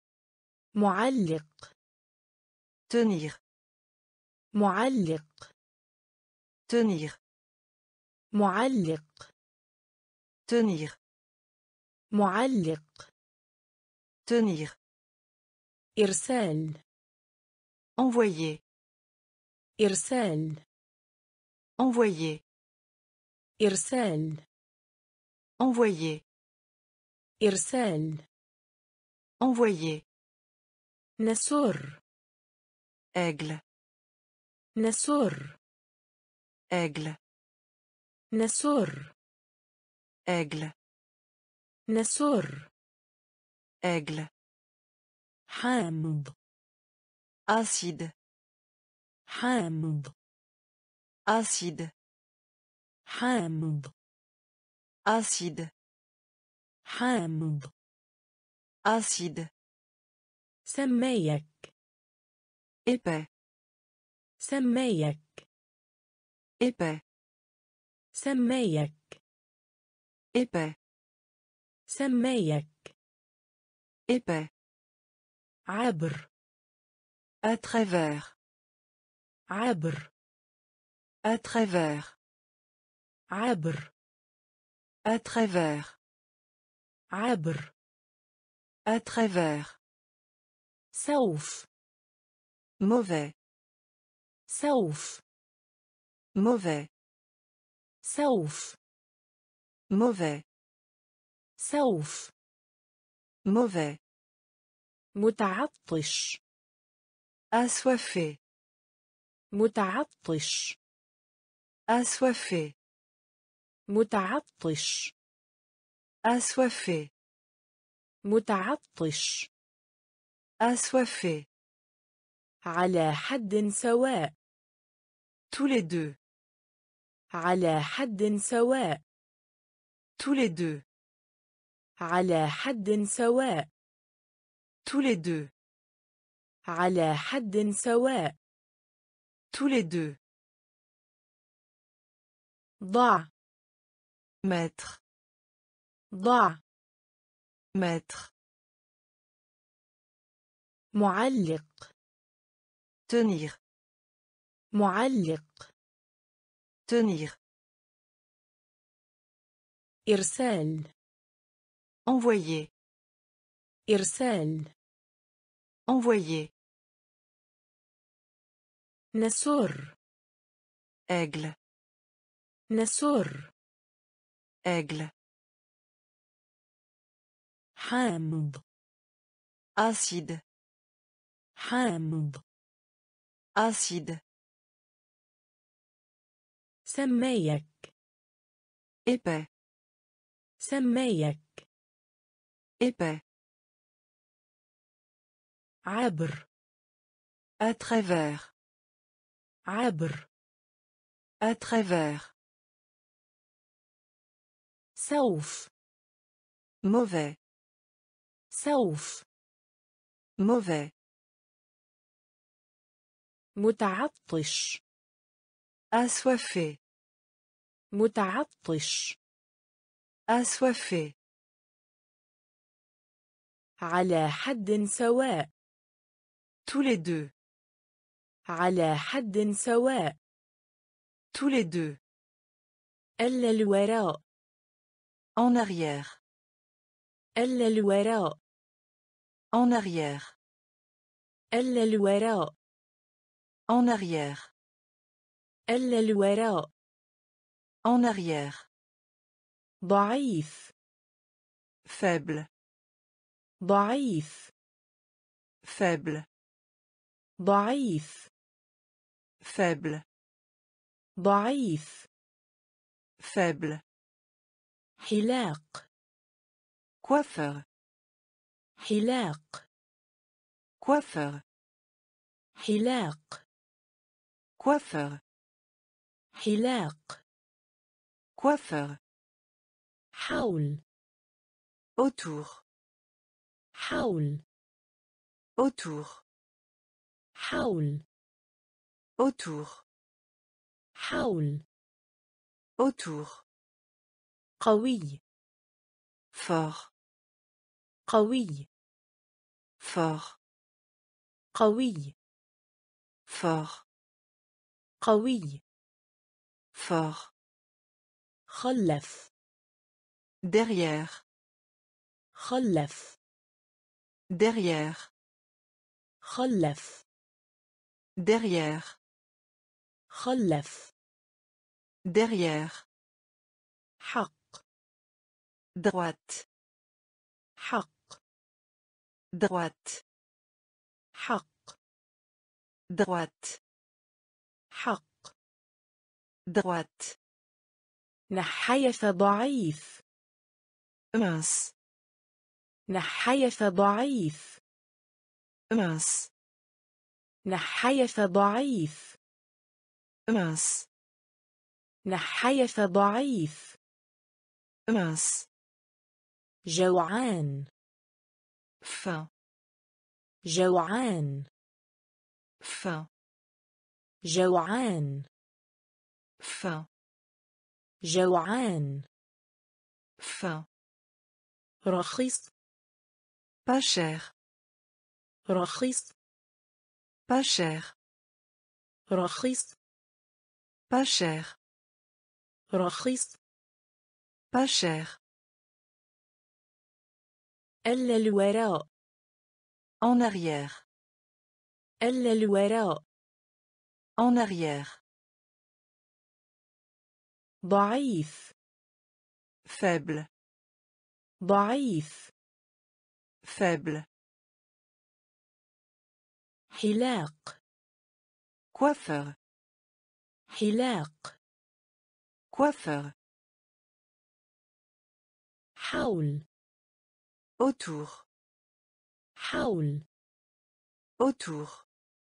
Speaker 1: معلق.
Speaker 2: tenir,
Speaker 1: معلق.
Speaker 2: tenir,
Speaker 1: معلق.
Speaker 2: tenir,
Speaker 1: معلق.
Speaker 2: tenir,
Speaker 1: إرسال.
Speaker 2: envoyer,
Speaker 1: إرسال.
Speaker 2: envoyer,
Speaker 1: إرسال.
Speaker 2: envoyer,
Speaker 1: إرسال.
Speaker 2: envoyer,
Speaker 1: نسر.
Speaker 2: aigle,
Speaker 1: نسر.
Speaker 2: aigle,
Speaker 1: نسر.
Speaker 2: aigle,
Speaker 1: نسر.
Speaker 2: aigle,
Speaker 1: حامض.
Speaker 2: acide,
Speaker 1: حامض.
Speaker 2: acide,
Speaker 1: حامض.
Speaker 2: acide,
Speaker 1: حامض.
Speaker 2: acide,
Speaker 1: سمايك.
Speaker 2: épais,
Speaker 1: سمايك.
Speaker 2: épais,
Speaker 1: سمايك.
Speaker 2: épais,
Speaker 1: سمايك.
Speaker 2: épais,
Speaker 1: عبر.
Speaker 2: à travers,
Speaker 1: عبر.
Speaker 2: à travers,
Speaker 1: عبر.
Speaker 2: à travers,
Speaker 1: عبر.
Speaker 2: à travers,
Speaker 1: سوف.
Speaker 2: mauvais,
Speaker 1: سوف.
Speaker 2: mauvais,
Speaker 1: سوف.
Speaker 2: mauvais,
Speaker 1: سوف.
Speaker 2: mauvais,
Speaker 1: متعطش.
Speaker 2: assoiffé,
Speaker 1: متعطش.
Speaker 2: assoiffé,
Speaker 1: متعطش.
Speaker 2: assoiffé,
Speaker 1: متعطش.
Speaker 2: assoiffé.
Speaker 1: على حد سواء.
Speaker 2: Tous les deux.
Speaker 1: على حد سواء.
Speaker 2: Tous les deux.
Speaker 1: على حد سواء.
Speaker 2: Tous les deux.
Speaker 1: على حد سواء.
Speaker 2: Tous les deux.
Speaker 1: ضع.
Speaker 2: Mettre.
Speaker 1: ضع.
Speaker 2: Mettre.
Speaker 1: معلق.
Speaker 2: Tenir.
Speaker 1: معلق.
Speaker 2: Tenir.
Speaker 1: إرسال.
Speaker 2: Envoyer.
Speaker 1: إرسال.
Speaker 2: Envoyer.
Speaker 1: نسر.
Speaker 2: Aigle.
Speaker 1: نسر.
Speaker 2: Aigle.
Speaker 1: حامض.
Speaker 2: Acide.
Speaker 1: حامض.
Speaker 2: Acide.
Speaker 1: سمايك.
Speaker 2: Épais.
Speaker 1: سمايك.
Speaker 2: Épais.
Speaker 1: عبر.
Speaker 2: À travers.
Speaker 1: عبر.
Speaker 2: À travers.
Speaker 1: سوف.
Speaker 2: Mauvais.
Speaker 1: سوف.
Speaker 2: Mauvais.
Speaker 1: متعطش.
Speaker 2: Assoiffé.
Speaker 1: متعطش.
Speaker 2: Assoiffé.
Speaker 1: على حد سواء.
Speaker 2: Tous les deux.
Speaker 1: على حد سواء.
Speaker 2: Tous les deux.
Speaker 1: إلا الوراء.
Speaker 2: En arrière.
Speaker 1: إلا الوراء.
Speaker 2: En arrière.
Speaker 1: إلا الوراء.
Speaker 2: En arrière.
Speaker 1: إلا الوراء.
Speaker 2: En arrière.
Speaker 1: ضعيف.
Speaker 2: Faible.
Speaker 1: ضعيف.
Speaker 2: Faible.
Speaker 1: ضعيف.
Speaker 2: Faible.
Speaker 1: ضعيف.
Speaker 2: Faible.
Speaker 1: حلاق.
Speaker 2: Coiffeur.
Speaker 1: حلاق.
Speaker 2: Coiffeur.
Speaker 1: حلاق.
Speaker 2: Coiffeur.
Speaker 1: حلاق.
Speaker 2: Coiffeur.
Speaker 1: حول.
Speaker 2: Autour.
Speaker 1: حول.
Speaker 2: Autour.
Speaker 1: حول.
Speaker 2: Autour.
Speaker 1: حول.
Speaker 2: Autour.
Speaker 1: قوي.
Speaker 2: Fort.
Speaker 1: قوي.
Speaker 2: Fort.
Speaker 1: قوي.
Speaker 2: Fort.
Speaker 1: قوي.
Speaker 2: Fort.
Speaker 1: خلف.
Speaker 2: Derrière.
Speaker 1: خلف.
Speaker 2: Derrière.
Speaker 1: خلف.
Speaker 2: Derrière.
Speaker 1: خلف.
Speaker 2: Derrière.
Speaker 1: حق.
Speaker 2: Droite.
Speaker 1: حق.
Speaker 2: Droite.
Speaker 1: حق.
Speaker 2: Droite.
Speaker 1: حق.
Speaker 2: Droite.
Speaker 1: نحيف ضعيف.
Speaker 2: Mince.
Speaker 1: نحيف ضعيف.
Speaker 2: Mince.
Speaker 1: نحيف ضعيف.
Speaker 2: Mince.
Speaker 1: نحيف ضعيف.
Speaker 2: Mince.
Speaker 1: جوعان.
Speaker 2: Faim.
Speaker 1: جوعان.
Speaker 2: Faim.
Speaker 1: جوعان.
Speaker 2: Faim.
Speaker 1: جوعان.
Speaker 2: Faim.
Speaker 1: رخيص.
Speaker 2: Pas cher.
Speaker 1: رخيص.
Speaker 2: Pas cher.
Speaker 1: رخيص.
Speaker 2: Pas cher.
Speaker 1: رخيص.
Speaker 2: Pas cher.
Speaker 1: إلا الوراء.
Speaker 2: En arrière.
Speaker 1: إلا الوراء.
Speaker 2: En arrière.
Speaker 1: ضعيف.
Speaker 2: Faible.
Speaker 1: ضعيف.
Speaker 2: Faible.
Speaker 1: حلاق.
Speaker 2: Coiffeur.
Speaker 1: حلاق.
Speaker 2: Coiffeur.
Speaker 1: حول.
Speaker 2: Autour.
Speaker 1: حول.
Speaker 2: Autour.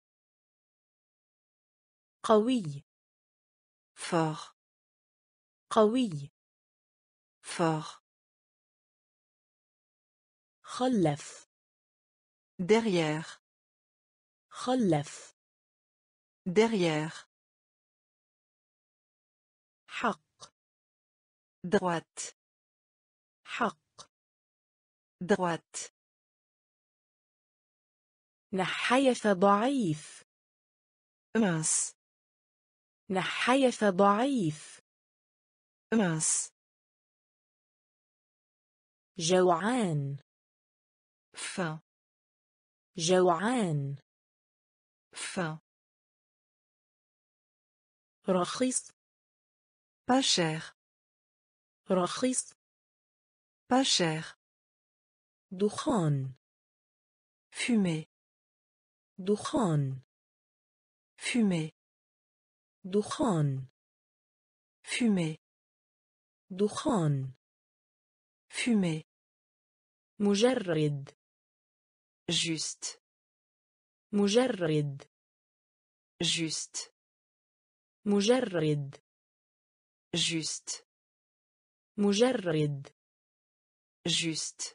Speaker 1: قوي.
Speaker 2: Fort.
Speaker 1: قوي.
Speaker 2: Fort.
Speaker 1: خلف.
Speaker 2: Derrière.
Speaker 1: خلف.
Speaker 2: Derrière.
Speaker 1: حق.
Speaker 2: Droite.
Speaker 1: حق.
Speaker 2: Droite.
Speaker 1: نحيف ضعيف.
Speaker 2: Mince.
Speaker 1: نحيف ضعيف.
Speaker 2: Mince.
Speaker 1: جوعان.
Speaker 2: Faim.
Speaker 1: جوعان.
Speaker 2: Faim.
Speaker 1: رخيص.
Speaker 2: Pas cher.
Speaker 1: رخيص.
Speaker 2: Pas cher.
Speaker 1: دخان.
Speaker 2: Fumer.
Speaker 1: دخان.
Speaker 2: Fumer.
Speaker 1: دخان.
Speaker 2: Fumer.
Speaker 1: دخان.
Speaker 2: Fumer.
Speaker 1: مجرد.
Speaker 2: Juste.
Speaker 1: مجرد.
Speaker 2: Juste.
Speaker 1: مجرد.
Speaker 2: Juste.
Speaker 1: مجرد.
Speaker 2: Juste.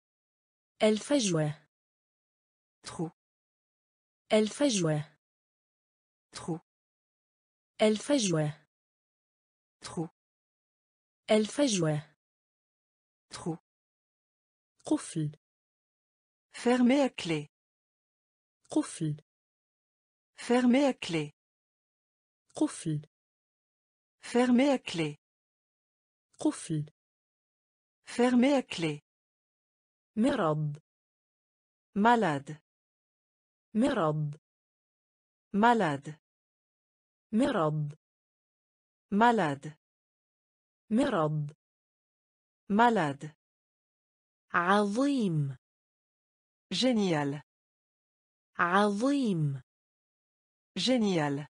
Speaker 1: الفجوة.
Speaker 2: Trou.
Speaker 1: الفجوة.
Speaker 2: Trou.
Speaker 1: الفجوة.
Speaker 2: Trou.
Speaker 1: الفجوة.
Speaker 2: Trou.
Speaker 1: قفل.
Speaker 2: Fermé à clé.
Speaker 1: قفل.
Speaker 2: Fermé à clé.
Speaker 1: قفل.
Speaker 2: Fermé à clé.
Speaker 1: قفل.
Speaker 2: Fermé à clé.
Speaker 1: مرض.
Speaker 2: Malade.
Speaker 1: مرض.
Speaker 2: Malade.
Speaker 1: مرض.
Speaker 2: Malade.
Speaker 1: مرض.
Speaker 2: Malade.
Speaker 1: عظيم.
Speaker 2: Génial.
Speaker 1: عظيم.
Speaker 2: Génial.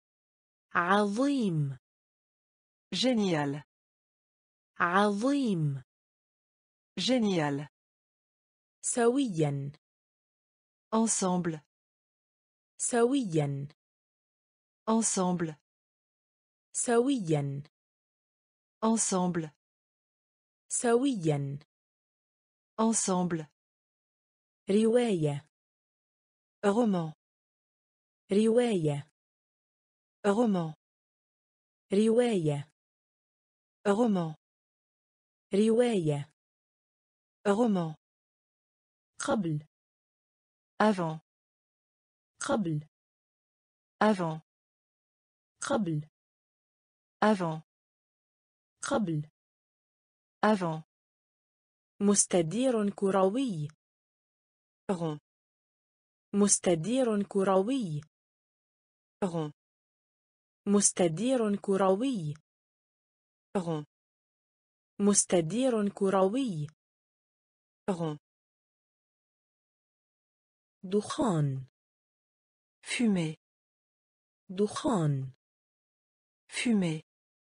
Speaker 1: عظيم.
Speaker 2: Génial.
Speaker 1: عظيم.
Speaker 2: Génial.
Speaker 1: سويا.
Speaker 2: Ensemble.
Speaker 1: سويا.
Speaker 2: Ensemble.
Speaker 1: سويا.
Speaker 2: Ensemble.
Speaker 1: سويا.
Speaker 2: Ensemble.
Speaker 1: رواية.
Speaker 2: Roman.
Speaker 1: رواية.
Speaker 2: Roman.
Speaker 1: رواية.
Speaker 2: Roman.
Speaker 1: رواية.
Speaker 2: Roman.
Speaker 1: قبل.
Speaker 2: Avant.
Speaker 1: قبل.
Speaker 2: Avant.
Speaker 1: قبل.
Speaker 2: Avant.
Speaker 1: قبل.
Speaker 2: Avant.
Speaker 1: مستدير كروي.
Speaker 2: Rond.
Speaker 1: مستدير كروي.
Speaker 2: Rond.
Speaker 1: مستدير كروي.
Speaker 2: Rond.
Speaker 1: مستدير كروي.
Speaker 2: Rond.
Speaker 1: دخان.
Speaker 2: Fumer.
Speaker 1: دخان.
Speaker 2: Fumer.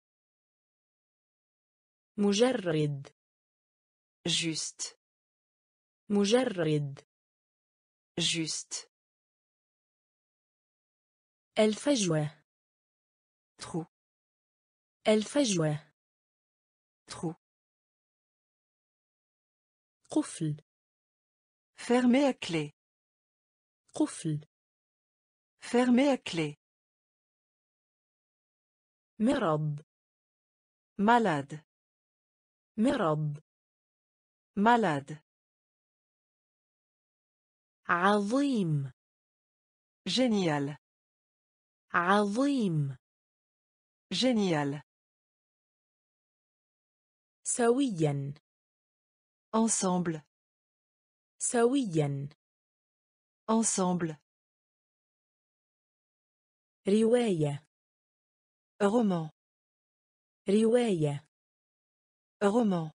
Speaker 1: مجرد.
Speaker 2: Juste.
Speaker 1: مجرد.
Speaker 2: Juste.
Speaker 1: الفجوة.
Speaker 2: Trou.
Speaker 1: الفجوة.
Speaker 2: Trou.
Speaker 1: قفل.
Speaker 2: Fermé à clé.
Speaker 1: قفل.
Speaker 2: Fermé à clé.
Speaker 1: مرض.
Speaker 2: Malade.
Speaker 1: مرض.
Speaker 2: Malade.
Speaker 1: عظيم.
Speaker 2: Génial.
Speaker 1: عظيم.
Speaker 2: Génial.
Speaker 1: سويا.
Speaker 2: Ensemble.
Speaker 1: سويا.
Speaker 2: Ensemble.
Speaker 1: رواية.
Speaker 2: Roman.
Speaker 1: رواية.
Speaker 2: Roman.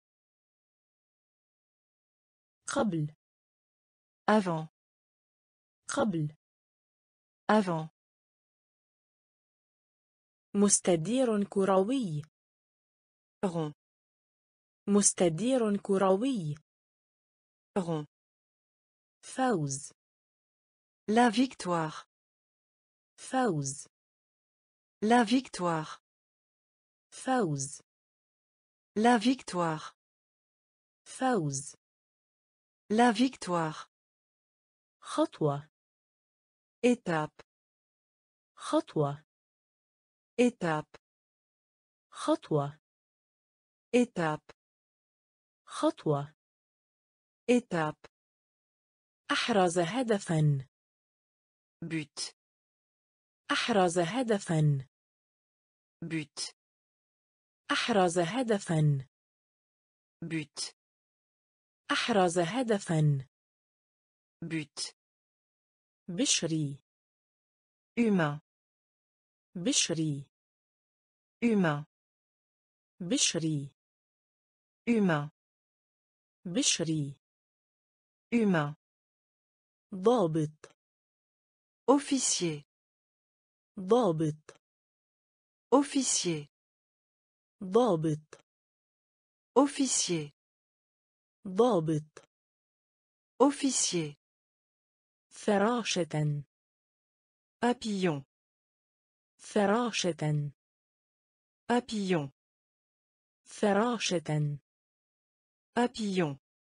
Speaker 1: قبل.
Speaker 2: Avant.
Speaker 1: قبل.
Speaker 2: Avant.
Speaker 1: مستدير كروي.
Speaker 2: Rond.
Speaker 1: مستدير كروي.
Speaker 2: Rond.
Speaker 1: فوز.
Speaker 2: La victoire.
Speaker 1: فوز.
Speaker 2: La victoire.
Speaker 1: فوز.
Speaker 2: La victoire.
Speaker 1: فوز.
Speaker 2: La victoire.
Speaker 1: خطوة.
Speaker 2: Étape.
Speaker 1: خطوة.
Speaker 2: Étape.
Speaker 1: خطوة.
Speaker 2: Étape.
Speaker 1: خطوة.
Speaker 2: Étape.
Speaker 1: أحرز هدفا.
Speaker 2: But.
Speaker 1: أحرز هدفا.
Speaker 2: But.
Speaker 1: أحرز هدفا.
Speaker 2: But.
Speaker 1: أحرز هدفا.
Speaker 2: But.
Speaker 1: بشري.
Speaker 2: Humain.
Speaker 1: بشري.
Speaker 2: Humain.
Speaker 1: بشري.
Speaker 2: Humain.
Speaker 1: بشري.
Speaker 2: Humain.
Speaker 1: ضابط.
Speaker 2: Officier.
Speaker 1: ضابط.
Speaker 2: Officier.
Speaker 1: ضابط.
Speaker 2: Officier.
Speaker 1: ضابط.
Speaker 2: Officier.
Speaker 1: فراشة.
Speaker 2: Papillon.
Speaker 1: فراشة.
Speaker 2: Papillon.
Speaker 1: فراشة.
Speaker 2: Papillon.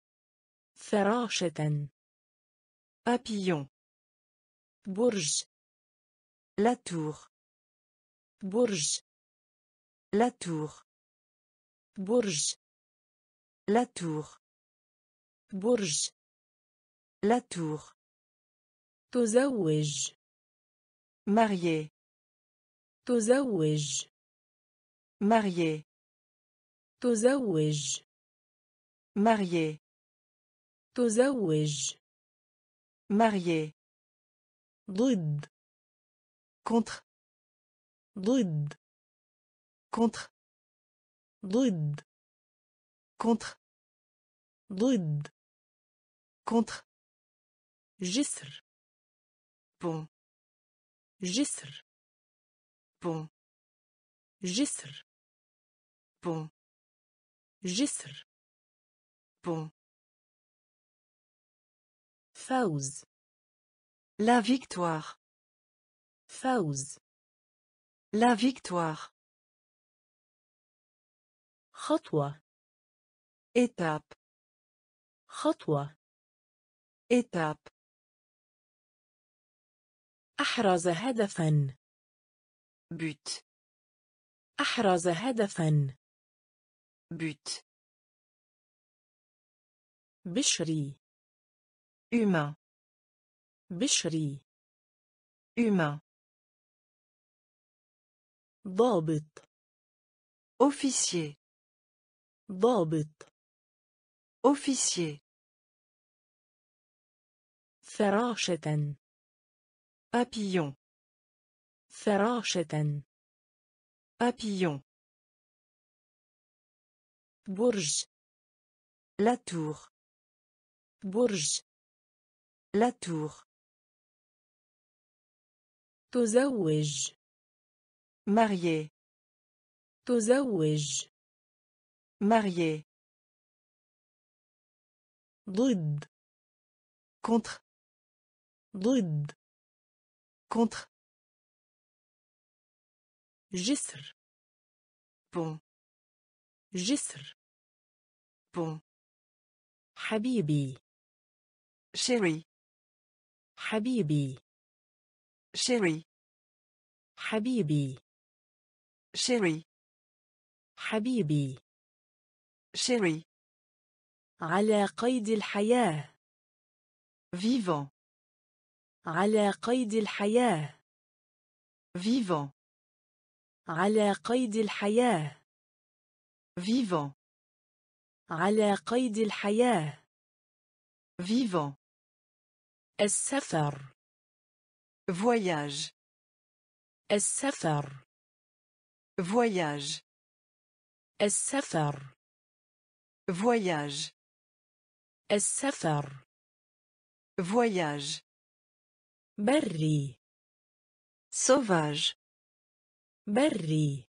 Speaker 1: فراشة.
Speaker 2: Papillon.
Speaker 1: برج.
Speaker 2: La tour.
Speaker 1: برج.
Speaker 2: La tour.
Speaker 1: برج.
Speaker 2: La tour.
Speaker 1: برج.
Speaker 2: La tour.
Speaker 1: تزوج.
Speaker 2: Marié.
Speaker 1: تزوج.
Speaker 2: Marié.
Speaker 1: تزوج.
Speaker 2: Marié.
Speaker 1: تزوج.
Speaker 2: Marié.
Speaker 1: ضد.
Speaker 2: Contre.
Speaker 1: ضد.
Speaker 2: Contre.
Speaker 1: ضد.
Speaker 2: Contre.
Speaker 1: ضد.
Speaker 2: Contre.
Speaker 1: جسر.
Speaker 2: Pont.
Speaker 1: جسر.
Speaker 2: Pont.
Speaker 1: جسر.
Speaker 2: Pont.
Speaker 1: جسر.
Speaker 2: Pont.
Speaker 1: فوز.
Speaker 2: La victoire.
Speaker 1: فوز.
Speaker 2: La victoire.
Speaker 1: خطوة.
Speaker 2: Étape.
Speaker 1: خطوة.
Speaker 2: Étape.
Speaker 1: أحرز هدفا.
Speaker 2: But.
Speaker 1: أحرز هدفا.
Speaker 2: But.
Speaker 1: بشري.
Speaker 2: Humain.
Speaker 1: بشري.
Speaker 2: Humain.
Speaker 1: ضابط.
Speaker 2: Officier.
Speaker 1: ضابط.
Speaker 2: Officier.
Speaker 1: فراشة.
Speaker 2: Papillon.
Speaker 1: فراشة.
Speaker 2: Papillon.
Speaker 1: برج.
Speaker 2: La tour.
Speaker 1: برج.
Speaker 2: La tour.
Speaker 1: تزوج.
Speaker 2: Marié.
Speaker 1: تزوج.
Speaker 2: Marié.
Speaker 1: ضد.
Speaker 2: Contre.
Speaker 1: ضد.
Speaker 2: Contre.
Speaker 1: جسر.
Speaker 2: Pont.
Speaker 1: جسر.
Speaker 2: Pont.
Speaker 1: حبيبي.
Speaker 2: Chérie.
Speaker 1: حبيبي.
Speaker 2: Chérie.
Speaker 1: حبيبي.
Speaker 2: Chérie.
Speaker 1: حبيبي.
Speaker 2: Chérie.
Speaker 1: على قيد الحياة.
Speaker 2: Vivant.
Speaker 1: على قيد الحياة.
Speaker 2: Vivant.
Speaker 1: على قيد الحياة.
Speaker 2: Vivant.
Speaker 1: على قيد الحياة.
Speaker 2: Vivant.
Speaker 1: السفر.
Speaker 2: Voyage.
Speaker 1: السفر.
Speaker 2: Voyage.
Speaker 1: السفر.
Speaker 2: Voyage.
Speaker 1: السفر.
Speaker 2: Voyage.
Speaker 1: بري.
Speaker 2: Sauvage.
Speaker 1: بري.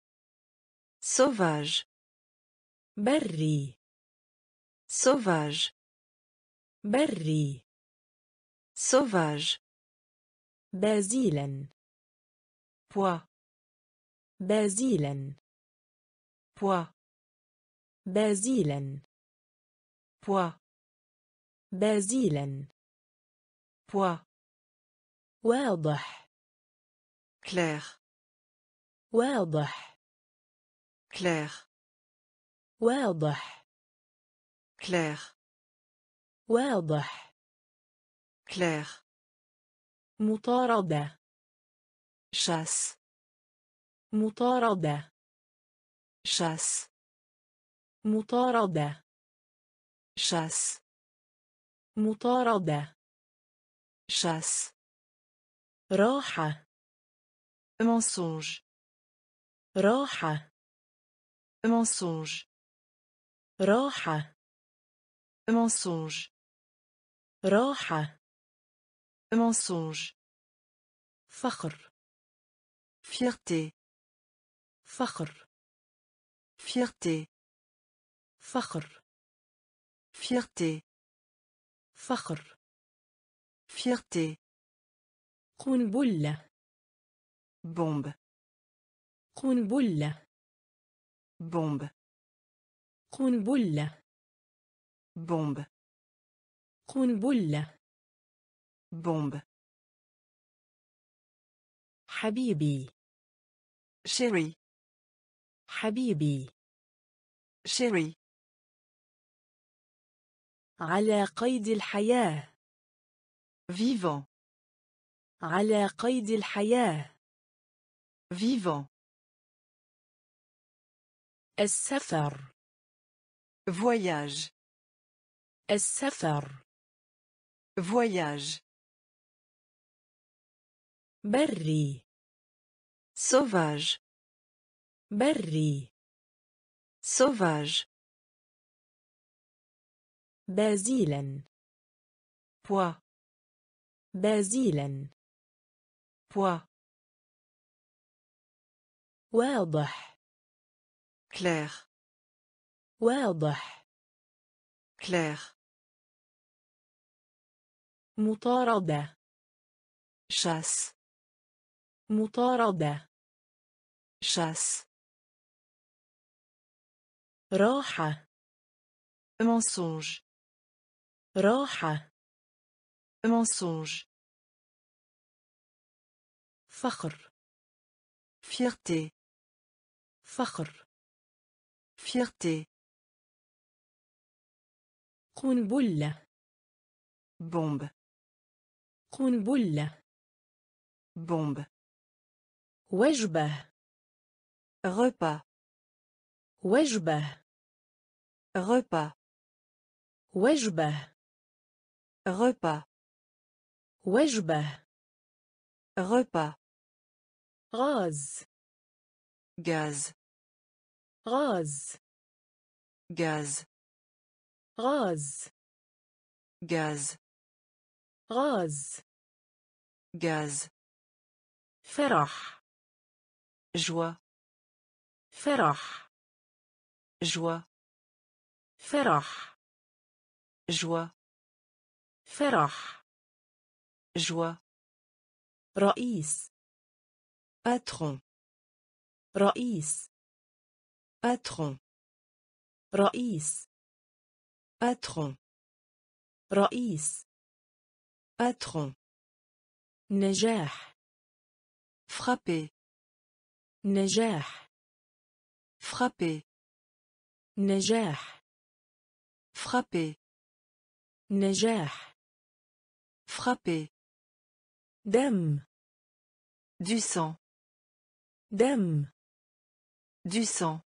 Speaker 2: Sauvage.
Speaker 1: بري.
Speaker 2: Sauvage.
Speaker 1: بري.
Speaker 2: sauvage,
Speaker 1: بازيلا.
Speaker 2: poids,
Speaker 1: بازيلا.
Speaker 2: poids,
Speaker 1: بازيلا.
Speaker 2: poids,
Speaker 1: بازيلا.
Speaker 2: poids,
Speaker 1: واضح.
Speaker 2: clair,
Speaker 1: واضح.
Speaker 2: clair,
Speaker 1: واضح.
Speaker 2: clair,
Speaker 1: واضح.
Speaker 2: clair,
Speaker 1: مطاردة.
Speaker 2: chasse,
Speaker 1: مطاردة.
Speaker 2: chasse,
Speaker 1: مطاردة.
Speaker 2: chasse,
Speaker 1: مطاردة.
Speaker 2: chasse,
Speaker 1: راحة.
Speaker 2: mensonge,
Speaker 1: راحة.
Speaker 2: mensonge,
Speaker 1: راحة.
Speaker 2: mensonge,
Speaker 1: راحة.
Speaker 2: mensonge,
Speaker 1: فخر.
Speaker 2: fierté,
Speaker 1: فخر.
Speaker 2: fierté,
Speaker 1: فخر.
Speaker 2: fierté,
Speaker 1: فخر.
Speaker 2: fierté,
Speaker 1: قنبلة.
Speaker 2: bombe,
Speaker 1: قنبلة.
Speaker 2: bombe,
Speaker 1: قنبلة.
Speaker 2: bombe,
Speaker 1: قنبلة.
Speaker 2: bombe,
Speaker 1: حبيبي.
Speaker 2: chérie,
Speaker 1: حبيبي.
Speaker 2: chérie,
Speaker 1: على قيد الحياة.
Speaker 2: vivant,
Speaker 1: على قيد الحياة.
Speaker 2: vivant,
Speaker 1: السفر.
Speaker 2: voyage,
Speaker 1: السفر.
Speaker 2: voyage,
Speaker 1: بري.
Speaker 2: sauvage,
Speaker 1: بري.
Speaker 2: sauvage,
Speaker 1: بازيلا.
Speaker 2: poids,
Speaker 1: بازيلا.
Speaker 2: poids,
Speaker 1: واضح.
Speaker 2: clair,
Speaker 1: واضح.
Speaker 2: clair,
Speaker 1: مطاردة.
Speaker 2: chasse,
Speaker 1: مطاردة.
Speaker 2: chasse,
Speaker 1: راحة.
Speaker 2: mensonge,
Speaker 1: راحة.
Speaker 2: mensonge,
Speaker 1: فخر.
Speaker 2: fierté,
Speaker 1: فخر.
Speaker 2: fierté,
Speaker 1: قنبلة.
Speaker 2: bombe,
Speaker 1: قنبلة.
Speaker 2: bombe,
Speaker 1: وجبة.
Speaker 2: repas,
Speaker 1: وجبة.
Speaker 2: repas,
Speaker 1: وجبة.
Speaker 2: repas,
Speaker 1: وجبة.
Speaker 2: repas,
Speaker 1: غاز.
Speaker 2: gaz,
Speaker 1: غاز.
Speaker 2: gaz,
Speaker 1: غاز.
Speaker 2: gaz,
Speaker 1: غاز.
Speaker 2: gaz,
Speaker 1: فرح.
Speaker 2: joie,
Speaker 1: فرح.
Speaker 2: joie,
Speaker 1: فرح.
Speaker 2: joie,
Speaker 1: فرح.
Speaker 2: joie,
Speaker 1: رئيس.
Speaker 2: patron,
Speaker 1: رئيس.
Speaker 2: patron,
Speaker 1: رئيس.
Speaker 2: patron,
Speaker 1: رئيس.
Speaker 2: patron,
Speaker 1: نجاح.
Speaker 2: frapper,
Speaker 1: نجاح.
Speaker 2: frapper,
Speaker 1: نجاح.
Speaker 2: frapper,
Speaker 1: نجاح.
Speaker 2: frapper,
Speaker 1: دم.
Speaker 2: du sang,
Speaker 1: دم.
Speaker 2: du sang,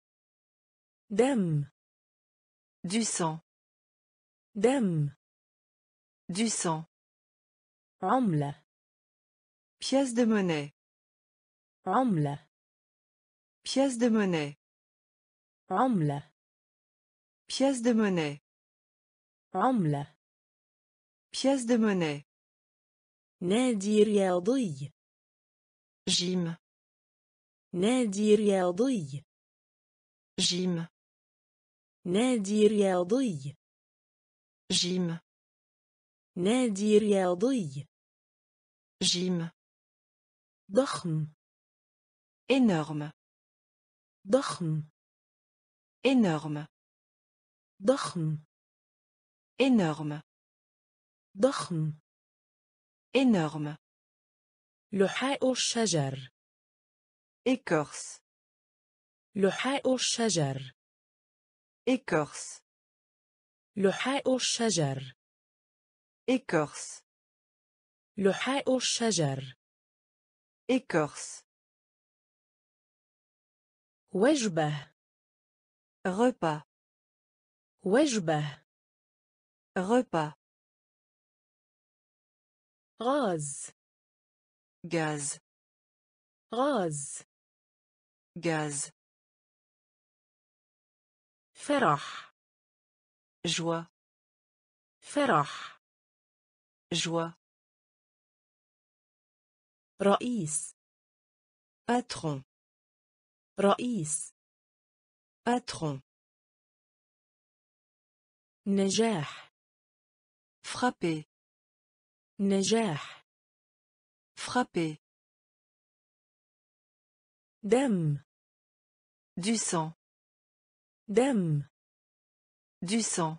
Speaker 1: دم.
Speaker 2: du sang,
Speaker 1: دم.
Speaker 2: du sang,
Speaker 1: عملة.
Speaker 2: pièce de monnaie,
Speaker 1: عملة.
Speaker 2: pièce de monnaie,
Speaker 1: عملة.
Speaker 2: pièce de monnaie,
Speaker 1: عملة.
Speaker 2: pièce de monnaie,
Speaker 1: نادي رياضي.
Speaker 2: gym,
Speaker 1: نادي رياضي.
Speaker 2: gym,
Speaker 1: نادي رياضي.
Speaker 2: gym,
Speaker 1: نادي رياضي.
Speaker 2: Gym.
Speaker 1: ضخم.
Speaker 2: Énorme.
Speaker 1: ضخم.
Speaker 2: Énorme.
Speaker 1: ضخم.
Speaker 2: Énorme.
Speaker 1: ضخم.
Speaker 2: Énorme.
Speaker 1: لحاء الشجر.
Speaker 2: Écorce.
Speaker 1: لحاء الشجر.
Speaker 2: Écorce.
Speaker 1: لحاء الشجر.
Speaker 2: Écorce.
Speaker 1: لحاء الشجر.
Speaker 2: Écorce.
Speaker 1: وجبة.
Speaker 2: Repas.
Speaker 1: وجبة.
Speaker 2: Repas.
Speaker 1: غاز.
Speaker 2: Gaz.
Speaker 1: غاز.
Speaker 2: Gaz.
Speaker 1: فرح.
Speaker 2: Joie.
Speaker 1: فرح.
Speaker 2: Joie.
Speaker 1: رئيس.
Speaker 2: Patron.
Speaker 1: رئيس.
Speaker 2: Patron.
Speaker 1: نجاح.
Speaker 2: Frapper.
Speaker 1: نجاح.
Speaker 2: Frapper.
Speaker 1: دم.
Speaker 2: Du sang.
Speaker 1: دم.
Speaker 2: Du sang.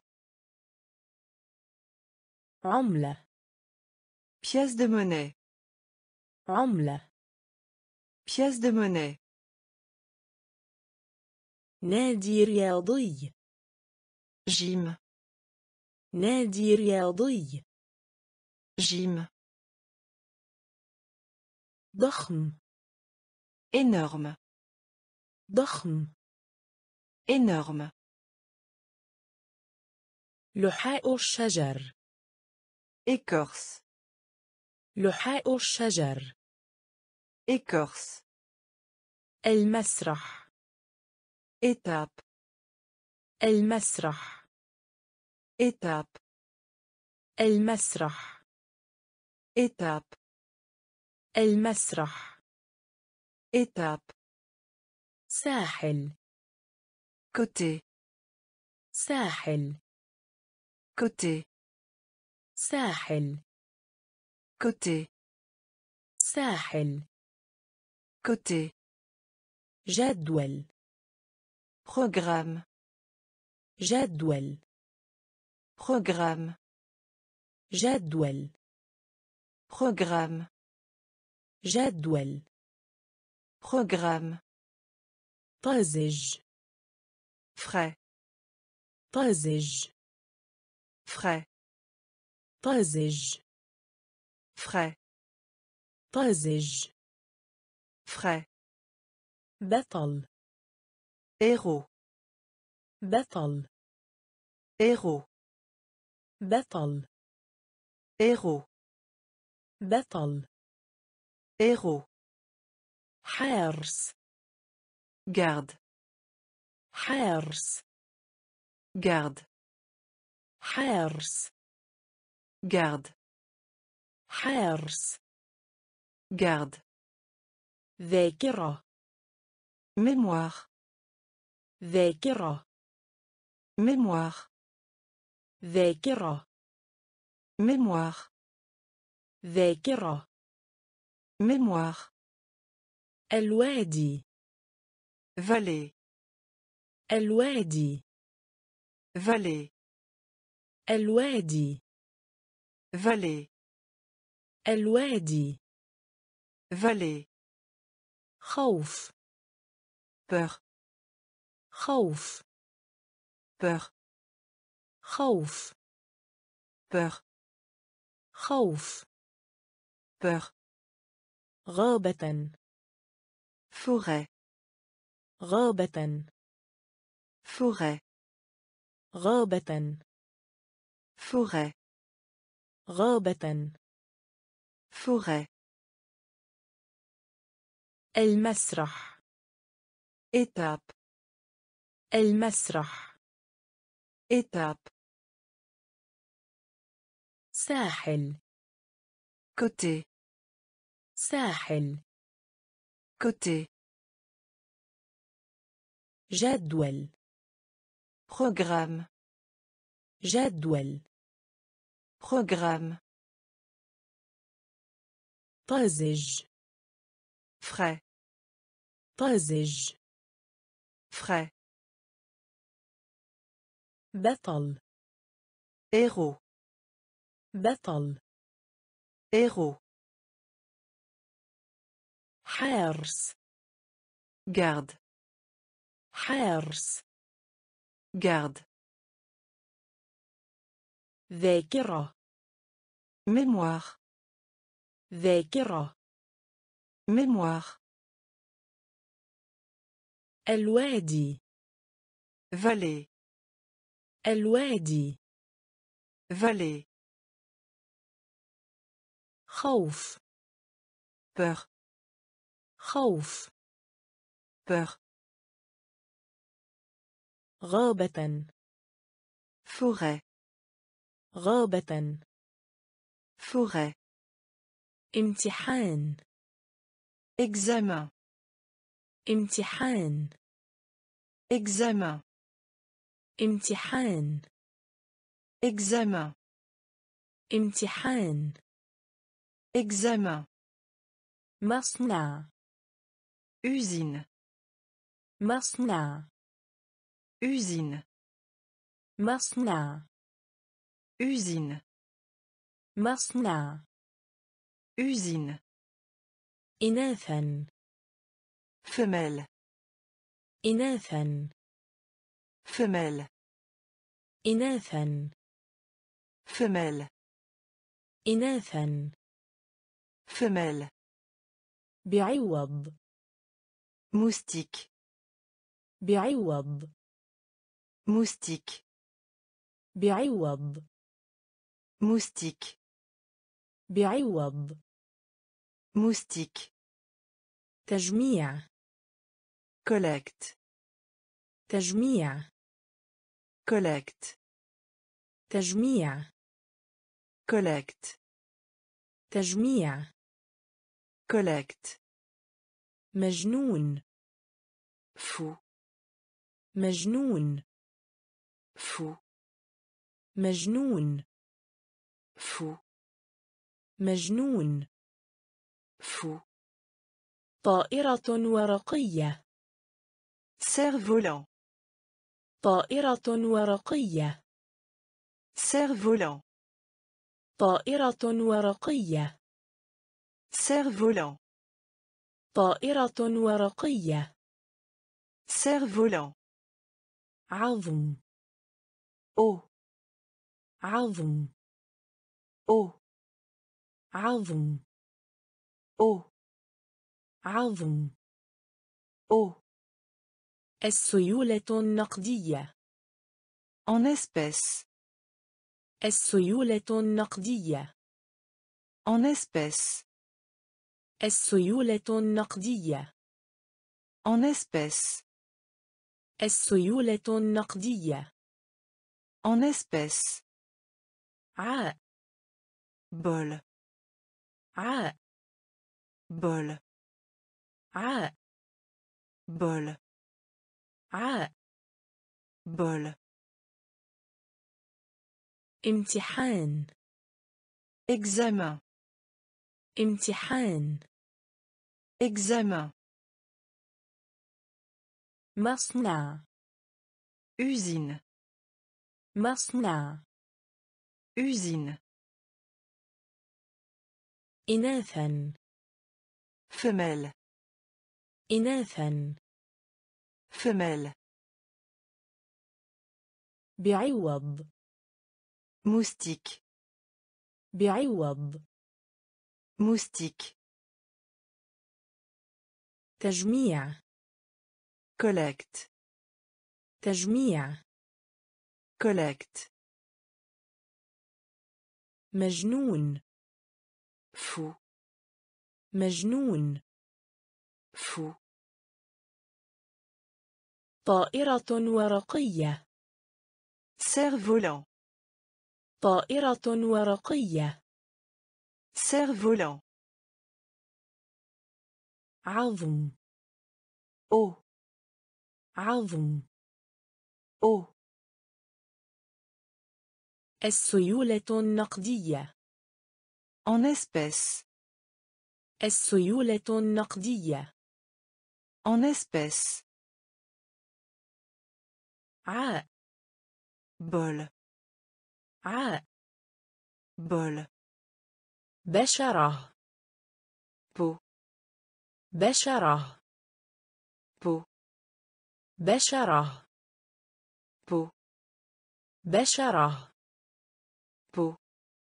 Speaker 1: عملة.
Speaker 2: Pièce de monnaie.
Speaker 1: عملة.
Speaker 2: Pièce de monnaie.
Speaker 1: نادي رياضي.
Speaker 2: Gym.
Speaker 1: نادي رياضي.
Speaker 2: Gym.
Speaker 1: ضخم.
Speaker 2: Énorme.
Speaker 1: ضخم.
Speaker 2: Énorme.
Speaker 1: لحاء الشجر.
Speaker 2: Écorce.
Speaker 1: لحاء الشجر.
Speaker 2: Écorce.
Speaker 1: المسرح.
Speaker 2: Étape.
Speaker 1: المسرح.
Speaker 2: Étape.
Speaker 1: المسرح.
Speaker 2: Étape.
Speaker 1: المسرح.
Speaker 2: Étape.
Speaker 1: ساحل.
Speaker 2: Côté.
Speaker 1: ساحل.
Speaker 2: Côté.
Speaker 1: ساحل.
Speaker 2: Côté.
Speaker 1: ساحل.
Speaker 2: Côté.
Speaker 1: جدول.
Speaker 2: Programme.
Speaker 1: جدول.
Speaker 2: Programme.
Speaker 1: جدول.
Speaker 2: Programme.
Speaker 1: جدول.
Speaker 2: Programme.
Speaker 1: طازج.
Speaker 2: Frais.
Speaker 1: طازج.
Speaker 2: Frais.
Speaker 1: طازج.
Speaker 2: Frais.
Speaker 1: طازج.
Speaker 2: Frais.
Speaker 1: بطل.
Speaker 2: Héros.
Speaker 1: بطل.
Speaker 2: Héros.
Speaker 1: بطل.
Speaker 2: Héros.
Speaker 1: بطل.
Speaker 2: Héros.
Speaker 1: حارس.
Speaker 2: Garde.
Speaker 1: حارس.
Speaker 2: Garde.
Speaker 1: حارس.
Speaker 2: Garde.
Speaker 1: حارس.
Speaker 2: Garde.
Speaker 1: ذاكرة.
Speaker 2: Mémoire.
Speaker 1: ذاكرة.
Speaker 2: Mémoire.
Speaker 1: ذاكرة.
Speaker 2: Mémoire.
Speaker 1: ذاكرة.
Speaker 2: Mémoire.
Speaker 1: الوادي.
Speaker 2: Vallée.
Speaker 1: الوادي.
Speaker 2: Vallée.
Speaker 1: الوادي.
Speaker 2: Vallée.
Speaker 1: الوادي.
Speaker 2: Vallée.
Speaker 1: خوف.
Speaker 2: Peur.
Speaker 1: خوف.
Speaker 2: Peur.
Speaker 1: خوف.
Speaker 2: Peur.
Speaker 1: خوف.
Speaker 2: Peur.
Speaker 1: غابة.
Speaker 2: Forêt.
Speaker 1: غابة.
Speaker 2: Forêt.
Speaker 1: غابة.
Speaker 2: Forêt.
Speaker 1: غابة.
Speaker 2: Forêt.
Speaker 1: المسرح.
Speaker 2: Étape.
Speaker 1: المسرح.
Speaker 2: Étape.
Speaker 1: ساحل.
Speaker 2: Côté.
Speaker 1: ساحل.
Speaker 2: Côté.
Speaker 1: جدول.
Speaker 2: Programme.
Speaker 1: جدول.
Speaker 2: Programme.
Speaker 1: طازج.
Speaker 2: Frais.
Speaker 1: طازج.
Speaker 2: Frais.
Speaker 1: بطل.
Speaker 2: Héros.
Speaker 1: بطل.
Speaker 2: Héros.
Speaker 1: حارس.
Speaker 2: Garde.
Speaker 1: حارس.
Speaker 2: Garde.
Speaker 1: ذاكرة.
Speaker 2: Mémoire.
Speaker 1: ذاكرة.
Speaker 2: Mémoire.
Speaker 1: الوادي.
Speaker 2: Vallée.
Speaker 1: الوادي.
Speaker 2: Vallée.
Speaker 1: خوف.
Speaker 2: Peur.
Speaker 1: خوف.
Speaker 2: Peur.
Speaker 1: غابة.
Speaker 2: Forêt.
Speaker 1: غابة.
Speaker 2: Forêt.
Speaker 1: امتحان.
Speaker 2: Examen.
Speaker 1: امتحان.
Speaker 2: Examen.
Speaker 1: امتحان.
Speaker 2: Examen.
Speaker 1: امتحان.
Speaker 2: Examen.
Speaker 1: مصنع.
Speaker 2: Usine.
Speaker 1: مصنع.
Speaker 2: Usine.
Speaker 1: مصنع.
Speaker 2: Usine.
Speaker 1: مصنع.
Speaker 2: Usine.
Speaker 1: إناثا.
Speaker 2: Femelle.
Speaker 1: إناثا.
Speaker 2: Femelle.
Speaker 1: إناثا.
Speaker 2: Femelle.
Speaker 1: إناثا.
Speaker 2: Femelle.
Speaker 1: بعوض.
Speaker 2: Moustique.
Speaker 1: بعوض.
Speaker 2: Moustique.
Speaker 1: بعوض.
Speaker 2: Moustique.
Speaker 1: بعوض.
Speaker 2: Moustique.
Speaker 1: تجميع.
Speaker 2: Collecte.
Speaker 1: تجميع.
Speaker 2: Collecte.
Speaker 1: تجميع.
Speaker 2: Collecte.
Speaker 1: تجميع.
Speaker 2: Collecte.
Speaker 1: مجنون.
Speaker 2: Fou.
Speaker 1: مجنون.
Speaker 2: Fou.
Speaker 1: مجنون.
Speaker 2: Fou.
Speaker 1: مجنون.
Speaker 2: Fou.
Speaker 1: طائرة ورقية.
Speaker 2: Cerf-volant.
Speaker 1: طائرة ورقية.
Speaker 2: Cerf-volant.
Speaker 1: طائرة ورقية.
Speaker 2: Cerf-volant.
Speaker 1: طائرة ورقية.
Speaker 2: Cerf-volant.
Speaker 1: عظم.
Speaker 2: Eau.
Speaker 1: عظم.
Speaker 2: Eau.
Speaker 1: عظم.
Speaker 2: Eau.
Speaker 1: عظم.
Speaker 2: Eau.
Speaker 1: السيولة النقدية.
Speaker 2: En espèces.
Speaker 1: السيولة النقدية.
Speaker 2: En espèces.
Speaker 1: السيولة النقدية.
Speaker 2: En espèces.
Speaker 1: السيولة النقدية.
Speaker 2: En espèces.
Speaker 1: عاء.
Speaker 2: Bol.
Speaker 1: عاء.
Speaker 2: Bol.
Speaker 1: عاء.
Speaker 2: Bol.
Speaker 1: عاء.
Speaker 2: Bol.
Speaker 1: امتحان.
Speaker 2: Examen.
Speaker 1: امتحان.
Speaker 2: Examen.
Speaker 1: مصنع.
Speaker 2: Usine.
Speaker 1: مصنع.
Speaker 2: Usine.
Speaker 1: إناثا.
Speaker 2: Femelle.
Speaker 1: إناثا.
Speaker 2: Femelle.
Speaker 1: بعوض.
Speaker 2: Moustique.
Speaker 1: بعوض.
Speaker 2: Moustique.
Speaker 1: تجميع.
Speaker 2: Collecte.
Speaker 1: تجميع.
Speaker 2: Collecte.
Speaker 1: مجنون.
Speaker 2: Fou.
Speaker 1: مجنون.
Speaker 2: Fou.
Speaker 1: طائرة ورقية.
Speaker 2: Cerf-volant.
Speaker 1: طائرة ورقية.
Speaker 2: Cerf-volant.
Speaker 1: عظم.
Speaker 2: Eau.
Speaker 1: عظم.
Speaker 2: Eau.
Speaker 1: السيولة النقدية.
Speaker 2: En espèces.
Speaker 1: السيولة النقدية.
Speaker 2: En espèces.
Speaker 1: عاء.
Speaker 2: Bol.
Speaker 1: عاء.
Speaker 2: Bol.
Speaker 1: بشرة.
Speaker 2: Peau.
Speaker 1: بشرة.
Speaker 2: Peau.
Speaker 1: بشرة.
Speaker 2: Peau.
Speaker 1: بشرة.
Speaker 2: Peau.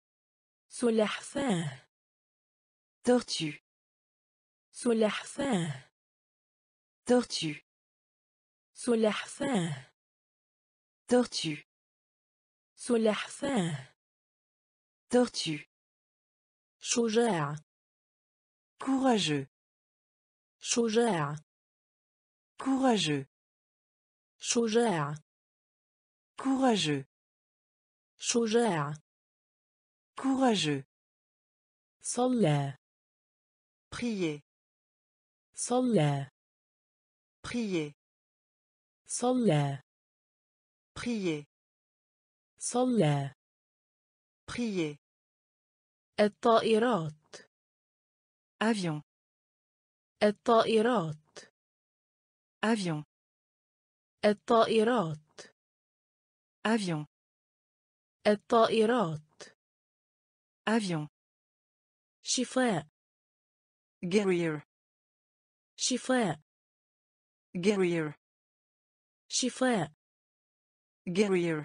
Speaker 1: سلحفاة.
Speaker 2: Tortue.
Speaker 1: سلحفاة.
Speaker 2: Tortue.
Speaker 1: سلحفاة.
Speaker 2: Tortue.
Speaker 1: سلحفاة.
Speaker 2: Tortue.
Speaker 1: شجاع.
Speaker 2: Courageux.
Speaker 1: شجاع.
Speaker 2: Courageux.
Speaker 1: شجاع.
Speaker 2: Courageux.
Speaker 1: شجاع.
Speaker 2: Courageux.
Speaker 1: صلى.
Speaker 2: Prier.
Speaker 1: صلى.
Speaker 2: Prier.
Speaker 1: صلى.
Speaker 2: Prier.
Speaker 1: صلى.
Speaker 2: Prier.
Speaker 1: الطائرات.
Speaker 2: Avion.
Speaker 1: الطائرات.
Speaker 2: Avion.
Speaker 1: الطائرات.
Speaker 2: Avion.
Speaker 1: الطائرات.
Speaker 2: Avion.
Speaker 1: شفاء.
Speaker 2: Guerrier.
Speaker 1: شفاء.
Speaker 2: Guerrier.
Speaker 1: شفاء.
Speaker 2: Guerrier.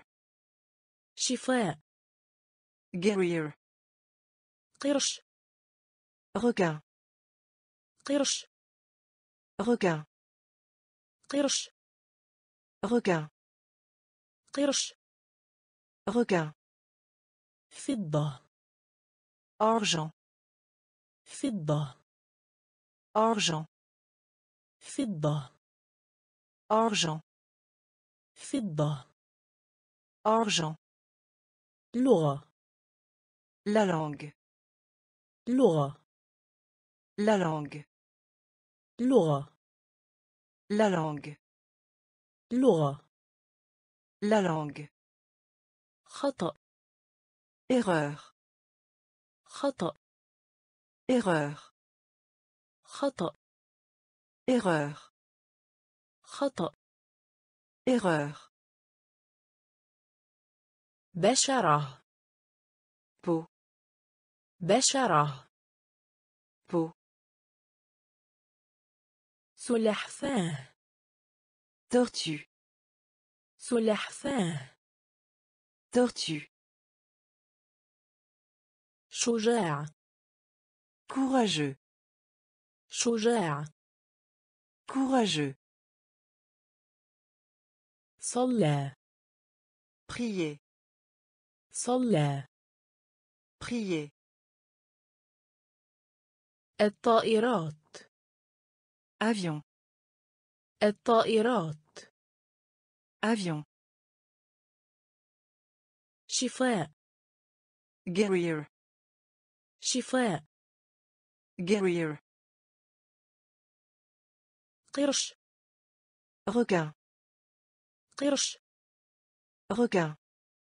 Speaker 1: شفاء.
Speaker 2: Guerrier.
Speaker 1: قرش.
Speaker 2: Requin.
Speaker 1: قرش.
Speaker 2: Requin.
Speaker 1: قرش.
Speaker 2: Requin.
Speaker 1: قرش.
Speaker 2: Requin.
Speaker 1: فضة.
Speaker 2: Argent.
Speaker 1: فضة.
Speaker 2: Argent.
Speaker 1: فضة.
Speaker 2: Argent.
Speaker 1: فضة.
Speaker 2: Argent.
Speaker 1: لغة.
Speaker 2: La langue.
Speaker 1: لغة.
Speaker 2: La langue.
Speaker 1: لغة.
Speaker 2: La langue.
Speaker 1: لغة.
Speaker 2: La langue.
Speaker 1: خطأ.
Speaker 2: Erreur.
Speaker 1: خطأ.
Speaker 2: Erreur.
Speaker 1: خطأ.
Speaker 2: Erreur.
Speaker 1: خطأ.
Speaker 2: Erreur.
Speaker 1: بشرة.
Speaker 2: Peau.
Speaker 1: بشرة.
Speaker 2: Peau.
Speaker 1: سلحفاة.
Speaker 2: Tortue.
Speaker 1: سلحفاة.
Speaker 2: Tortue.
Speaker 1: شجاع.
Speaker 2: Courageux.
Speaker 1: شجاع.
Speaker 2: Courageux.
Speaker 1: صلى.
Speaker 2: Prier.
Speaker 1: صلى.
Speaker 2: Prier.
Speaker 1: الطائرات.
Speaker 2: Avion.
Speaker 1: الطائرات.
Speaker 2: Avion.
Speaker 1: شفاء.
Speaker 2: Guerrier.
Speaker 1: شفاء.
Speaker 2: Guerrier.
Speaker 1: قرش.
Speaker 2: Requin.
Speaker 1: قرش.
Speaker 2: Requin.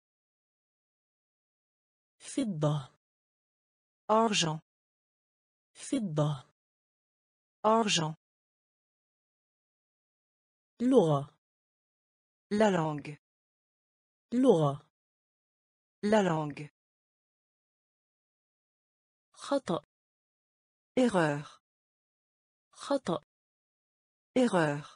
Speaker 1: فضة.
Speaker 2: Argent.
Speaker 1: فضة.
Speaker 2: Argent.
Speaker 1: لغة.
Speaker 2: La langue.
Speaker 1: لغة.
Speaker 2: La langue.
Speaker 1: خطأ.
Speaker 2: Erreur.
Speaker 1: خطأ.
Speaker 2: Erreur.